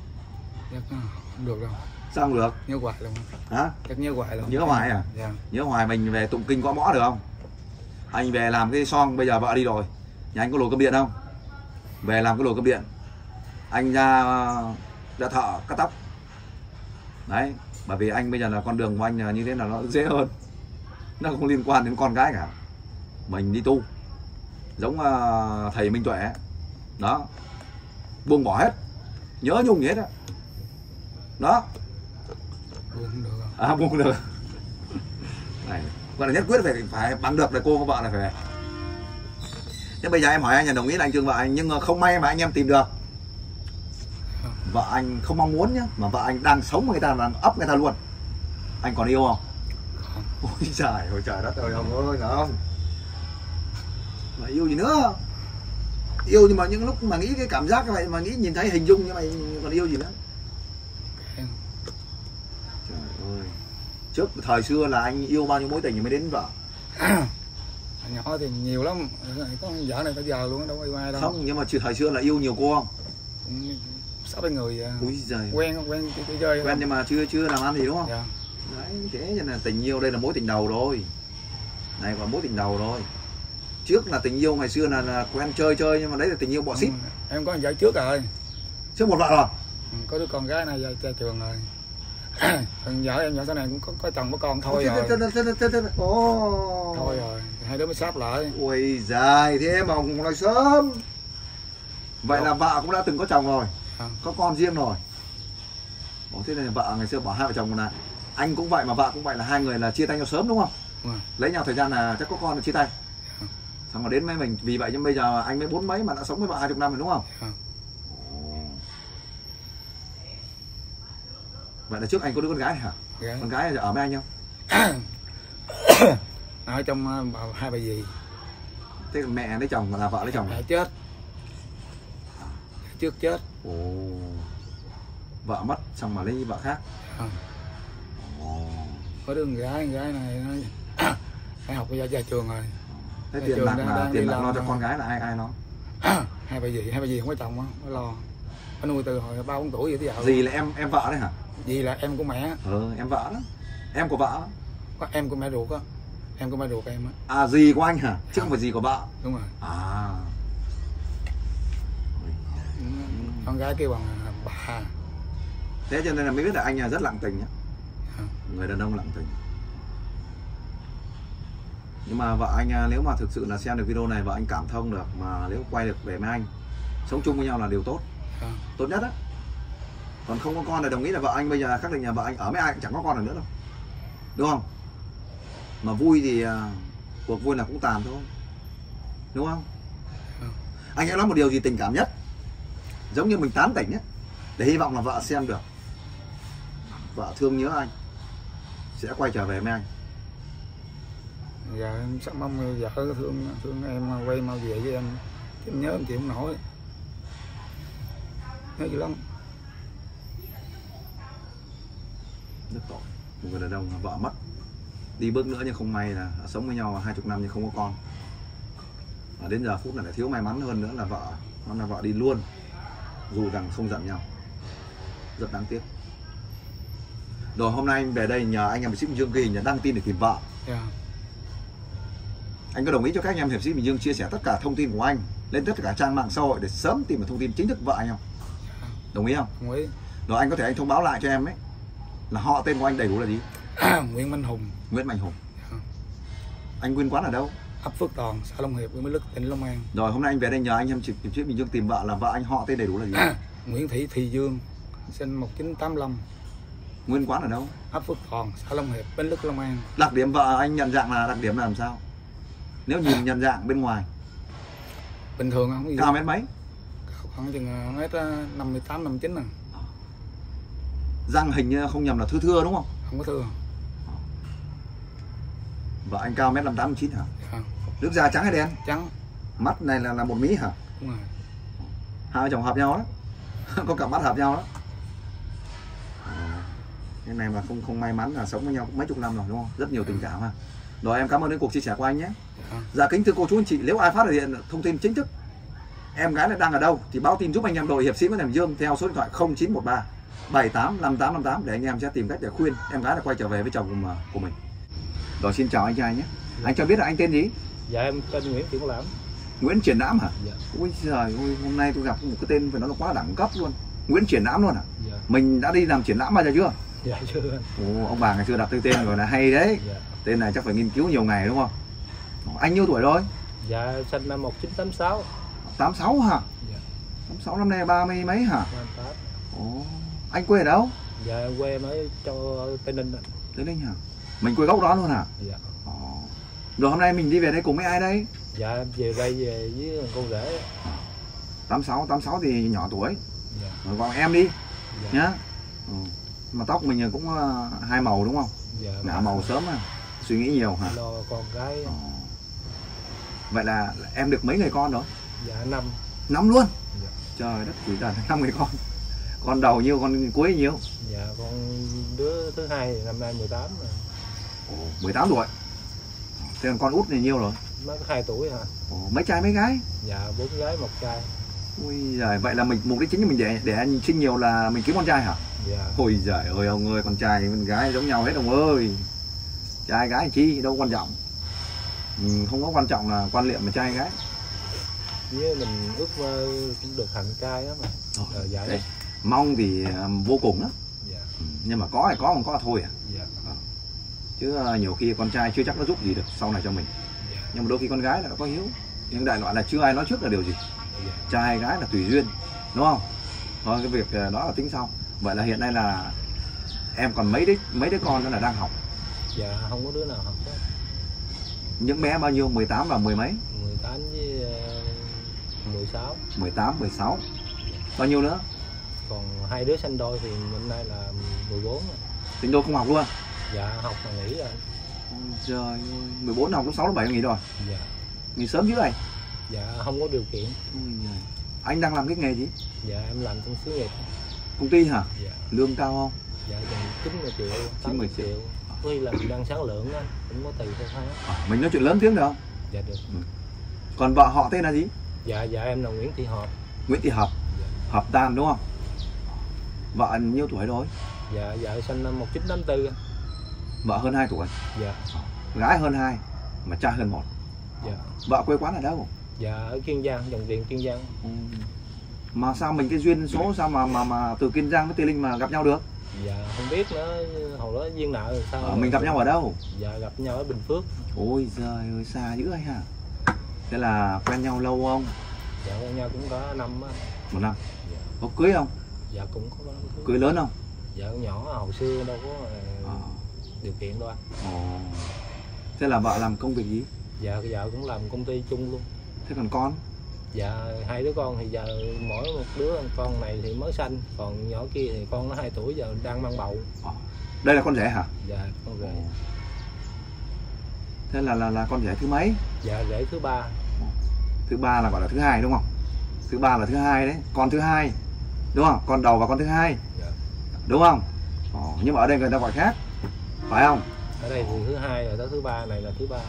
Không được đâu. Sao không được? Nhớ hoài luôn. Hả? Chắc nhớ hoài luôn. Nhớ hoài à? Dạ. Nhớ hoài mình về tụng kinh gõ mõ được không? Anh về làm cái son, bây giờ vợ đi rồi, nhà anh có lò cơm điện không? Về làm cái lò cơm điện, anh ra thợ cắt tóc. Đấy, bởi vì anh bây giờ là con đường của anh là như thế là nó dễ hơn, nó không liên quan đến con gái cả. Mình đi tu giống thầy Minh Tuệ đó, buông bỏ hết, nhớ nhung gì hết á đó. Buông không được. Buông không được. Này, quan nhất quyết phải bằng được là cô có vợ là phải về. Thế bây giờ em hỏi anh là đồng ý là anh thương vợ anh, nhưng mà không may mà anh em tìm được vợ anh không mong muốn nhá, mà vợ anh đang sống với người ta, đang ấp người ta luôn, anh còn yêu không? Ôi trời đất ơi, ông ơi, không mà yêu gì nữa. Yêu nhưng mà những lúc mà nghĩ cái cảm giác như vậy, mà nghĩ nhìn thấy hình dung như vậy còn yêu gì nữa. Trời ơi, trước thời xưa là anh yêu bao nhiêu mối tình thì mới đến vợ? Nhỏ thì nhiều lắm, có vợ này tới giờ luôn, đâu có yêu ai đâu. Không, nhưng mà thời xưa là yêu nhiều cô không? 6-7 người. Úi giời. Quen chơi. Quen nhưng mà chưa làm ăn gì đúng không? Dạ. Đấy, thế cho nên tình yêu đây là mối tình đầu rồi. Này còn mối tình đầu rồi. Trước là tình yêu ngày xưa là quen chơi, nhưng mà đấy là tình yêu bọ xít. Em có vợ trước rồi. Trước một vợ rồi? Có đứa con gái này ra trường rồi. Còn vợ em sau này cũng có chồng có con thôi rồi. Thôi rồi, hai đứa mới sáp lại. Ui giời, thế mà ông nói sớm. Vậy là vợ cũng đã từng có chồng rồi, có con riêng rồi. Thế này vợ ngày xưa bỏ hai vợ chồng là anh cũng vậy mà vợ cũng vậy, là hai người là chia tay nhau sớm đúng không? Lấy nhau thời gian là chắc có con là chia tay. Xong rồi đến với mình, vì vậy nhưng bây giờ anh mới 40 mấy mà đã sống với vợ 20 năm rồi đúng không? Vậy là trước anh có đứa con gái hả? Con gái ở với anh không? ở trong hai bà dì. Thế còn mẹ lấy chồng là vợ lấy chồng? Mẹ chết, trước chết. Ồ. Vợ mất xong mà lấy vợ khác. Ồ. Có đứa con gái này nó phải học ra trường rồi. Thế tiền bạc lo cho con gái là ai lo? Hai bà dì không có chồng á, nó lo. Nó nuôi từ hồi 3-4 tuổi vậy tới giờ. Dì là em vợ đấy hả? Dì là em của mẹ. Em vợ đó. Em của vợ. Có em của mẹ ruột á. Em của mẹ ruột em á. À, dì của anh hả? Chứ không phải dì của vợ. Đúng rồi. À. Con gái kêu bằng bà. Thế cho nên là mới biết là anh rất lặng tình nhá. Người đàn ông lặng tình. Nhưng mà vợ anh nếu mà thực sự là xem được video này, vợ anh cảm thông được, mà nếu quay được về với anh sống chung với nhau là điều tốt. Tốt nhất á. Còn không có con là đồng ý là vợ anh bây giờ xác định nhà vợ anh ở với ai cũng chẳng có con nữa đâu, đúng không? Mà vui thì cuộc vui là cũng tàn thôi, đúng không? Anh hãy nói một điều gì tình cảm nhất, giống như mình tán tỉnh nhé, để hy vọng là vợ xem được, vợ thương nhớ anh sẽ quay trở về với anh. Dạ em rất mong vợ thương em quay mau về với em, em nhớ em chịu không nổi, nhớ dữ lắm. Rất tội, một người đàn ông vợ mất đi bước nữa nhưng không may là sống với nhau 20 năm nhưng không có con, và đến giờ phút này lại thiếu may mắn hơn nữa là vợ đi luôn, dù rằng không giận nhau, rất đáng tiếc. Rồi hôm nay anh về đây nhờ anh em hiệp sĩ Bình Dương ghi hình đăng tin để tìm vợ. Anh có đồng ý cho các anh em hiệp sĩ Bình Dương chia sẻ tất cả thông tin của anh lên tất cả trang mạng xã hội để sớm tìm được thông tin chính thức vợ anh không? Đồng ý không? Đồng ý. Rồi anh có thể anh thông báo lại cho em ấy là họ tên của anh đầy đủ là gì? Nguyễn Mạnh Hùng. Nguyễn Mạnh Hùng. Anh nguyên quán ở đâu? Ấp Phước Toàn, xã Long Hiệp, huyện Mỹ Đức, tỉnh Long An. Rồi hôm nay anh về đây nhờ anh em hiệp sĩ Bình Dương tìm vợ, là vợ anh họ tên đầy đủ là gì? Nguyễn Thị Thị Dương, sinh 1985. Nguyên quán ở đâu? Ấp Phước Toàn, xã Long Hiệp, Bến Lức, Long An. Đặc điểm vợ anh nhận dạng là đặc điểm là làm sao? Nếu nhìn nhận dạng bên ngoài bình thường không? Cao mét mấy? Khoảng chừng mét 58, 59 nè. Răng hình như không nhầm là thưa đúng không? Không có thưa. Vợ anh cao mét 58, 59 hả? À. Nước da trắng hay đen? Trắng. Mắt này là một mí hả? Đúng rồi. Hai vợ chồng hợp nhau đó. Có cặp mắt hợp nhau đó. Cái này mà không may mắn là sống với nhau mấy chục năm rồi đúng không? Rất nhiều tình cảm ha. Rồi em cảm ơn đến cuộc chia sẻ của anh nhé. Dạ kính thưa cô chú anh chị, nếu ai phát hiện thông tin chính thức em gái lại đang ở đâu thì báo tin giúp anh em đội hiệp sĩ Nguyễn Thành Dương theo số điện thoại 0913 785858 để anh em sẽ tìm cách để khuyên em gái là quay trở về với chồng của mình. Rồi xin chào anh trai nhé. Anh cho biết là anh tên gì? Dạ em tên Nguyễn Triển Lãm. Nguyễn Triển Lãm hả? Dạ. Ui giời ơi, hôm nay tôi gặp một cái tên phải nói là quá đẳng cấp luôn. Nguyễn Triển Lãm luôn hả? Dạ. Mình đã đi làm triển lãm bao giờ chưa? Dạ chưa. Ồ, ông bà ngày xưa đặt tên rồi là hay đấy. Dạ. Tên này chắc phải nghiên cứu nhiều ngày đúng không? Anh nhiêu tuổi rồi? Dạ sinh năm 1986. 86 hả? Dạ. 86 năm nay 30 mấy hả? 38. Ồ, anh quê ở đâu? Dạ quê em ở cho Tây Ninh. Tây Ninh hả? Mình quê gốc đó luôn hả? Dạ. Ồ. Rồi hôm nay mình đi về đây cùng với ai đây? Dạ về đây về với con rể. 86 thì nhỏ tuổi. Dạ. Rồi còn em đi. Dạ. Nhá. Ừ. Mà tóc mình cũng hai màu đúng không? Dạ. Ngả màu sớm à. Suy nghĩ nhiều hả? Lo con cái. Vậy là em được mấy người con rồi? Dạ 5. 5 luôn? Dạ. Trời đất quỷ thần, 5 người con. Con đầu nhiêu, con cuối nhiêu? Dạ con đứa thứ hai thì năm nay 18 rồi. Ồ, 18 tuổi. Thế còn con út này nhiêu rồi? Mới 2 tuổi hả? Ồ, mấy trai mấy gái? Dạ 4 gái 1 trai. Ui giời, vậy là mình mục đích chính của mình để anh sinh nhiều là mình kiếm con trai hả? Dạ. Ôi giời ơi ông ơi, con trai con gái giống nhau hết ông ơi. Trai gái chi đâu quan trọng. Không có quan trọng là quan niệm mà trai gái. Với mình ước mơ cũng được thành trai đó mà. Dạ. Đấy. Mong thì vô cùng đó. Dạ. Nhưng mà có thì có, không có là thôi à. Dạ. Chứ nhiều khi con trai chưa chắc nó giúp gì được sau này cho mình. Dạ. Nhưng mà đôi khi con gái là nó có hiếu. Nhưng đại loại là chưa ai nói trước là điều gì. Dạ. Trai hay gái là tùy duyên, đúng không? Thôi cái việc đó là tính sau. Vậy là hiện nay là em còn mấy đứa con nữa là đang học? Dạ không có đứa nào học hết. Những bé bao nhiêu? 18 và 10 mấy? 18 với 16. 18, 16. Bao nhiêu nữa? Còn 2 đứa sinh đôi thì năm nay là 14 rồi. Sinh đôi không học luôn? Dạ học mà nghỉ rồi. Ôi trời ơi, 14 học lớp 6 lớp 7 nghỉ rồi. Dạ. Nghỉ sớm dữ vậy. Dạ không có điều kiện. Ôi giời. Anh đang làm cái nghề gì? Dạ em làm trong xí nghiệp. Công ty hả? Dạ. Lương cao không? Dạ chừng 90 triệu, 90 80 triệu. triệu. Tuy là mình đang sáng lượng á, cũng có tùy theo tháng. Mình nói chuyện lớn tiếng được không? Dạ được. Còn vợ họ tên là gì? Dạ em là Nguyễn Thị Hợp. Nguyễn Thị Hợp. Dạ. Hợp Tan đúng không? Vợ anh nhiêu tuổi rồi? Dạ sinh năm 1954. Vợ hơn 2 tuổi. Dạ. Gái hơn 2 mà trai hơn 1. Dạ. Vợ quê quán ở đâu? Dạ ở Kiên Giang, dòng tiền Kiên Giang. Mà sao mình cái duyên số sao mà từ Kiên Giang với Tây Linh mà gặp nhau được? Dạ không biết nữa, hồi đó duyên nợ rồi sao. Mình gặp nhau ở đâu? Dạ gặp nhau ở Bình Phước. Ôi giời ơi xa dữ anh hả? Thế là quen nhau lâu không? Dạ quen nhau cũng có năm á. 1 năm. Dạ. Có cưới không? Dạ cũng có Cưới lớn không? Dạ nhỏ hồi xưa đâu có điều kiện đâu anh. Thế là vợ làm công việc gì? Dạ vợ cũng làm công ty chung luôn. Thế còn con? Dạ 2 đứa con thì giờ mỗi một đứa, con này thì mới sanh, còn nhỏ kia thì con nó 2 tuổi giờ đang mang bầu. Đây là con rể hả? Dạ con rể. Thế là con rể thứ mấy? Dạ rể thứ 3. Thứ 3 là gọi là thứ 2 đúng không? Thứ 3 là thứ 2 đấy, con thứ 2 đúng không? Con đầu và con thứ 2 dạ. Đúng không? Nhưng mà ở đây người ta gọi khác, phải không? Ở đây thì thứ 2 rồi, tới thứ 3 này là thứ 3.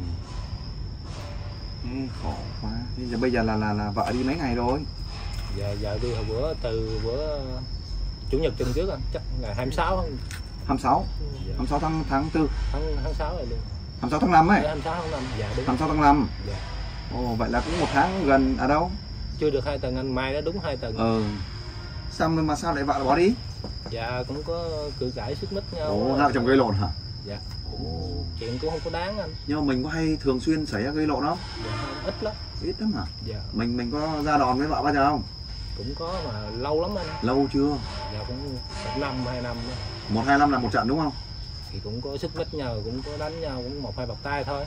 Khổ quá. Bây giờ là vợ đi mấy ngày rồi? Dạ vợ đi hồi bữa, từ bữa chủ nhật tuần trước anh, chắc ngày 26. 26. Dạ. 26 tháng 4. Tháng 6 rồi luôn. 26 tháng 5 ấy. 26 tháng 5. Dạ đúng. 26 tháng 5. Dạ. Ồ vậy là cũng 1 tháng gần ở đâu? Chưa được 2 tuần anh, mai nó đúng 2 tuần. Sao mà sao lại vợ bỏ đi? Dạ cũng có cự cãi xích mích nhau. Ồ, hai vợ chồng gây lộn hả? Dạ. Chuyện cũng không có đáng anh. Nhưng mà mình có hay thường xuyên xảy ra gây lộn không? Dạ không, ít lắm. Ít lắm hả? Dạ. Mình có ra đòn với vợ bao giờ không? Cũng có mà lâu lắm anh. Lâu chưa? Dạ cũng 1 năm 2 năm đó. 1-2 năm là một trận đúng không? Thì cũng có xích mích nhau, cũng có đánh nhau, cũng 1-2 bạt tay thôi.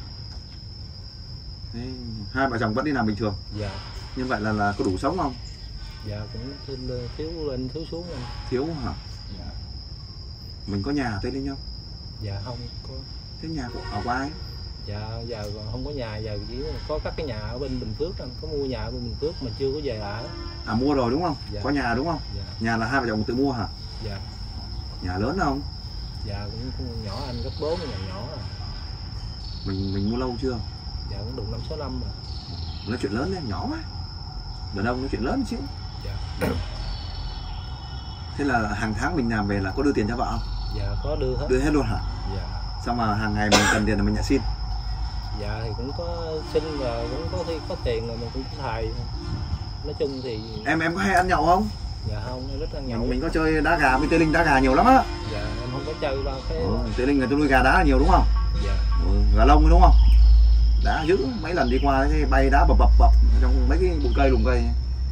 Thế, hai vợ chồng vẫn đi làm bình thường. Dạ. Như vậy là có đủ sống không? Dạ cũng thiếu lên thiếu xuống anh. Thiếu hả? Dạ. Mình có nhà ở Tây Linh không? Dạ không có. Thế nhà của ai? Dạ giờ còn không có nhà, giờ chỉ có các cái nhà ở bên Bình Phước anh, có mua nhà ở bên Bình Phước mà chưa có về ở. Mua rồi đúng không? Dạ. Có nhà đúng không? Dạ. Nhà là hai vợ chồng tự mua hả? Dạ. Nhà lớn không? Dạ cũng nhỏ anh, gấp 4 nhà nhỏ rồi. Mình mua lâu chưa? Dạ cũng đủ 5-6 năm rồi. Nói chuyện lớn đấy, nhỏ quá. Đàn ông nói chuyện lớn chứ. Dạ. Thế là hàng tháng mình làm về là có đưa tiền cho vợ không? Dạ có đưa hết. Đưa hết luôn hả? Dạ. Xong mà hàng ngày mình cần tiền là mình lại xin? Dạ thì cũng có xin và cũng có khi có tiền rồi mình cũng có xài. Nói chung thì Em có hay ăn nhậu không? dạ không, em rất ăn nhậu. Mình có chơi đá gà với Tây Linh, đá gà nhiều lắm á. Dạ em không có chơi ba cái. Tây Linh người ta nuôi gà đá nhiều đúng không? Dạ. Gà lông đúng không? Đá dữ, mấy lần đi qua cái bay đá bập trong mấy cái bụi cây lùm cây.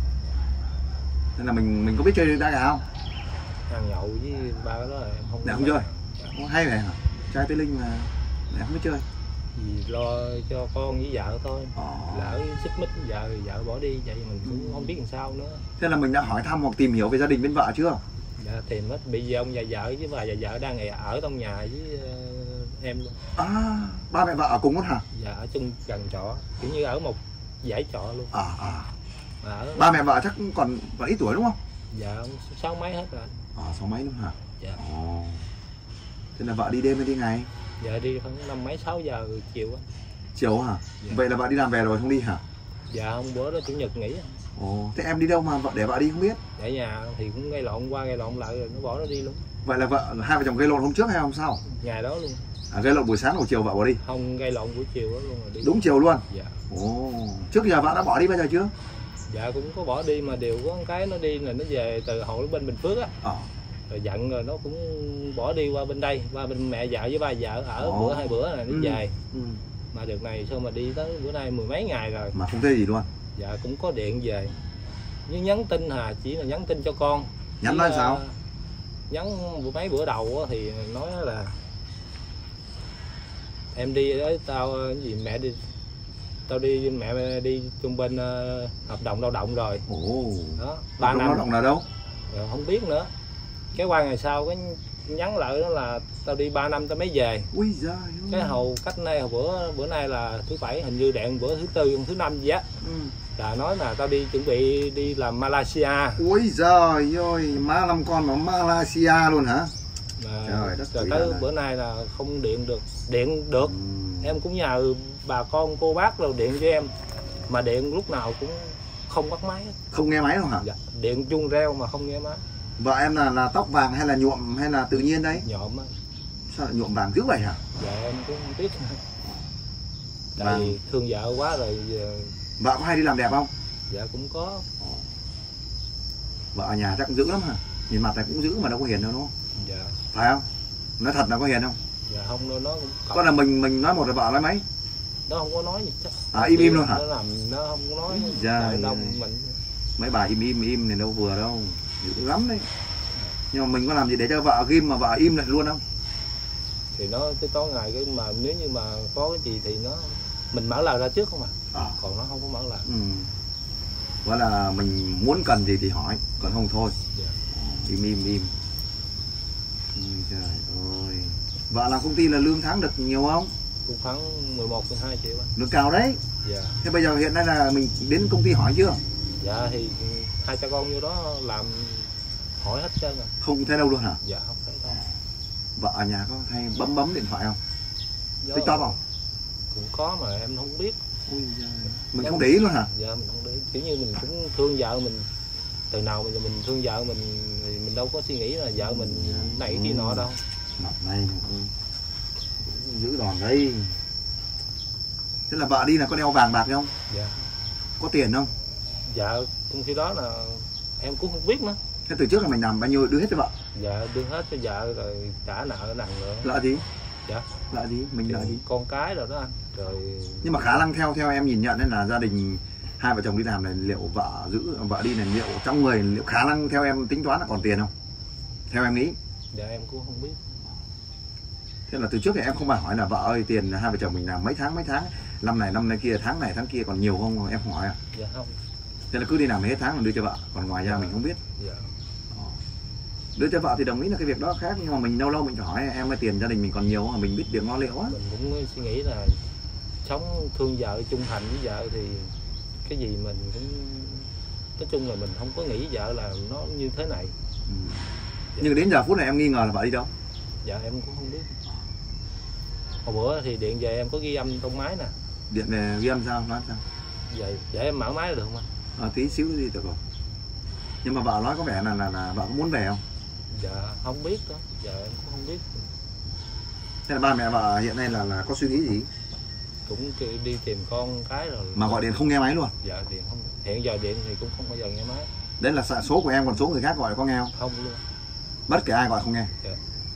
Nên là mình có biết chơi đá gà không? Ăn nhậu với ba cái đó là em không. Để không chơi. Dạ. Hay vậy hả? Trai Tây Linh mà để không biết chơi. Vì lo cho con với vợ thôi. Lỡ xích mích vợ thì vợ bỏ đi, vậy mình cũng không biết làm sao nữa. Thế là mình đã hỏi thăm hoặc tìm hiểu về gia đình bên vợ chưa? Dạ tìm hết, bây giờ ông già vợ với bà già vợ đang ở trong nhà với em luôn. Ba mẹ vợ ở cùng luôn hả? Dạ ở chung gần trọ, kiểu như ở một dãy trọ luôn. Ba mẹ vợ chắc còn ít tuổi đúng không? Dạ 60 mấy hết rồi. 60 mấy luôn hả? Dạ. Thế là vợ đi đêm hay đi ngày? Dạ đi khoảng 5 mấy 6 giờ chiều á. Chiều hả? Dạ. Vậy là vợ đi làm về rồi không đi hả? Dạ hôm bữa đó chủ nhật nghỉ. Thế em đi đâu mà vợ để vợ đi không biết? Ở nhà thì cũng gây lộn qua gây lộn lại rồi nó bỏ nó đi luôn. Vậy là hai vợ chồng gây lộn hôm trước hay hôm sau? Ngày đó luôn. Gây lộn buổi sáng buổi chiều vợ bỏ đi? Không, gây lộn buổi chiều đó luôn rồi đi. Đúng chiều luôn? Dạ. Trước giờ vợ đã bỏ đi bao giờ chưa? Dạ cũng có bỏ đi mà điều có một cái nó đi là nó về từ hội bên Bình Phước á. Rồi giận rồi nó cũng bỏ đi qua bên đây, qua bên mẹ vợ với ba vợ ở bữa 2 bữa này nó về. Mà đợt này sao mà đi tới bữa nay 10 mấy ngày rồi mà không thấy gì luôn. Dạ cũng có điện về nhưng nhắn tin chỉ là nhắn tin cho con. Nhắn nói sao? Nhắn mấy bữa đầu thì nói là em đi đấy, tao gì mẹ đi, tao đi mẹ đi chung bên hợp đồng lao động rồi. Đó 3 năm lao động là đâu? Rồi không biết nữa. Cái qua ngày sau cái nhắn lại đó là tao đi 3 năm tao mới về. Ui giời. Cái hầu cách nay bữa nay là thứ bảy, hình như đèn bữa thứ tư thứ năm gì á. Là nói là tao đi chuẩn bị đi làm Malaysia. Ui giời ơi, má 5 con mà Malaysia luôn hả? Trời đất, rồi tới bữa nay là không điện được. Em cũng nhờ bà con cô bác rồi điện cho em, mà điện lúc nào cũng không bắt máy. Không nghe máy đâu hả? Dạ, điện chuông reo mà không nghe máy. Vợ em là tóc vàng hay là nhuộm hay là tự nhiên đấy? Nhuộm á. Sao lại nhuộm vàng dữ vậy hả? Dạ em cũng không biết. Tại vì thương vợ quá rồi. Vợ có hay đi làm đẹp không? Dạ cũng có. Vợ ở nhà chắc cũng dữ lắm hả? Nhìn mặt này cũng dữ mà đâu có hiền đâu đúng không? Dạ. Phải không? Nói thật là có hiền không? Dạ không đâu, nó cũng có là mình nói một là vợ nói mấy? Nó không có nói gì chắc. Im luôn hả? Nó làm nó không có nói. Dạ. Đông mình. Mấy bà im này đâu vừa đâu. Dữ lắm đấy. Nhưng mà mình có làm gì để cho vợ ghim mà vợ im lại luôn không? Thì nó cái có ngày cái mà nếu như mà có cái gì thì nó mình mở lời ra trước không còn nó không có mở lời. Gọi là mình muốn cần gì thì hỏi, còn không thôi. Yeah. Im. Trời ơi. Vợ làm công ty là lương tháng được nhiều không? Cũng khoảng 11-12 triệu. Lương cao đấy. Dạ. Thế bây giờ hiện nay là mình đến công ty hỏi chưa? Dạ thì hai cha con vô đó làm hỏi hết trơn rồi. Không thấy đâu luôn hả? Dạ không thấy đâu. Vợ ở nhà có hay bấm điện thoại không? TikTok không? Cũng có mà em không biết. Ui giời. Mình không để ý luôn hả? Dạ mình không để ý. Kiểu như mình cũng thương vợ mình. Từ nào bây giờ mình thương vợ mình thì mình đâu có suy nghĩ là vợ mình này kia nọ đâu. Mặt này giữ đòn đấy. Thế là vợ đi là có đeo vàng bạc không? Dạ. Có tiền không? Dạ trong khi đó là em cũng không biết nữa. Thế từ trước là mình làm bao nhiêu đưa hết cho vợ? Dạ đưa hết cho vợ rồi trả nợ nằng nữa. Nợ gì? Dạ. Nợ gì? Mình nợ gì? Con cái rồi đó anh. Rồi. Nhưng mà khả năng theo em nhìn nhận là gia đình hai vợ chồng đi làm này, liệu vợ đi này, liệu trong người liệu khả năng theo em tính toán là còn tiền không? Theo em nghĩ? Dạ em cũng không biết. Thế là từ trước thì em không phải hỏi là vợ ơi tiền hai vợ chồng mình làm mấy tháng, năm này kia, tháng này tháng kia còn nhiều không, em không hỏi à? Dạ không. Thế là cứ đi làm hết tháng là đưa cho vợ, còn ngoài ra mình không biết. Dạ. Đưa cho vợ thì đồng ý là cái việc đó khác, nhưng mà mình lâu lâu mình phải hỏi em ơi tiền gia đình mình còn nhiều mà mình biết việc lo liệu á. Mình cũng suy nghĩ là sống thương vợ trung thành với vợ thì cái gì mình cũng nói chung là mình không có nghĩ vợ là nó như thế này. Dạ. Nhưng đến giờ phút này em nghi ngờ là vợ đi đâu? Dạ em cũng không biết. Hồi bữa thì điện về em có ghi âm trong máy nè. Điện về ghi âm sao? Nói sao? Dạ em mở máy là được không anh? Tí xíu gì được rồi. Nhưng mà vợ nói có vẻ là vợ có muốn về không? Dạ không biết đó. Dạ em cũng không biết. Thế là ba mẹ vợ hiện nay là có suy nghĩ gì? Cũng đi tìm con cái rồi. Mà gọi điện không nghe máy luôn? Dạ điện không. Hiện giờ điện thì cũng không bao giờ nghe máy. Đấy là số của em, còn số người khác gọi có nghe không? Không luôn. Bất kể ai gọi không nghe? Dạ.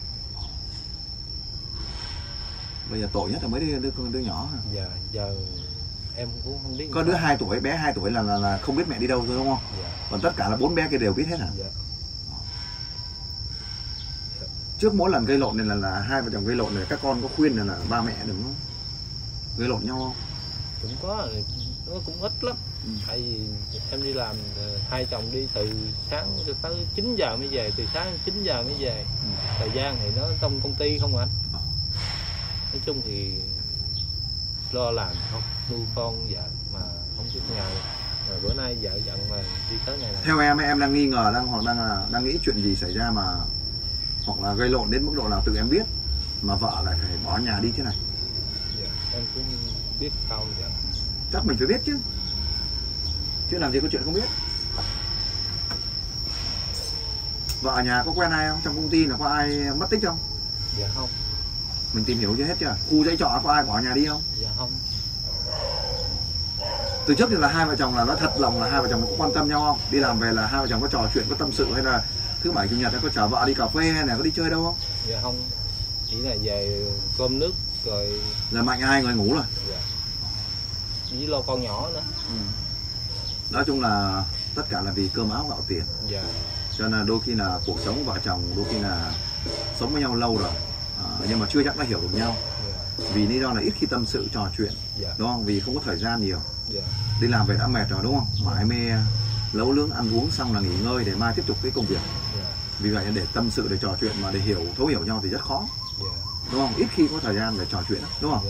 Bây giờ tội nhất là mấy đứa nhỏ hả? Dạ giờ em cũng không biết. Có đứa 2 tuổi, bé 2 tuổi là không biết mẹ đi đâu rồi đúng không? Dạ. Còn tất cả là 4 bé kia đều biết hết hả? Dạ. Trước mỗi lần gây lộn này là hai vợ chồng gây lộn này, các con có khuyên là ba mẹ đừng có gây lộn nhau không? Cũng có, nó cũng ít lắm. Tại vì em đi làm, hai chồng đi từ sáng tới 9 giờ mới về, từ sáng 9 giờ mới về. Thời gian thì nó trong công ty không anh. Nói chung thì lo làm không, nuôi con vợ mà không biết ngày. Rồi bữa nay vợ giận mà đi tới ngày này. Theo em đang nghi ngờ đang nghĩ chuyện gì xảy ra mà hoặc là gây lộn đến mức độ nào tự em biết mà vợ lại phải bỏ nhà đi thế này? Dạ, em cũng biết sao vậy. Chắc mình phải biết chứ làm gì có chuyện không biết. Vợ ở nhà có quen ai không? Trong công ty là có ai mất tích không? Dạ không. Mình tìm hiểu chưa hết chưa? Khu dãy trọ có ai bỏ nhà đi không? Dạ không. Từ trước thì là hai vợ chồng là nói thật lòng là hai vợ chồng có quan tâm nhau không? Đi làm về là hai vợ chồng có trò chuyện, có tâm sự hay là thứ bảy chủ nhật có chở vợ đi cà phê hay là có đi chơi đâu không? Dạ không. Chỉ là về cơm nước rồi. Là mạnh ai người ngủ rồi. Dạ. Chỉ lo con nhỏ nữa. Nói chung là tất cả là vì cơm áo gạo tiền. Dạ. Cho nên đôi khi là cuộc sống vợ chồng đôi khi là sống với nhau lâu rồi nhưng mà chưa chắc đã hiểu được nhau. Vì lý do là ít khi tâm sự trò chuyện. Đúng không? Vì không có thời gian nhiều. Đi làm về đã mệt rồi đúng không? Mải mê nấu nướng ăn uống xong là nghỉ ngơi để mai tiếp tục cái công việc. Vì vậy để tâm sự, để trò chuyện mà để thấu hiểu nhau thì rất khó, đúng không? Ít khi có thời gian để trò chuyện, đúng không?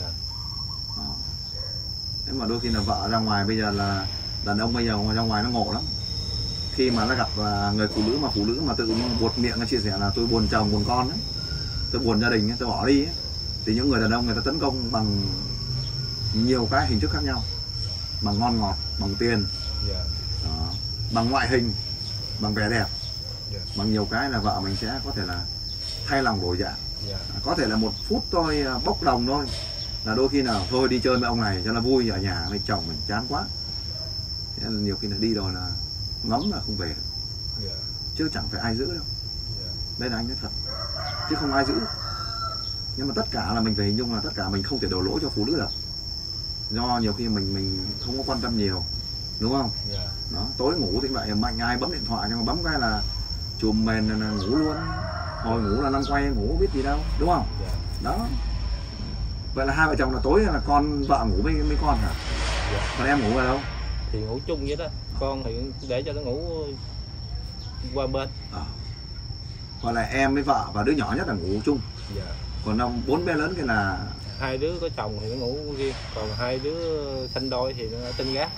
Thế mà đôi khi là vợ ra ngoài, bây giờ là đàn ông bây giờ ra ngoài nó ngộ lắm. Khi mà nó gặp người phụ nữ mà tự nhiên buột miệng nó chia sẻ là tôi buồn chồng buồn con ấy, tôi buồn gia đình ấy, tôi bỏ đi ấy, thì những người đàn ông người ta tấn công bằng nhiều cái hình thức khác nhau, bằng ngon ngọt, bằng tiền, bằng ngoại hình, bằng vẻ đẹp, bằng nhiều cái là vợ mình sẽ có thể là thay lòng đổi dạ. Có thể là một phút thôi, bốc đồng thôi, là đôi khi nào thôi đi chơi với ông này cho nó vui, ở nhà với chồng mình chán quá. Thế là nhiều khi là đi rồi là ngấm là không về được. Chứ chẳng phải ai giữ đâu. Đây là anh nói thật, chứ không ai giữ. Nhưng mà tất cả là mình phải hình dung là tất cả mình không thể đổ lỗi cho phụ nữ được, do nhiều khi mình không có quan tâm nhiều, đúng không? Đó, tối ngủ thì vậy, mạnh ai bấm điện thoại, nhưng mà bấm cái là chùm mền là ngủ luôn, hồi ngủ là 5 quay ngủ biết gì đâu, đúng không? Đó. Vậy là hai vợ chồng là tối là vợ ngủ với con hả? Còn em ngủ ở đâu? Thì ngủ chung vậy đó, con thì để cho nó ngủ qua bên. Còn là em với vợ và đứa nhỏ nhất là ngủ chung. Còn 4 bé lớn kia là hai đứa có chồng thì nó ngủ riêng, còn hai đứa sinh đôi thì nó tinh gác.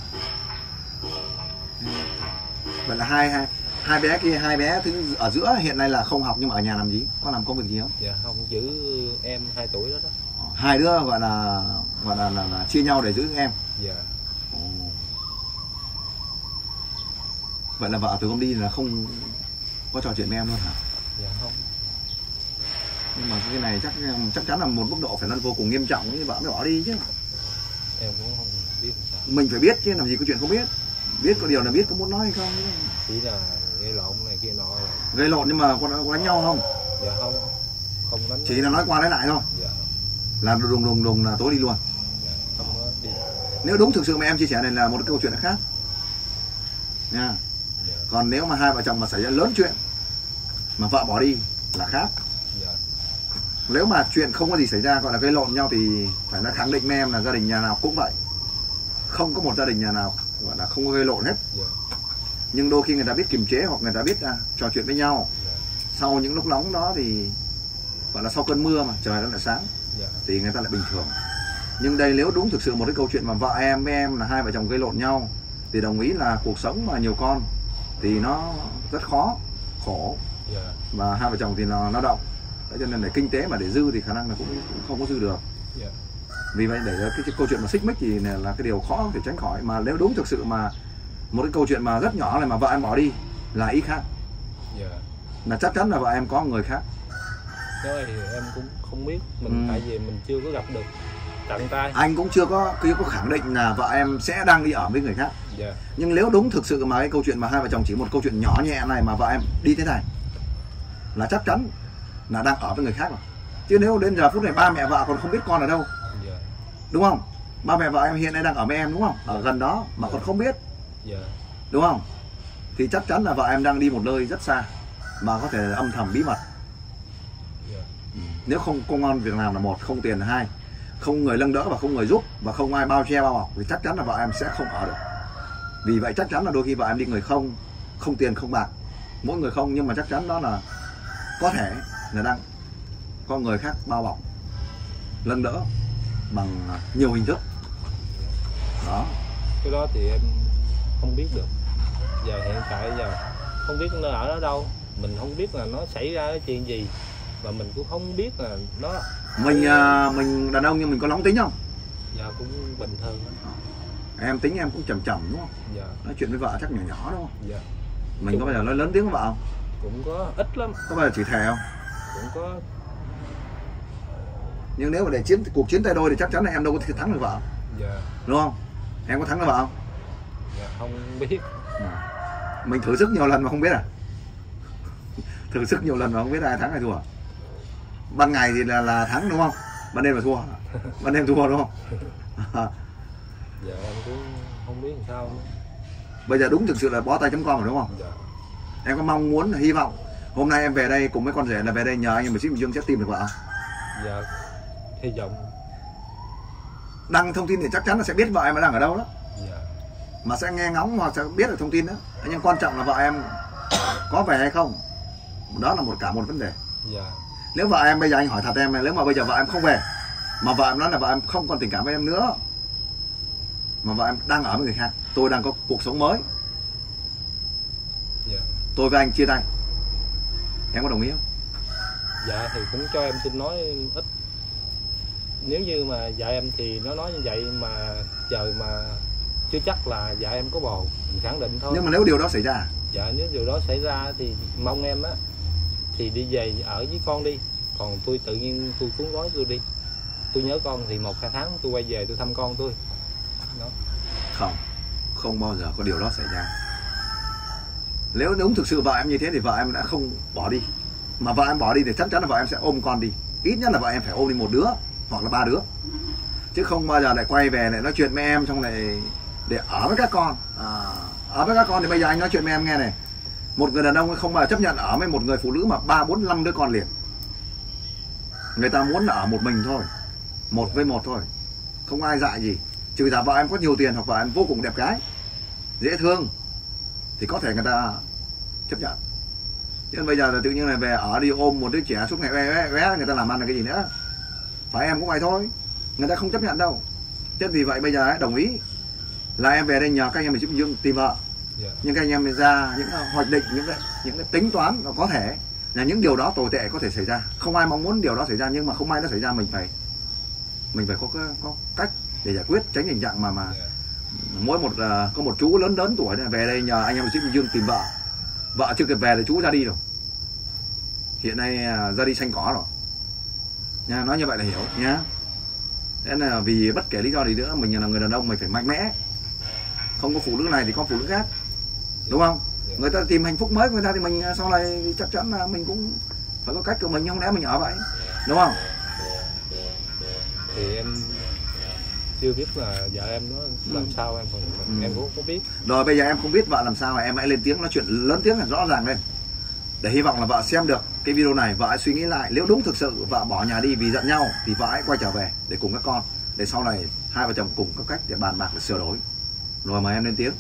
Vậy là hai bé kia, hai bé thứ ở giữa hiện nay là không học nhưng mà ở nhà làm gì? Có làm công việc gì không? Dạ không, giữ em 2 tuổi đó. Hai đứa gọi là chia nhau để giữ em. Dạ. Vậy là vợ từ hôm đi là không có trò chuyện với em luôn hả? Dạ không. Nhưng mà cái này chắc chắn là một mức độ phải nó vô cùng nghiêm trọng như vợ mới bỏ đi chứ. Em cũng không biết sao. Mình phải biết chứ làm gì có chuyện không biết. Biết có điều là biết có muốn nói hay không. Chỉ là gây lộn này kia nọ rồi. Gây lộn nhưng mà có đánh nhau không? Dạ không. Không đánh. Chỉ là nói qua nói lại thôi. Dạ. Là đùng là tối đi luôn. Dạ, không có đi. Nếu đúng thực sự mà em chia sẻ này là một cái câu chuyện khác nha. Dạ. Còn nếu mà hai vợ chồng mà xảy ra lớn chuyện mà vợ bỏ đi là khác. Dạ. Nếu mà chuyện không có gì xảy ra gọi là gây lộn nhau thì phải là khẳng định với em là gia đình nhà nào cũng vậy. Không có một gia đình nhà nào gọi là không có gây lộn hết. Dạ. Nhưng đôi khi người ta biết kiềm chế hoặc người ta biết trò chuyện với nhau. Dạ. Sau những lúc nóng đó thì gọi là sau cơn mưa mà trời nó lại sáng. Dạ. Thì người ta lại bình thường. Nhưng đây nếu đúng thực sự một cái câu chuyện mà vợ em với em là hai vợ chồng gây lộn nhau thì đồng ý là cuộc sống mà nhiều con thì nó rất khổ. Yeah. Và hai vợ chồng thì nó lao động. Thế cho nên để kinh tế mà để dư thì khả năng là cũng không có dư được. Yeah. Vì vậy để cái câu chuyện mà xích mích thì là cái điều khó không thể tránh khỏi. Mà nếu đúng thực sự mà một cái câu chuyện mà rất nhỏ này mà vợ em bỏ đi là ý khác. Yeah. Là chắc chắn là vợ em có người khác. Cái này thì em cũng không biết, mình tại vì mình chưa có gặp được tận tay. Anh cũng chưa có khẳng định là vợ em sẽ đang đi ở với người khác. Yeah. Nhưng nếu đúng thực sự mà cái câu chuyện mà hai vợ chồng chỉ một câu chuyện nhỏ nhẹ này mà vợ em đi thế này là chắc chắn là đang ở với người khác rồi. Chứ nếu đến giờ phút này ba mẹ vợ còn không biết con ở đâu. Yeah. Đúng không? Ba mẹ vợ em hiện nay đang ở với em đúng không? Ở gần đó mà còn không biết. Yeah. Đúng không? Thì chắc chắn là vợ em đang đi một nơi rất xa mà có thể âm thầm bí mật. Yeah. Nếu không công an việc làm là một, không tiền là hai, không người nâng đỡ và không người giúp và không ai bao che bao bọc thì chắc chắn là vợ em sẽ không ở được. Vì vậy chắc chắn là đôi khi vợ em đi người không tiền không bạc, mỗi người không, nhưng mà chắc chắn đó là có thể là đang có người khác bao bọc nâng đỡ bằng nhiều hình thức đó. Cái đó thì em không biết được. Giờ hiện tại giờ không biết nó ở đó đâu, mình không biết là nó xảy ra cái chuyện gì, và mình cũng không biết là nó mình đàn ông nhưng mình có nóng tính không? Dạ cũng bình thường đó. Em tính em cũng chậm đúng không? Dạ. Nói chuyện với vợ chắc nhỏ đúng không? Dạ. Mình có bao giờ nói lớn tiếng với vợ không? Cũng có ít lắm. Có bao giờ chỉ thề không? Cũng có. Nhưng nếu mà để cuộc chiến tay đôi thì chắc chắn là em đâu có thể thắng được vợ. Dạ. Đúng không? Em có thắng được vợ không? Dạ không biết. Mình thử sức nhiều lần mà không biết à? Thử sức nhiều lần mà không biết ai thắng ai thua. Ban ngày thì là thắng đúng không? Ban đêm là thua. Ban đêm thua đúng không? Dạ em cũng không biết làm sao nữa. Bây giờ đúng thực sự là bó tay.com rồi đúng không? Dạ. Em có mong muốn, hy vọng hôm nay em về đây cùng với con rể là về đây nhờ anh em Bình Dương sẽ tìm được vợ không? Dạ, hy vọng. Đăng thông tin thì chắc chắn là sẽ biết vợ em đang ở đâu đó. Dạ. Mà sẽ nghe ngóng hoặc sẽ biết được thông tin đó. Nhưng quan trọng là vợ em có về hay không. đó là cả một vấn đề. Dạ. Nếu vợ em bây giờ anh hỏi thật em, nếu mà bây giờ vợ em không về mà vợ em nói là vợ em không còn tình cảm với em nữa, mà vợ em đang ở với người khác, tôi đang có cuộc sống mới, Dạ. tôi với anh chia tay, em có đồng ý không? Dạ thì cũng cho em xin nói ít. Nếu như mà vợ em thì nó nói như vậy mà trời mà chưa chắc là vợ em có bồ, mình khẳng định thôi. Nhưng mà nếu điều đó xảy ra, Dạ nếu điều đó xảy ra thì mong em á thì đi về ở với con đi. Còn tôi tự nhiên tôi cuốn gói tôi đi. Tôi nhớ con thì 1-2 tháng tôi quay về tôi thăm con tôi. Đó. không bao giờ có điều đó xảy ra. Nếu đúng thực sự vợ em như thế thì vợ em đã không bỏ đi. Mà vợ em bỏ đi thì chắc chắn là vợ em sẽ ôm con đi. Ít nhất là vợ em phải ôm đi 1 đứa hoặc là 3 đứa. Chứ không bao giờ lại quay về lại nói chuyện với em xong lại để ở với các con. Ở với các con thì bây giờ anh nói chuyện với em nghe này. Một người đàn ông không bao giờ chấp nhận ở với một người phụ nữ mà 3, 4, 5 đứa con liền. Người ta muốn ở một mình thôi, 1 với 1 thôi, không ai dại gì. Trừ là vợ em có nhiều tiền hoặc vợ em vô cùng đẹp gái, dễ thương thì có thể người ta chấp nhận. Nhưng bây giờ là tự nhiên là về ở đi ôm một đứa trẻ suốt ngày bé, người ta làm ăn là cái gì nữa. Phải em cũng vậy thôi, người ta không chấp nhận đâu. Thế vì vậy bây giờ đồng ý là em về đây nhờ các anh em mình giúp tìm vợ. Nhưng các anh em mình ra những hoạch định, những cái tính toán có thể là những điều đó tồi tệ có thể xảy ra. Không ai mong muốn điều đó xảy ra, nhưng mà không may nó xảy ra mình phải có cách để giải quyết, tránh tình trạng mà mỗi có một chú lớn tuổi này về đây nhờ anh em Bình Dương tìm vợ. Vợ chưa kịp về thì chú ra đi rồi. Hiện nay ra đi xanh cỏ rồi. Nha, nói như vậy là hiểu nhá. Thế là vì bất kể lý do gì nữa, mình là người đàn ông mình phải mạnh mẽ. Không có phụ nữ này thì có phụ nữ khác. Đúng không? Người ta tìm hạnh phúc mới của người ta thì mình sau này chắc chắn là mình cũng phải có cách của mình, không lẽ mình ở vậy. Đúng không? Thì em chưa biết là vợ em nó làm sao em cũng không biết. Rồi bây giờ em không biết vợ làm sao, em hãy lên tiếng nói chuyện lớn tiếng là rõ ràng lên. Để hy vọng là vợ xem được cái video này, vợ hãy suy nghĩ lại. Nếu đúng thực sự vợ bỏ nhà đi vì giận nhau thì vợ hãy quay trở về để cùng các con, để sau này hai vợ chồng cùng có cách để bàn bạc để sửa đổi. Rồi mời em lên tiếng.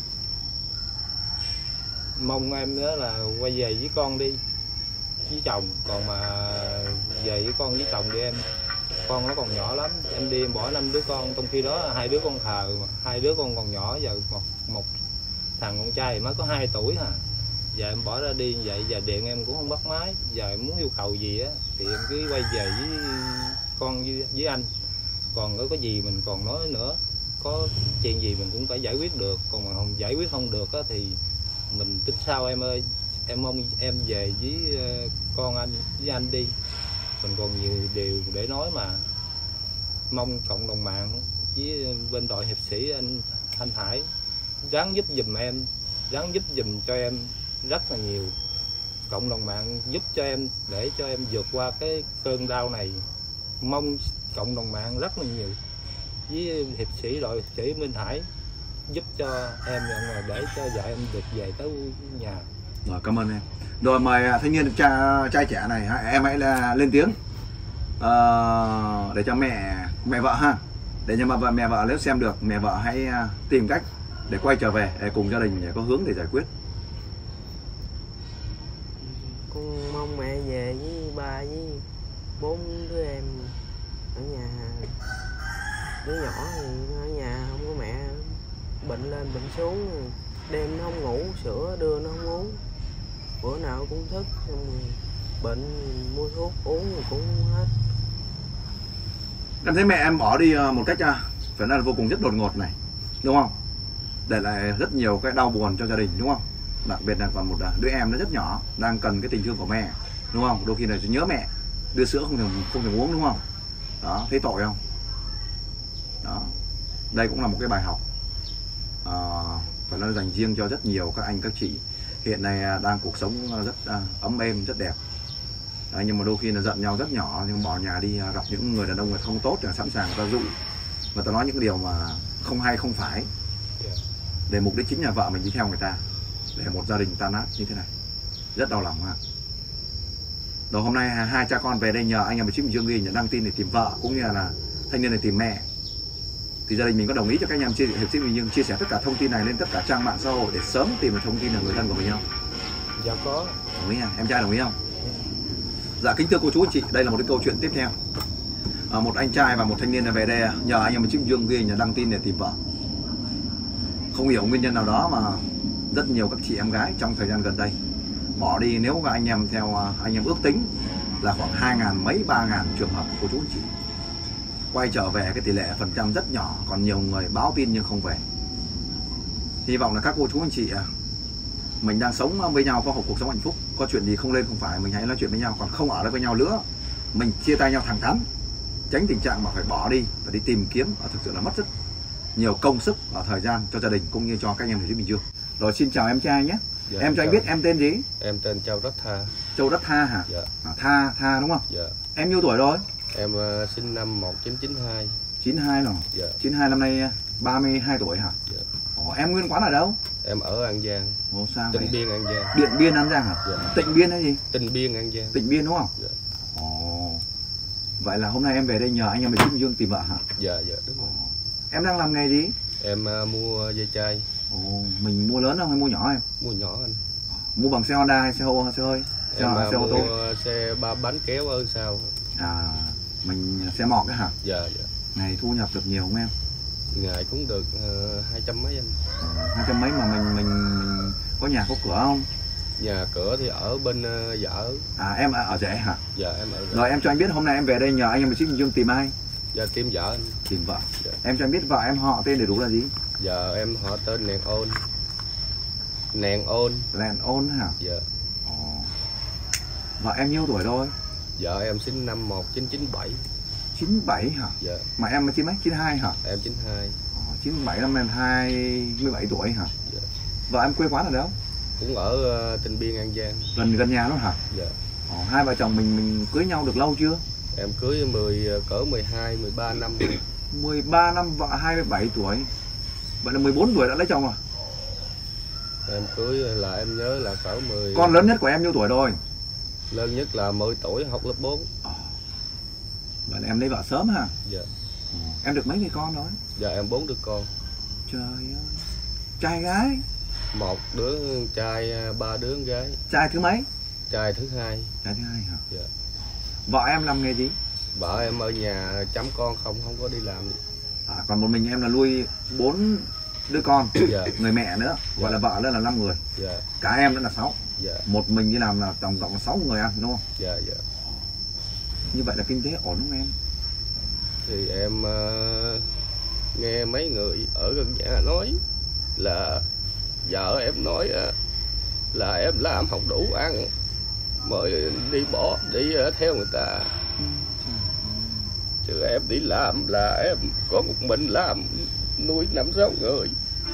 Mong em nữa là quay về với con đi, với chồng. Còn mà về với con với chồng thì con nó còn nhỏ lắm, em đi em bỏ 5 đứa con, trong khi đó 2 đứa con thờ mà 2 đứa con còn nhỏ, giờ một thằng con trai mới có 2 tuổi à. Giờ em bỏ ra đi vậy, giờ điện em cũng không bắt máy. Giờ em muốn yêu cầu gì á thì em cứ quay về với con với anh. Còn có gì mình còn nói nữa, có chuyện gì mình cũng phải giải quyết được. Còn mà không giải quyết không được á thì mình tính sao em ơi. Em mong em về với con anh với anh đi, mình còn nhiều điều để nói mà. Mong cộng đồng mạng với bên đội hiệp sĩ anh Hải ráng giúp giùm em, ráng giúp giùm cho em rất là nhiều. Cộng đồng mạng giúp cho em để cho em vượt qua cái cơn đau này. Mong cộng đồng mạng rất là nhiều với hiệp sĩ đội hiệp sĩ Minh Hải giúp cho em để cho vợ em được về tới nhà. Rồi cảm ơn em. Rồi mời thanh niên trai trẻ này, em hãy lên tiếng để cho mẹ vợ ha, để cho mẹ vợ nếu xem được, mẹ vợ hãy tìm cách để quay trở về để cùng gia đình để có hướng để giải quyết. Con mong mẹ về với 3 với 4 đứa em ở nhà. Đứa nhỏ thì ở nhà không có mẹ, bệnh lên bệnh xuống, đêm nó không ngủ, sữa đưa nó không uống, bữa nào cũng thức, xong rồi bệnh mua thuốc uống rồi cũng hết. Em thấy mẹ em bỏ đi một cách phải nói là vô cùng rất đột ngột này, đúng không? Để lại rất nhiều cái đau buồn cho gia đình, đúng không? Đặc biệt là còn một đứa em nó rất nhỏ đang cần cái tình thương của mẹ, đúng không? Đôi khi là nhớ mẹ, đưa sữa không thể uống, đúng không? Đó, thấy tội không? Đó, đây cũng là một cái bài học phải nói dành riêng cho rất nhiều các anh các chị hiện nay đang cuộc sống rất ấm êm, rất đẹp. Đấy, nhưng mà đôi khi là giận nhau rất nhỏ, nhưng bỏ nhà đi gặp những người đàn ông không tốt thì sẵn sàng người ta dụ, người ta nói những điều mà không hay không phải, để mục đích chính là vợ mình đi theo người ta, để một gia đình tan nát như thế này, rất đau lòng ha. Rồi hôm nay hai cha con về đây nhờ anh em Bình Dương ghi nhận đăng tin để tìm vợ cũng như là thanh niên này tìm mẹ, thì gia đình mình có đồng ý cho các anh em hiệp sĩ Bình Dương chia sẻ tất cả thông tin này lên tất cả trang mạng xã hội để sớm tìm được thông tin là người thân của mình không? Dạ có. Đồng ý à? Em trai đồng ý không? Dạ. Dạ kính thưa cô chú anh chị, đây là một cái câu chuyện tiếp theo. Một anh trai và một thanh niên về đây nhờ anh em Trịnh Dương ghi nhà đăng tin để tìm vợ. Không hiểu nguyên nhân nào đó mà rất nhiều các chị em gái trong thời gian gần đây bỏ đi. Nếu mà anh em theo anh em ước tính là khoảng 2.000 mấy 3.000 trường hợp cô chú anh chị quay trở về, cái tỷ lệ phần trăm rất nhỏ, còn nhiều người báo tin nhưng không về. Hy vọng là các cô chú anh chị mình đang sống với nhau có một cuộc sống hạnh phúc, có chuyện gì không lên không phải mình hãy nói chuyện với nhau, còn không ở đây với nhau nữa mình chia tay nhau thẳng thắn, tránh tình trạng mà phải bỏ đi và đi tìm kiếm, thực sự là mất rất nhiều công sức và thời gian cho gia đình cũng như cho các anh em ở dưới Bình Dương. Rồi xin chào em trai nhé. Dạ, em cho anh biết em tên gì? Em tên Châu Đất Tha. Châu Đất Tha hả? Dạ. Tha đúng không? Dạ. Em nhiêu tuổi rồi? Em sinh năm 1992. 92 rồi. Dạ. 92 năm nay 32 tuổi hả? Dạ. Em nguyên quán ở đâu? Em ở An Giang. Sao Tịnh vậy? Biên An Giang. Điện Biên An Giang hả? Dạ. Tịnh Biên hay gì? Tịnh Biên An Giang. Tịnh Biên đúng không? Dạ. Vậy là hôm nay em về đây nhờ anh em Trịnh Dương tìm vợ hả? Dạ đúng rồi. Em đang làm nghề gì? Em mua dây chai. Mình mua lớn không hay mua nhỏ em? Mua nhỏ anh. Mua bằng xe Honda hay xe hơi? Xe ô tô? Xe 3 bánh kéo ở sau. Mình xe mọt cái hả? Dạ. Ngày thu nhập được nhiều không em? Ngày cũng được 200 mấy anh. 200 mấy mà mình có nhà có cửa không? Nhà cửa thì ở bên vợ. Em ở rể hả? Dạ em ở rể. Rồi em cho anh biết hôm nay em về đây nhờ anh em Trịnh Dương tìm ai? Dạ tìm vợ anh. Tìm vợ. Dạ. Em cho anh biết vợ em họ tên đầy đủ là gì? Dạ em họ tên Nèn Ôn. Nèn Ôn. Nèn Ôn hả? Dạ. Vợ em nhiêu tuổi rồi? Dạ em sinh năm 1997. 97 hả? Dạ. Mà em là 92 hả? Em 92. 97 năm em 27 tuổi hả? Dạ. Vợ em quê quán ở đâu? Cũng ở Tịnh Biên An Giang. Gần nhà luôn hả? Dạ. Hai vợ chồng mình cưới nhau được lâu chưa? Em cưới cỡ 12, 13 năm. 13 năm, vợ 27 tuổi. Vậy là 14 tuổi đã lấy chồng rồi. Em cưới là em nhớ là cỡ 10. Con lớn nhất của em nhiêu tuổi rồi? Lớn nhất là 10 tuổi, học lớp 4. Vậy là em lấy vợ sớm hả? Dạ. Em được mấy người con rồi? Dạ em 4 đứa con. Trời ơi. Trai gái? 1 đứa trai, 3 đứa gái. Trai thứ mấy? Trai thứ 2. Trai thứ 2 hả? Dạ. Vợ em làm nghề gì? Vợ em ở nhà chăm con không có đi làm gì. Còn một mình em là nuôi 4 đứa con. Dạ. Người mẹ nữa. Gọi là vợ nữa là 5 người. Dạ. Cả em nữa là 6. Dạ. Một mình đi làm là tổng cộng 6 người ăn đúng không? Dạ. Như vậy là kinh tế ổn không em? Thì em nghe mấy người ở gần nhà nói là vợ em nói là em làm không đủ ăn mới đi bỏ đi theo người ta. Chứ em đi làm là em có một mình làm nuôi 5-6 người.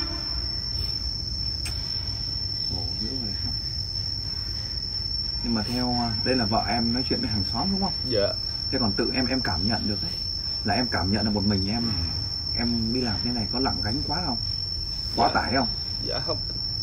Nhưng mà theo đây là vợ em nói chuyện với hàng xóm đúng không? Dạ. Thế còn tự em cảm nhận được đấy, là em cảm nhận là một mình em đi làm thế này có nặng gánh quá không? Quá tải không? Dạ không.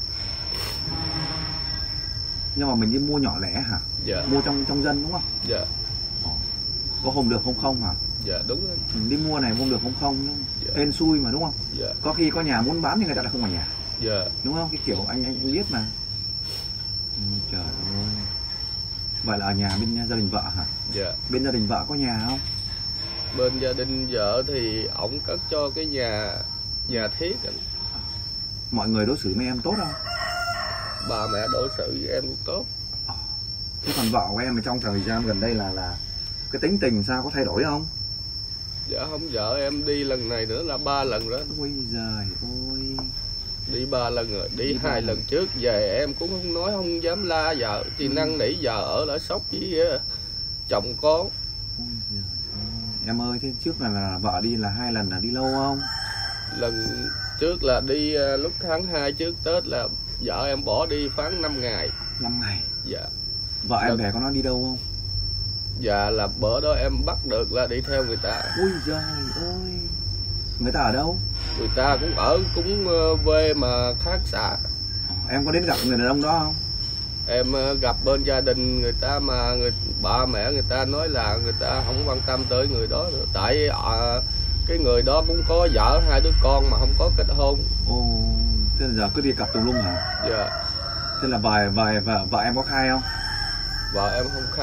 Nhưng mà mình đi mua nhỏ lẻ hả? Dạ. Mua trong dân đúng không? Dạ. Có hôm được hôm không hả? Dạ đúng rồi. Mình đi mua này hôm được hôm không, dạ. Hên xui mà đúng không? Dạ. Có khi có nhà muốn bán thì người ta lại không ở nhà. Dạ. Đúng không? Cái kiểu anh biết mà. Trời ơi. Vậy là ở nhà bên gia đình vợ hả? Dạ. Bên gia đình vợ có nhà không? Bên gia đình vợ thì ổng cất cho cái nhà thiết. Mọi người đối xử với em tốt không? Bà mẹ đối xử với em cũng tốt. Thế còn vợ của em trong thời gian gần đây là cái tính tình sao, có thay đổi không? Dạ không, vợ em đi lần này nữa là 3 lần rồi. Ôi giời ơi. Đi 3 lần rồi, đi 2 lần trước về em cũng không nói, không dám la vợ, chỉ năn nỉ vợ ở lại Sóc với chồng con. Em ơi, thế trước là vợ đi là 2 lần là đi lâu không? Lần trước là đi lúc tháng 2 trước Tết là vợ em bỏ đi khoảng 5 ngày. 5 ngày? Dạ. Vợ em về có nói đi đâu không? Dạ là bữa đó em bắt được là đi theo người ta. Ôi giời ơi. Người ta ở đâu? Người ta cũng về mà khác xã. Em có đến gặp người đàn ông đó không? Em gặp bên gia đình người ta mà bà mẹ người ta nói là người ta không quan tâm tới người đó nữa. Tại cái người đó cũng có vợ 2 đứa con mà không có kết hôn. Ồ, thế là giờ cứ đi cặp tùm lum hả? Dạ. Thế là vợ em có khai không? Vợ em không khai.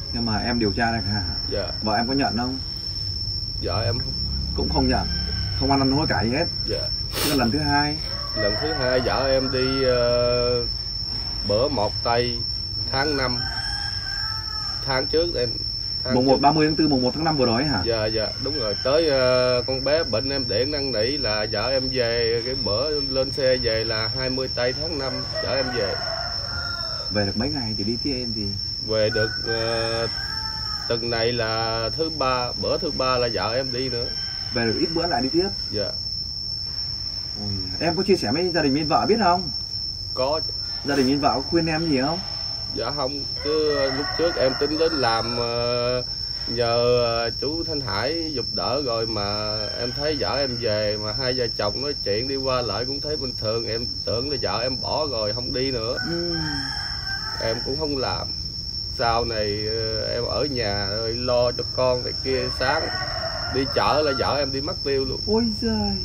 Nhưng mà em điều tra ra hả? Dạ. Vợ em có nhận không? Vợ em Cũng không nhận, không ăn hối cải gì hết. dạ. Thế là lần thứ hai. Lần thứ hai vợ em đi bữa 1 tây tháng 5. Tháng trước em Mùng 1 30 tháng 4 mùng 1 tháng 5 vừa rồi hả? Dạ dạ đúng rồi. Tới con bé bệnh em điện năn nỉ là vợ em về. Cái bữa lên xe về là 20 tây tháng 5 vợ em về. Về được mấy ngày thì đi tiếp em thì Về được tuần này là thứ ba, bữa thứ ba là vợ em đi nữa. về được ít bữa lại đi tiếp. Dạ. Ôi, em có chia sẻ với gia đình bên vợ biết không? Có. Gia đình bên vợ có khuyên em gì không? Dạ không, cứ lúc trước em tính đến làm nhờ chú Thanh Hải giúp đỡ rồi mà em thấy vợ em về mà hai vợ chồng nói chuyện đi qua lại cũng thấy bình thường, em tưởng là vợ em bỏ rồi không đi nữa. Em cũng không làm. Sau này em ở nhà rồi lo cho con này kia, sáng đi chợ là vợ em đi mất tiêu luôn. Ôi giời.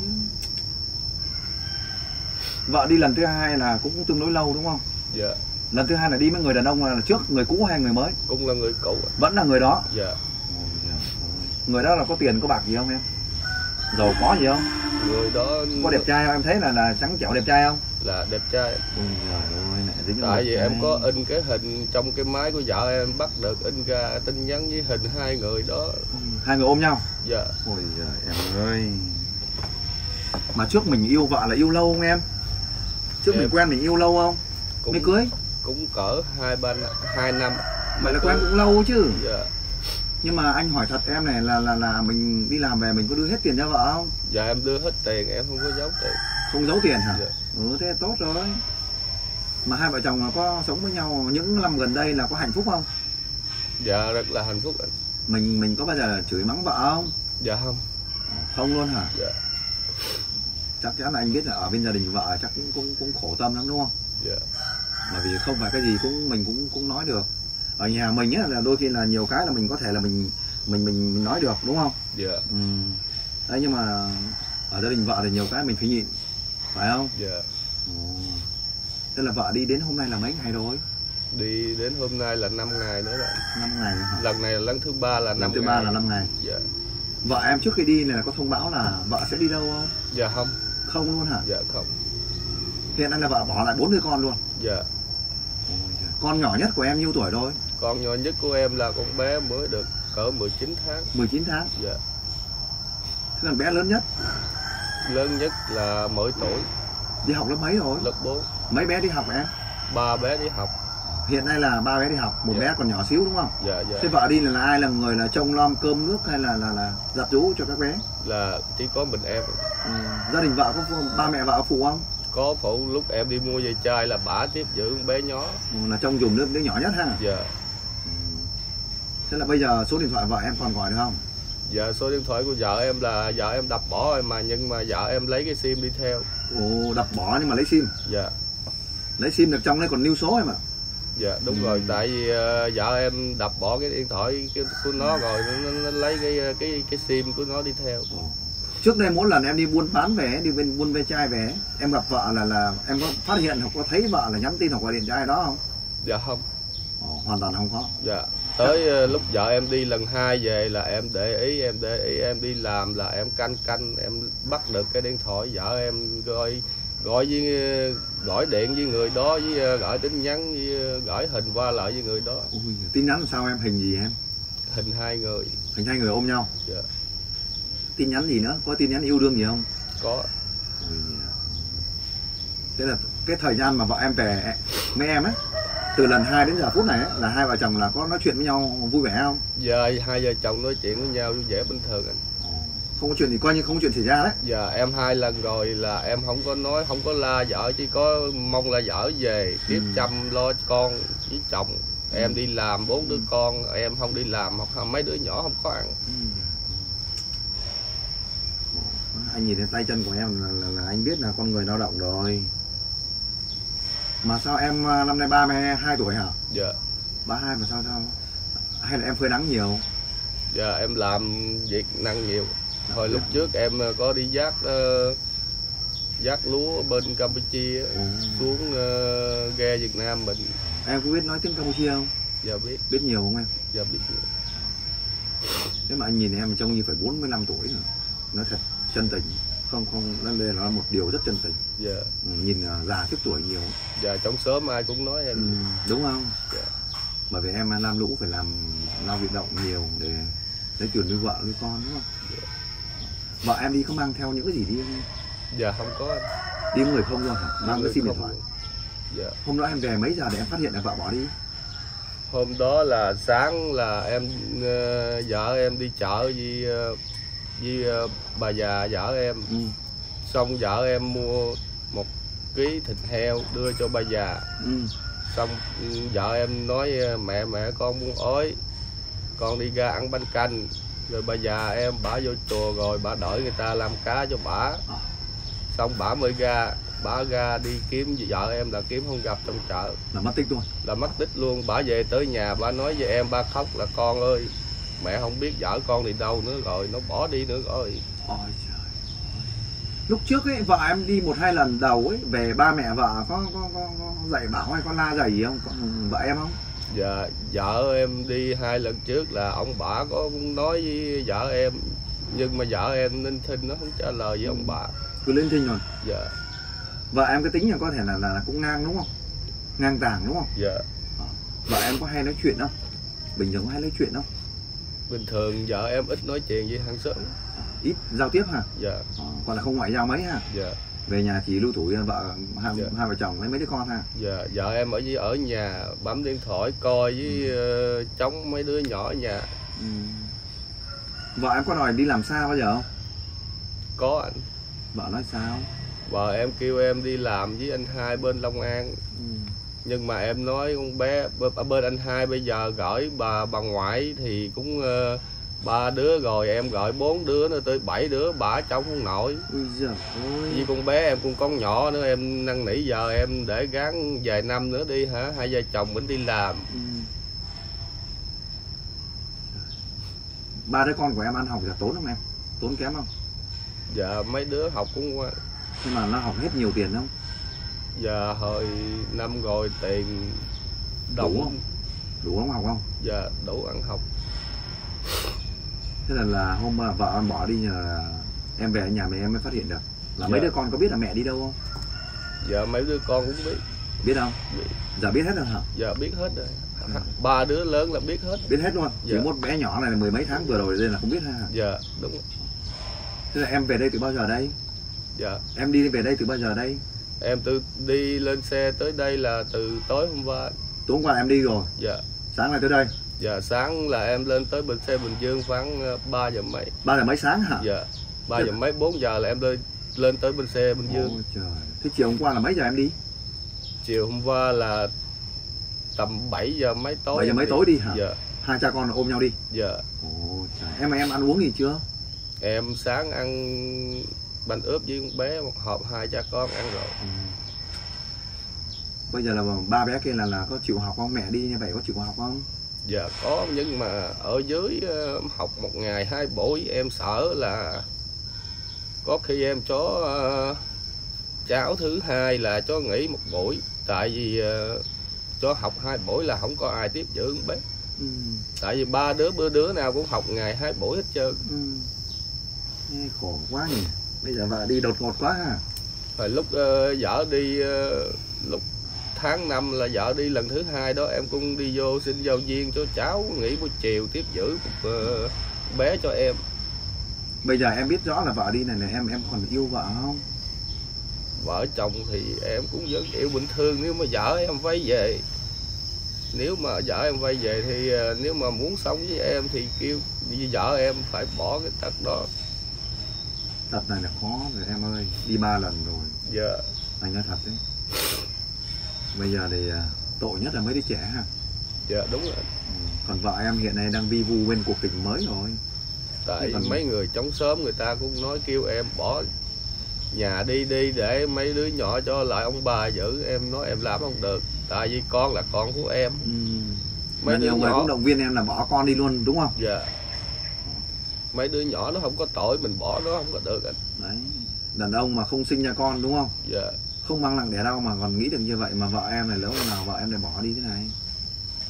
Vợ đi lần thứ hai là cũng tương đối lâu đúng không? Dạ. Lần thứ hai là đi với người đàn ông là trước người cũ hay người mới? Cũng là người cũ. Vẫn là người đó. Dạ. Người đó là có tiền có bạc gì không em? Giàu có gì không? Người đó có đẹp trai không? Em thấy là trắng trẻo đẹp trai không? Là đẹp trai. Ôi trời ơi, mẹ, tại vì em có in cái hình trong cái máy của vợ em, bắt được in ra tin nhắn với hình hai người đó. Hai người ôm nhau? Dạ. Ôi giời em ơi. Mà trước mình yêu vợ là yêu lâu không em? Trước mình quen mình yêu lâu không? Mới cưới? Cũng cỡ 2 năm. Vậy là quen cũng lâu chứ. Dạ. Nhưng mà anh hỏi thật em này là mình đi làm về mình có đưa hết tiền cho vợ không? Dạ em đưa hết tiền, em không có giấu tiền. Không giấu tiền hả? Dạ. Thế tốt rồi. Mà hai vợ chồng có sống với nhau những năm gần đây là có hạnh phúc không? Dạ rất là hạnh phúc anh. Mình có bao giờ chửi mắng vợ không? Dạ không. Không luôn hả? Dạ. Chắc chắn là anh biết là ở bên gia đình vợ chắc cũng khổ tâm lắm đúng không? Dạ. Bởi vì không phải cái gì mình cũng nói được. Ở nhà mình á là đôi khi là nhiều cái là mình có thể là mình nói được đúng không? Dạ. Đấy, nhưng mà ở gia đình vợ thì nhiều cái mình phải nhịn, phải không? Dạ. Thế là vợ đi đến hôm nay là mấy ngày rồi? Đi đến hôm nay là 5 ngày nữa rồi. 5 ngày hả? Lần này là lần thứ 3 là 5 ngày. Lần thứ 3 là 5 ngày. Dạ. Vợ em trước khi đi này là có thông báo là vợ sẽ đi đâu không? Dạ không. Không luôn hả? Dạ không. Hiện nay là vợ bỏ lại 4 đứa con luôn? Dạ. Con nhỏ nhất của em nhiêu tuổi rồi? Con nhỏ nhất của em là con bé mới được cỡ 19 tháng. 19 tháng? Dạ. Thế là bé lớn nhất? Lớn nhất là 10 tuổi. Đi học lớp mấy rồi? Lớp 4. Mấy bé đi học em? 3 bé đi học. Hiện nay là 3 bé đi học, một bé còn nhỏ xíu đúng không? Dạ dạ. Thế vợ đi là ai là người là trông nom cơm nước hay là giặt giũ cho các bé? Là chỉ có mình em. Gia đình vợ có ba mẹ vợ có phụ không? Có phụ, lúc em đi mua dây chai là bả tiếp giữ con bé nhỏ. Là trông dùm đứa nhỏ nhất ha? Dạ. Thế là bây giờ số điện thoại vợ em còn gọi được không? Dạ số điện thoại của vợ em là vợ em đập bỏ rồi mà, nhưng mà vợ em lấy cái sim đi theo. Ồ, đập bỏ nhưng mà lấy sim? Dạ. Lấy sim được trong đấy còn lưu số em ạ? Dạ đúng rồi, tại vì vợ em đập bỏ cái điện thoại của nó rồi nó lấy cái sim của nó đi theo. Trước đây mỗi lần em đi buôn bán về, đi bên buôn ve chai về, em gặp vợ là em có phát hiện hoặc có thấy vợ là nhắn tin hoặc gọi điện cho ai đó không? Dạ không. Hoàn toàn không có. Dạ. Tới lúc vợ em đi lần 2 về là em để ý em đi làm là em canh em bắt được cái điện thoại vợ em gọi điện với người đó, với gọi tin nhắn, với gửi hình qua lại với người đó. Ui, tin nhắn làm sao em? Hình gì em? Hình 2 người. Hình 2 người ôm nhau? Dạ. Tin nhắn gì nữa? Có tin nhắn yêu đương gì không? Có. Thế là cái thời gian mà vợ em về với em ấy, từ lần 2 đến giờ phút này ấy, là hai vợ chồng là có nói chuyện với nhau vui vẻ không? Dạ hai vợ chồng nói chuyện với nhau vui vẻ bình thường anh. Không có chuyện gì, coi như không có chuyện xảy ra đấy. Dạ em 2 lần rồi là em không có nói, không có la vợ, chỉ có mong là vợ về tiếp chăm lo con với chồng. Em đi làm 4 đứa con, em không đi làm, mấy đứa nhỏ không có ăn. Anh nhìn thấy tay chân của em là anh biết là con người lao động rồi. Mà sao em năm nay 32 tuổi hả? Dạ. 32 mà sao? Hay là em phơi nắng nhiều? Dạ em làm việc nặng nhiều. Hồi lúc trước em có đi vác lúa bên Campuchia xuống ghe Việt Nam mình. Em có biết nói tiếng Campuchia không? Dạ biết. Biết nhiều không em? Dạ biết nhiều. Nếu mà anh nhìn em trông như phải 45 tuổi rồi. Nói thật, chân tình. Không, đây là một điều rất chân tình. Dạ. Nhìn già trước tuổi nhiều. Dạ, trong xóm ai cũng nói em. Đúng không? Dạ. Bởi vì em lam lũ phải làm lao việc động nhiều để lấy tiền nuôi vợ nuôi con đúng không? Dạ. Vợ em đi có mang theo những cái gì đi không? Dạ không có anh. Đi với người không đâu hả? Mang cái sim điện thoại. Dạ. Hôm đó em về mấy giờ để em phát hiện là vợ bỏ đi? Hôm đó là sáng là em vợ em đi chợ với bà già vợ em. Xong vợ em mua 1 ký thịt heo đưa cho bà già. Xong vợ em nói mẹ con muốn ói, con đi ra ăn bánh canh. Rồi bà già em bả vô chùa rồi bả đợi người ta làm cá cho bả. Xong bả mới bả ra đi kiếm vợ em là kiếm không gặp trong chợ. Là mất tích luôn. Là mất tích luôn. Bả về tới nhà bả nói với em, bả khóc là con ơi, mẹ không biết vợ con đi đâu nữa rồi, nó bỏ đi nữa rồi. Ôi trời. Lúc trước ấy vợ em đi 1-2 lần đầu ấy, về ba mẹ vợ có dạy bảo hay có la dạy gì không? Còn vợ em không? Dạ, vợ em đi 2 lần trước là ông bả có nói với vợ em, nhưng mà vợ em ninh thinh nó không trả lời với ông bả. Cứ lên thinh rồi. Dạ. Vợ em cái tính là có thể là cũng ngang đúng không? Ngang tàng đúng không? Dạ. Vợ em có hay nói chuyện không? Bình thường có hay nói chuyện không? Bình thường vợ em ít nói chuyện với hàng xóm. Ít giao tiếp hả? Dạ. Còn là không ngoại giao mấy ha? Dạ. Về nhà chỉ lưu tuổi vợ hai vợ chồng với mấy đứa con ha? Dạ, vợ em ở nhà bấm điện thoại coi với chống mấy đứa nhỏ ở nhà. Vợ em có đòi đi làm xa bao giờ không? Có anh. Vợ nói sao? Vợ em kêu em đi làm với anh Hai bên Long An. Nhưng mà em nói con bé ở bên anh Hai bây giờ gửi bà ngoại thì cũng 3 đứa rồi, em gọi 4 đứa nữa tới 7 đứa, bả chống không nổi. Ôi giời ơi. Với con bé em cũng con nhỏ nữa, em năn nỉ giờ em để gắng vài năm nữa đi hả, 2 vợ chồng mình đi làm. 3 đứa con của em ăn học là tốn không em? Tốn kém không? Dạ mấy đứa học cũng qua. Nhưng mà nó học hết nhiều tiền không? Dạ hồi năm rồi tiền đủ không? Đủ không học không? Dạ đủ ăn học. Thế là hôm mà vợ em bỏ đi nhờ em về nhà mẹ em mới phát hiện được. Là mấy Dạ. đứa con có biết là mẹ đi đâu không? Dạ mấy đứa con cũng biết. Biết không? Biết. Giờ biết hết rồi hả? Dạ biết hết rồi. 3 đứa lớn là biết hết. Biết hết luôn. Dạ. Chỉ một bé nhỏ này là 10 mấy tháng vừa rồi nên là không biết ha. Dạ đúng. Thế là em về đây từ bao giờ đây? Dạ. Em đi về đây từ bao giờ đây? Em đi lên xe tới đây là từ tối hôm qua. Tối hôm qua em đi rồi. Dạ. Sáng này tới đây. Dạ sáng là em lên tới bến xe Bình Dương khoảng 3 giờ mấy. 3 giờ mấy sáng hả? Dạ. 3 giờ mấy 4 giờ là em lên tới bến xe Bình Dương. Ôi trời. Thế chiều hôm qua là mấy giờ em đi? Chiều hôm qua là tầm 7 giờ mấy tối. 7 giờ mấy tối đi hả? Dạ. Hai cha con ôm nhau đi. Dạ. Ôi trời. Em ăn uống gì chưa? Em sáng ăn bánh ướp với con bé một hộp, 2 cha con ăn rồi. Bây giờ là 3 bé kia là có chịu học không? Mẹ đi như vậy có chịu học không? Dạ có, nhưng mà ở dưới học 1 ngày 2 buổi em sợ là có khi em cho cháu thứ hai là cho nghỉ 1 buổi, tại vì cho học 2 buổi là không có ai tiếp giữ con bé. Tại vì 3 đứa bữa đứa nào cũng học ngày 2 buổi hết trơn. Nghe khổ quá nhỉ. Bây giờ vợ đi đột ngột quá ha. Rồi lúc vợ đi lúc tháng 5 là vợ đi lần thứ 2 đó, em cũng đi vô xin giao viên cho cháu nghỉ buổi chiều tiếp giữ một bé cho em. Bây giờ em biết rõ là vợ đi này em còn yêu vợ không? Vợ chồng thì em cũng vẫn yêu bình thường, nếu mà vợ em vay về. Nếu mà vợ em vay về thì nếu mà muốn sống với em thì kêu với vợ em phải bỏ cái tật đó. Tật này là khó rồi em ơi, đi 3 lần rồi. Dạ. Anh nói thật đấy. Bây giờ thì tội nhất là mấy đứa trẻ ha. Dạ đúng rồi. Còn vợ em hiện nay đang vi vu bên cuộc tình mới rồi. Tại còn mấy người trong xóm người ta cũng nói kêu em bỏ nhà đi để mấy đứa nhỏ cho lại ông bà giữ. Em nói em làm không được, tại vì con là con của em. Mấy đứa nhỏ cũng động viên em là bỏ con đi luôn đúng không? Dạ. Mấy đứa nhỏ nó không có tội, mình bỏ nó không có được anh. Đấy. Đàn ông mà không sinh ra con đúng không? Dạ. Không mang nặng đẻ đau mà còn nghĩ được như vậy, mà vợ em này lỡ nào vợ em lại bỏ đi thế này.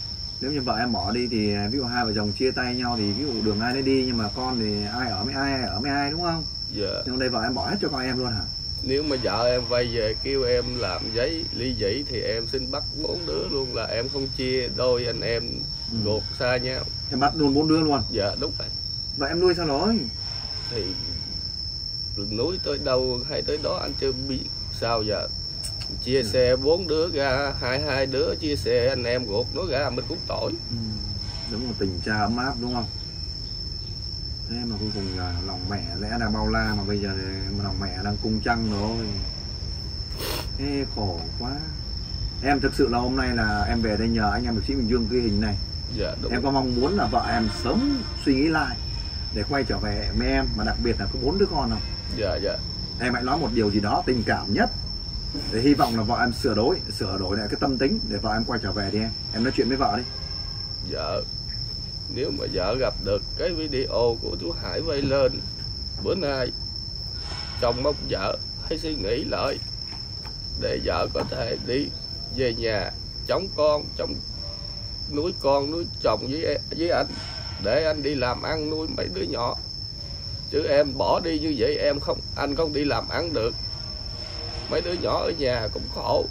Nếu như vợ em bỏ đi thì ví dụ hai vợ chồng chia tay nhau thì ví dụ đường ai nấy đi, nhưng mà con thì ai ở với ai ở với ai, đúng không? Dạ. Nhưng đây vợ em bỏ hết cho con em luôn hả? Nếu mà vợ em vay về kêu em làm giấy ly dị thì em xin bắt 4 đứa luôn, là em không chia đôi anh em gột xa nhau. Em bắt luôn 4 đứa luôn? Dạ đúng rồi. Vậy em nuôi sao nổi? Thì núi tới đâu hay tới đó anh chưa biết sao giờ. Chia xe 4 đứa ra, hai đứa chia xe anh em gột nó ra mình cũng tội. Đúng một tình cha ấm áp đúng không? Thế mà cuối cùng là lòng mẹ lẽ là bao la, mà bây giờ thì lòng mẹ đang cung trăng rồi. Thế khổ quá. Em thực sự là hôm nay là em về đây nhờ anh em hiệp sĩ Bình Dương ghi hình này. Dạ đúng. Em có mong muốn là vợ em sớm suy nghĩ lại để quay trở về với em, mà đặc biệt là có 4 đứa con không? Dạ dạ. Em hãy nói một điều gì đó tình cảm nhất để hy vọng là vợ em sửa đổi lại cái tâm tính để vợ em quay trở về đi em. Em nói chuyện với vợ đi. Dạ. Nếu mà vợ gặp được cái video của chú Hải quay lên bữa nay, chồng mong vợ hãy suy nghĩ lại để vợ có thể đi về nhà chống con, chống nuôi con nuôi chồng với anh, để anh đi làm ăn nuôi mấy đứa nhỏ. Chứ em bỏ đi như vậy anh không đi làm ăn được, mấy đứa nhỏ ở nhà cũng khổ.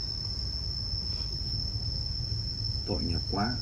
Tội nghiệp quá.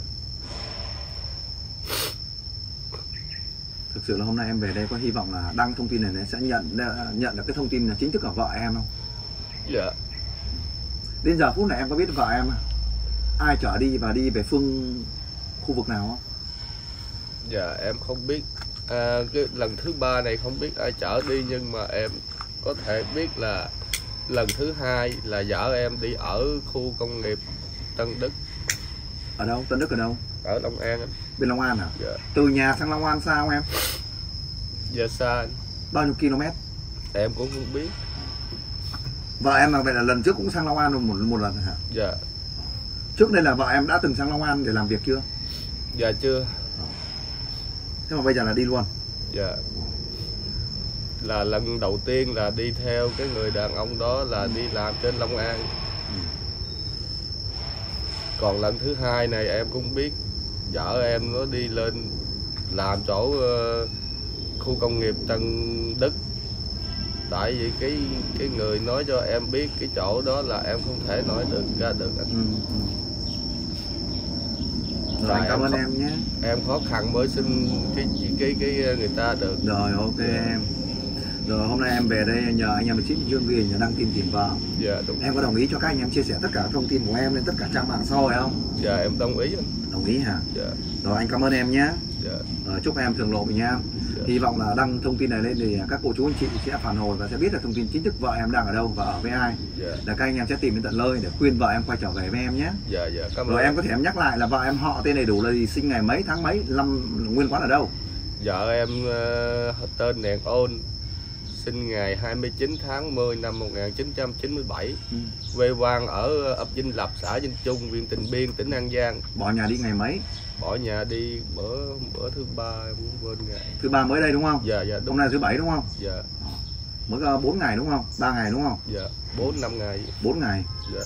Thực sự là hôm nay em về đây có hy vọng là đăng thông tin này sẽ nhận được cái thông tin là chính thức của vợ em không? Dạ. Đến giờ phút này em có biết vợ em ai chở đi và đi về khu vực nào không? Dạ em không biết. Cái lần thứ 3 này không biết ai chở đi, nhưng mà em có thể biết là lần thứ 2 là vợ em đi ở khu công nghiệp Tân Đức. Ở đâu? Tân Đức ở đâu? Ở Long An anh. Bên Long An hả? Dạ. Từ nhà sang Long An xa không em? Dạ xa anh. Bao nhiêu km? Em cũng không biết. Vợ em là vậy là lần trước cũng sang Long An một lần hả? Dạ. Trước đây là vợ em đã từng sang Long An để làm việc chưa? Dạ chưa. Thế mà bây giờ là đi luôn? Dạ. Là lần đầu tiên là đi theo cái người đàn ông đó là đi làm trên Long An. Còn lần thứ 2 này em cũng biết vợ em nó đi lên làm chỗ khu công nghiệp Tân Đức. Tại vì cái người nói cho em biết cái chỗ đó là em không thể nói được ra được anh. Rồi anh cảm ơn em nhé. Em khó khăn mới xin cái người ta được. Rồi ok em. Rồi hôm nay em về đây nhờ anh em hiệp sĩ Bình Dương ghi nhờ đăng tin tìm vợ. Dạ đúng. Em có đồng ý cho các anh em chia sẻ tất cả thông tin của em lên tất cả trang mạng xã hội không? Dạ em đồng ý. Đồng ý hả? Dạ. Rồi anh cảm ơn em nhé. Dạ. Rồi, chúc em thường lộ bình an. Dạ. Hy vọng là đăng thông tin này lên thì các cô chú anh chị sẽ phản hồi và sẽ biết được thông tin chính thức vợ em đang ở đâu và ở với ai. Dạ. Là các anh em sẽ tìm đến tận nơi để khuyên vợ em quay trở về với em nhé. Dạ dạ cảm ơn. Rồi em có thể em nhắc lại là vợ em họ tên đầy đủ là gì, sinh ngày mấy tháng mấy, nguyên quán ở đâu? Vợ em tên Nèn Ôn, sinh ngày 29 tháng 10 năm 1997. Quê quán ở ấp Vinh Lập, xã Vinh Trung, huyện Tịnh Biên, tỉnh An Giang. Bỏ nhà đi ngày mấy? Bỏ nhà đi bữa thứ 3 em cũng quên ngày. Thứ 3 mới đây đúng không? Dạ dạ đúng. Hôm nay thứ 7 đúng không? Dạ. Mới có 4 ngày đúng không? 3 ngày đúng không? Dạ, 4-5 ngày. 4 ngày. Dạ.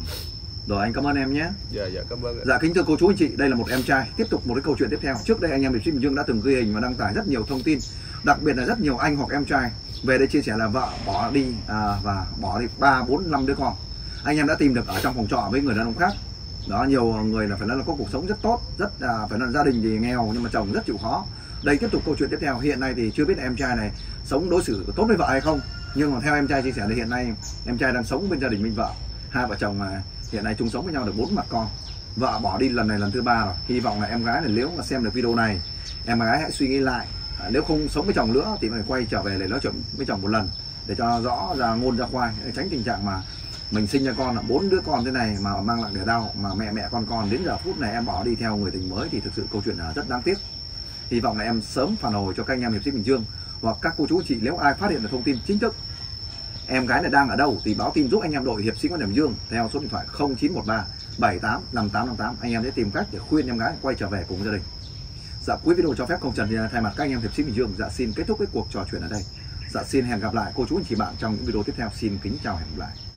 Rồi anh cảm ơn em nhé. Dạ dạ cảm ơn. Dạ kính thưa cô chú anh chị, đây là một em trai. Tiếp tục một cái câu chuyện tiếp theo. Trước đây anh em hiệp sĩ Bình Dương đã từng ghi hình và đăng tải rất nhiều thông tin, đặc biệt là rất nhiều anh hoặc em trai về đây chia sẻ là vợ bỏ đi và bỏ đi 3, 4, 5 đứa con. Anh em đã tìm được ở trong phòng trọ với người đàn ông khác. Đó, nhiều người là phải nói là có cuộc sống rất tốt, rất phải nói là gia đình thì nghèo nhưng mà chồng rất chịu khó. Đây tiếp tục câu chuyện tiếp theo. Hiện nay thì chưa biết em trai này sống đối xử tốt với vợ hay không, nhưng mà theo em trai chia sẻ thì hiện nay em trai đang sống bên gia đình bên vợ. Hai vợ chồng hiện nay chung sống với nhau được 4 mặt con. Vợ bỏ đi lần này lần thứ 3 rồi. Hy vọng là em gái này nếu mà xem được video này, em gái hãy suy nghĩ lại. Nếu không sống với chồng nữa thì phải quay trở về để nói chuyện với chồng một lần để cho rõ ra ngôn ra khoai, tránh tình trạng mà mình sinh ra con là 4 đứa con thế này mà mang lại đẻ đau, mà mẹ con đến giờ phút này em bỏ đi theo người tình mới thì thực sự câu chuyện là rất đáng tiếc. Hy vọng là em sớm phản hồi cho các anh em hiệp sĩ Bình Dương hoặc các cô chú chị, nếu ai phát hiện được thông tin chính thức em gái này đang ở đâu thì báo tin giúp anh em đội hiệp sĩ Quan Điểm Dương theo số điện thoại 0913 78 5858. Anh em sẽ tìm cách để khuyên em gái quay trở về cùng gia đình. Dạ, cuối video cho phép không Trần thay mặt các anh em hiệp sĩ Bình Dương dạ xin kết thúc cái cuộc trò chuyện ở đây. Dạ xin hẹn gặp lại cô chú anh chị bạn trong những video tiếp theo. Xin kính chào, hẹn gặp lại.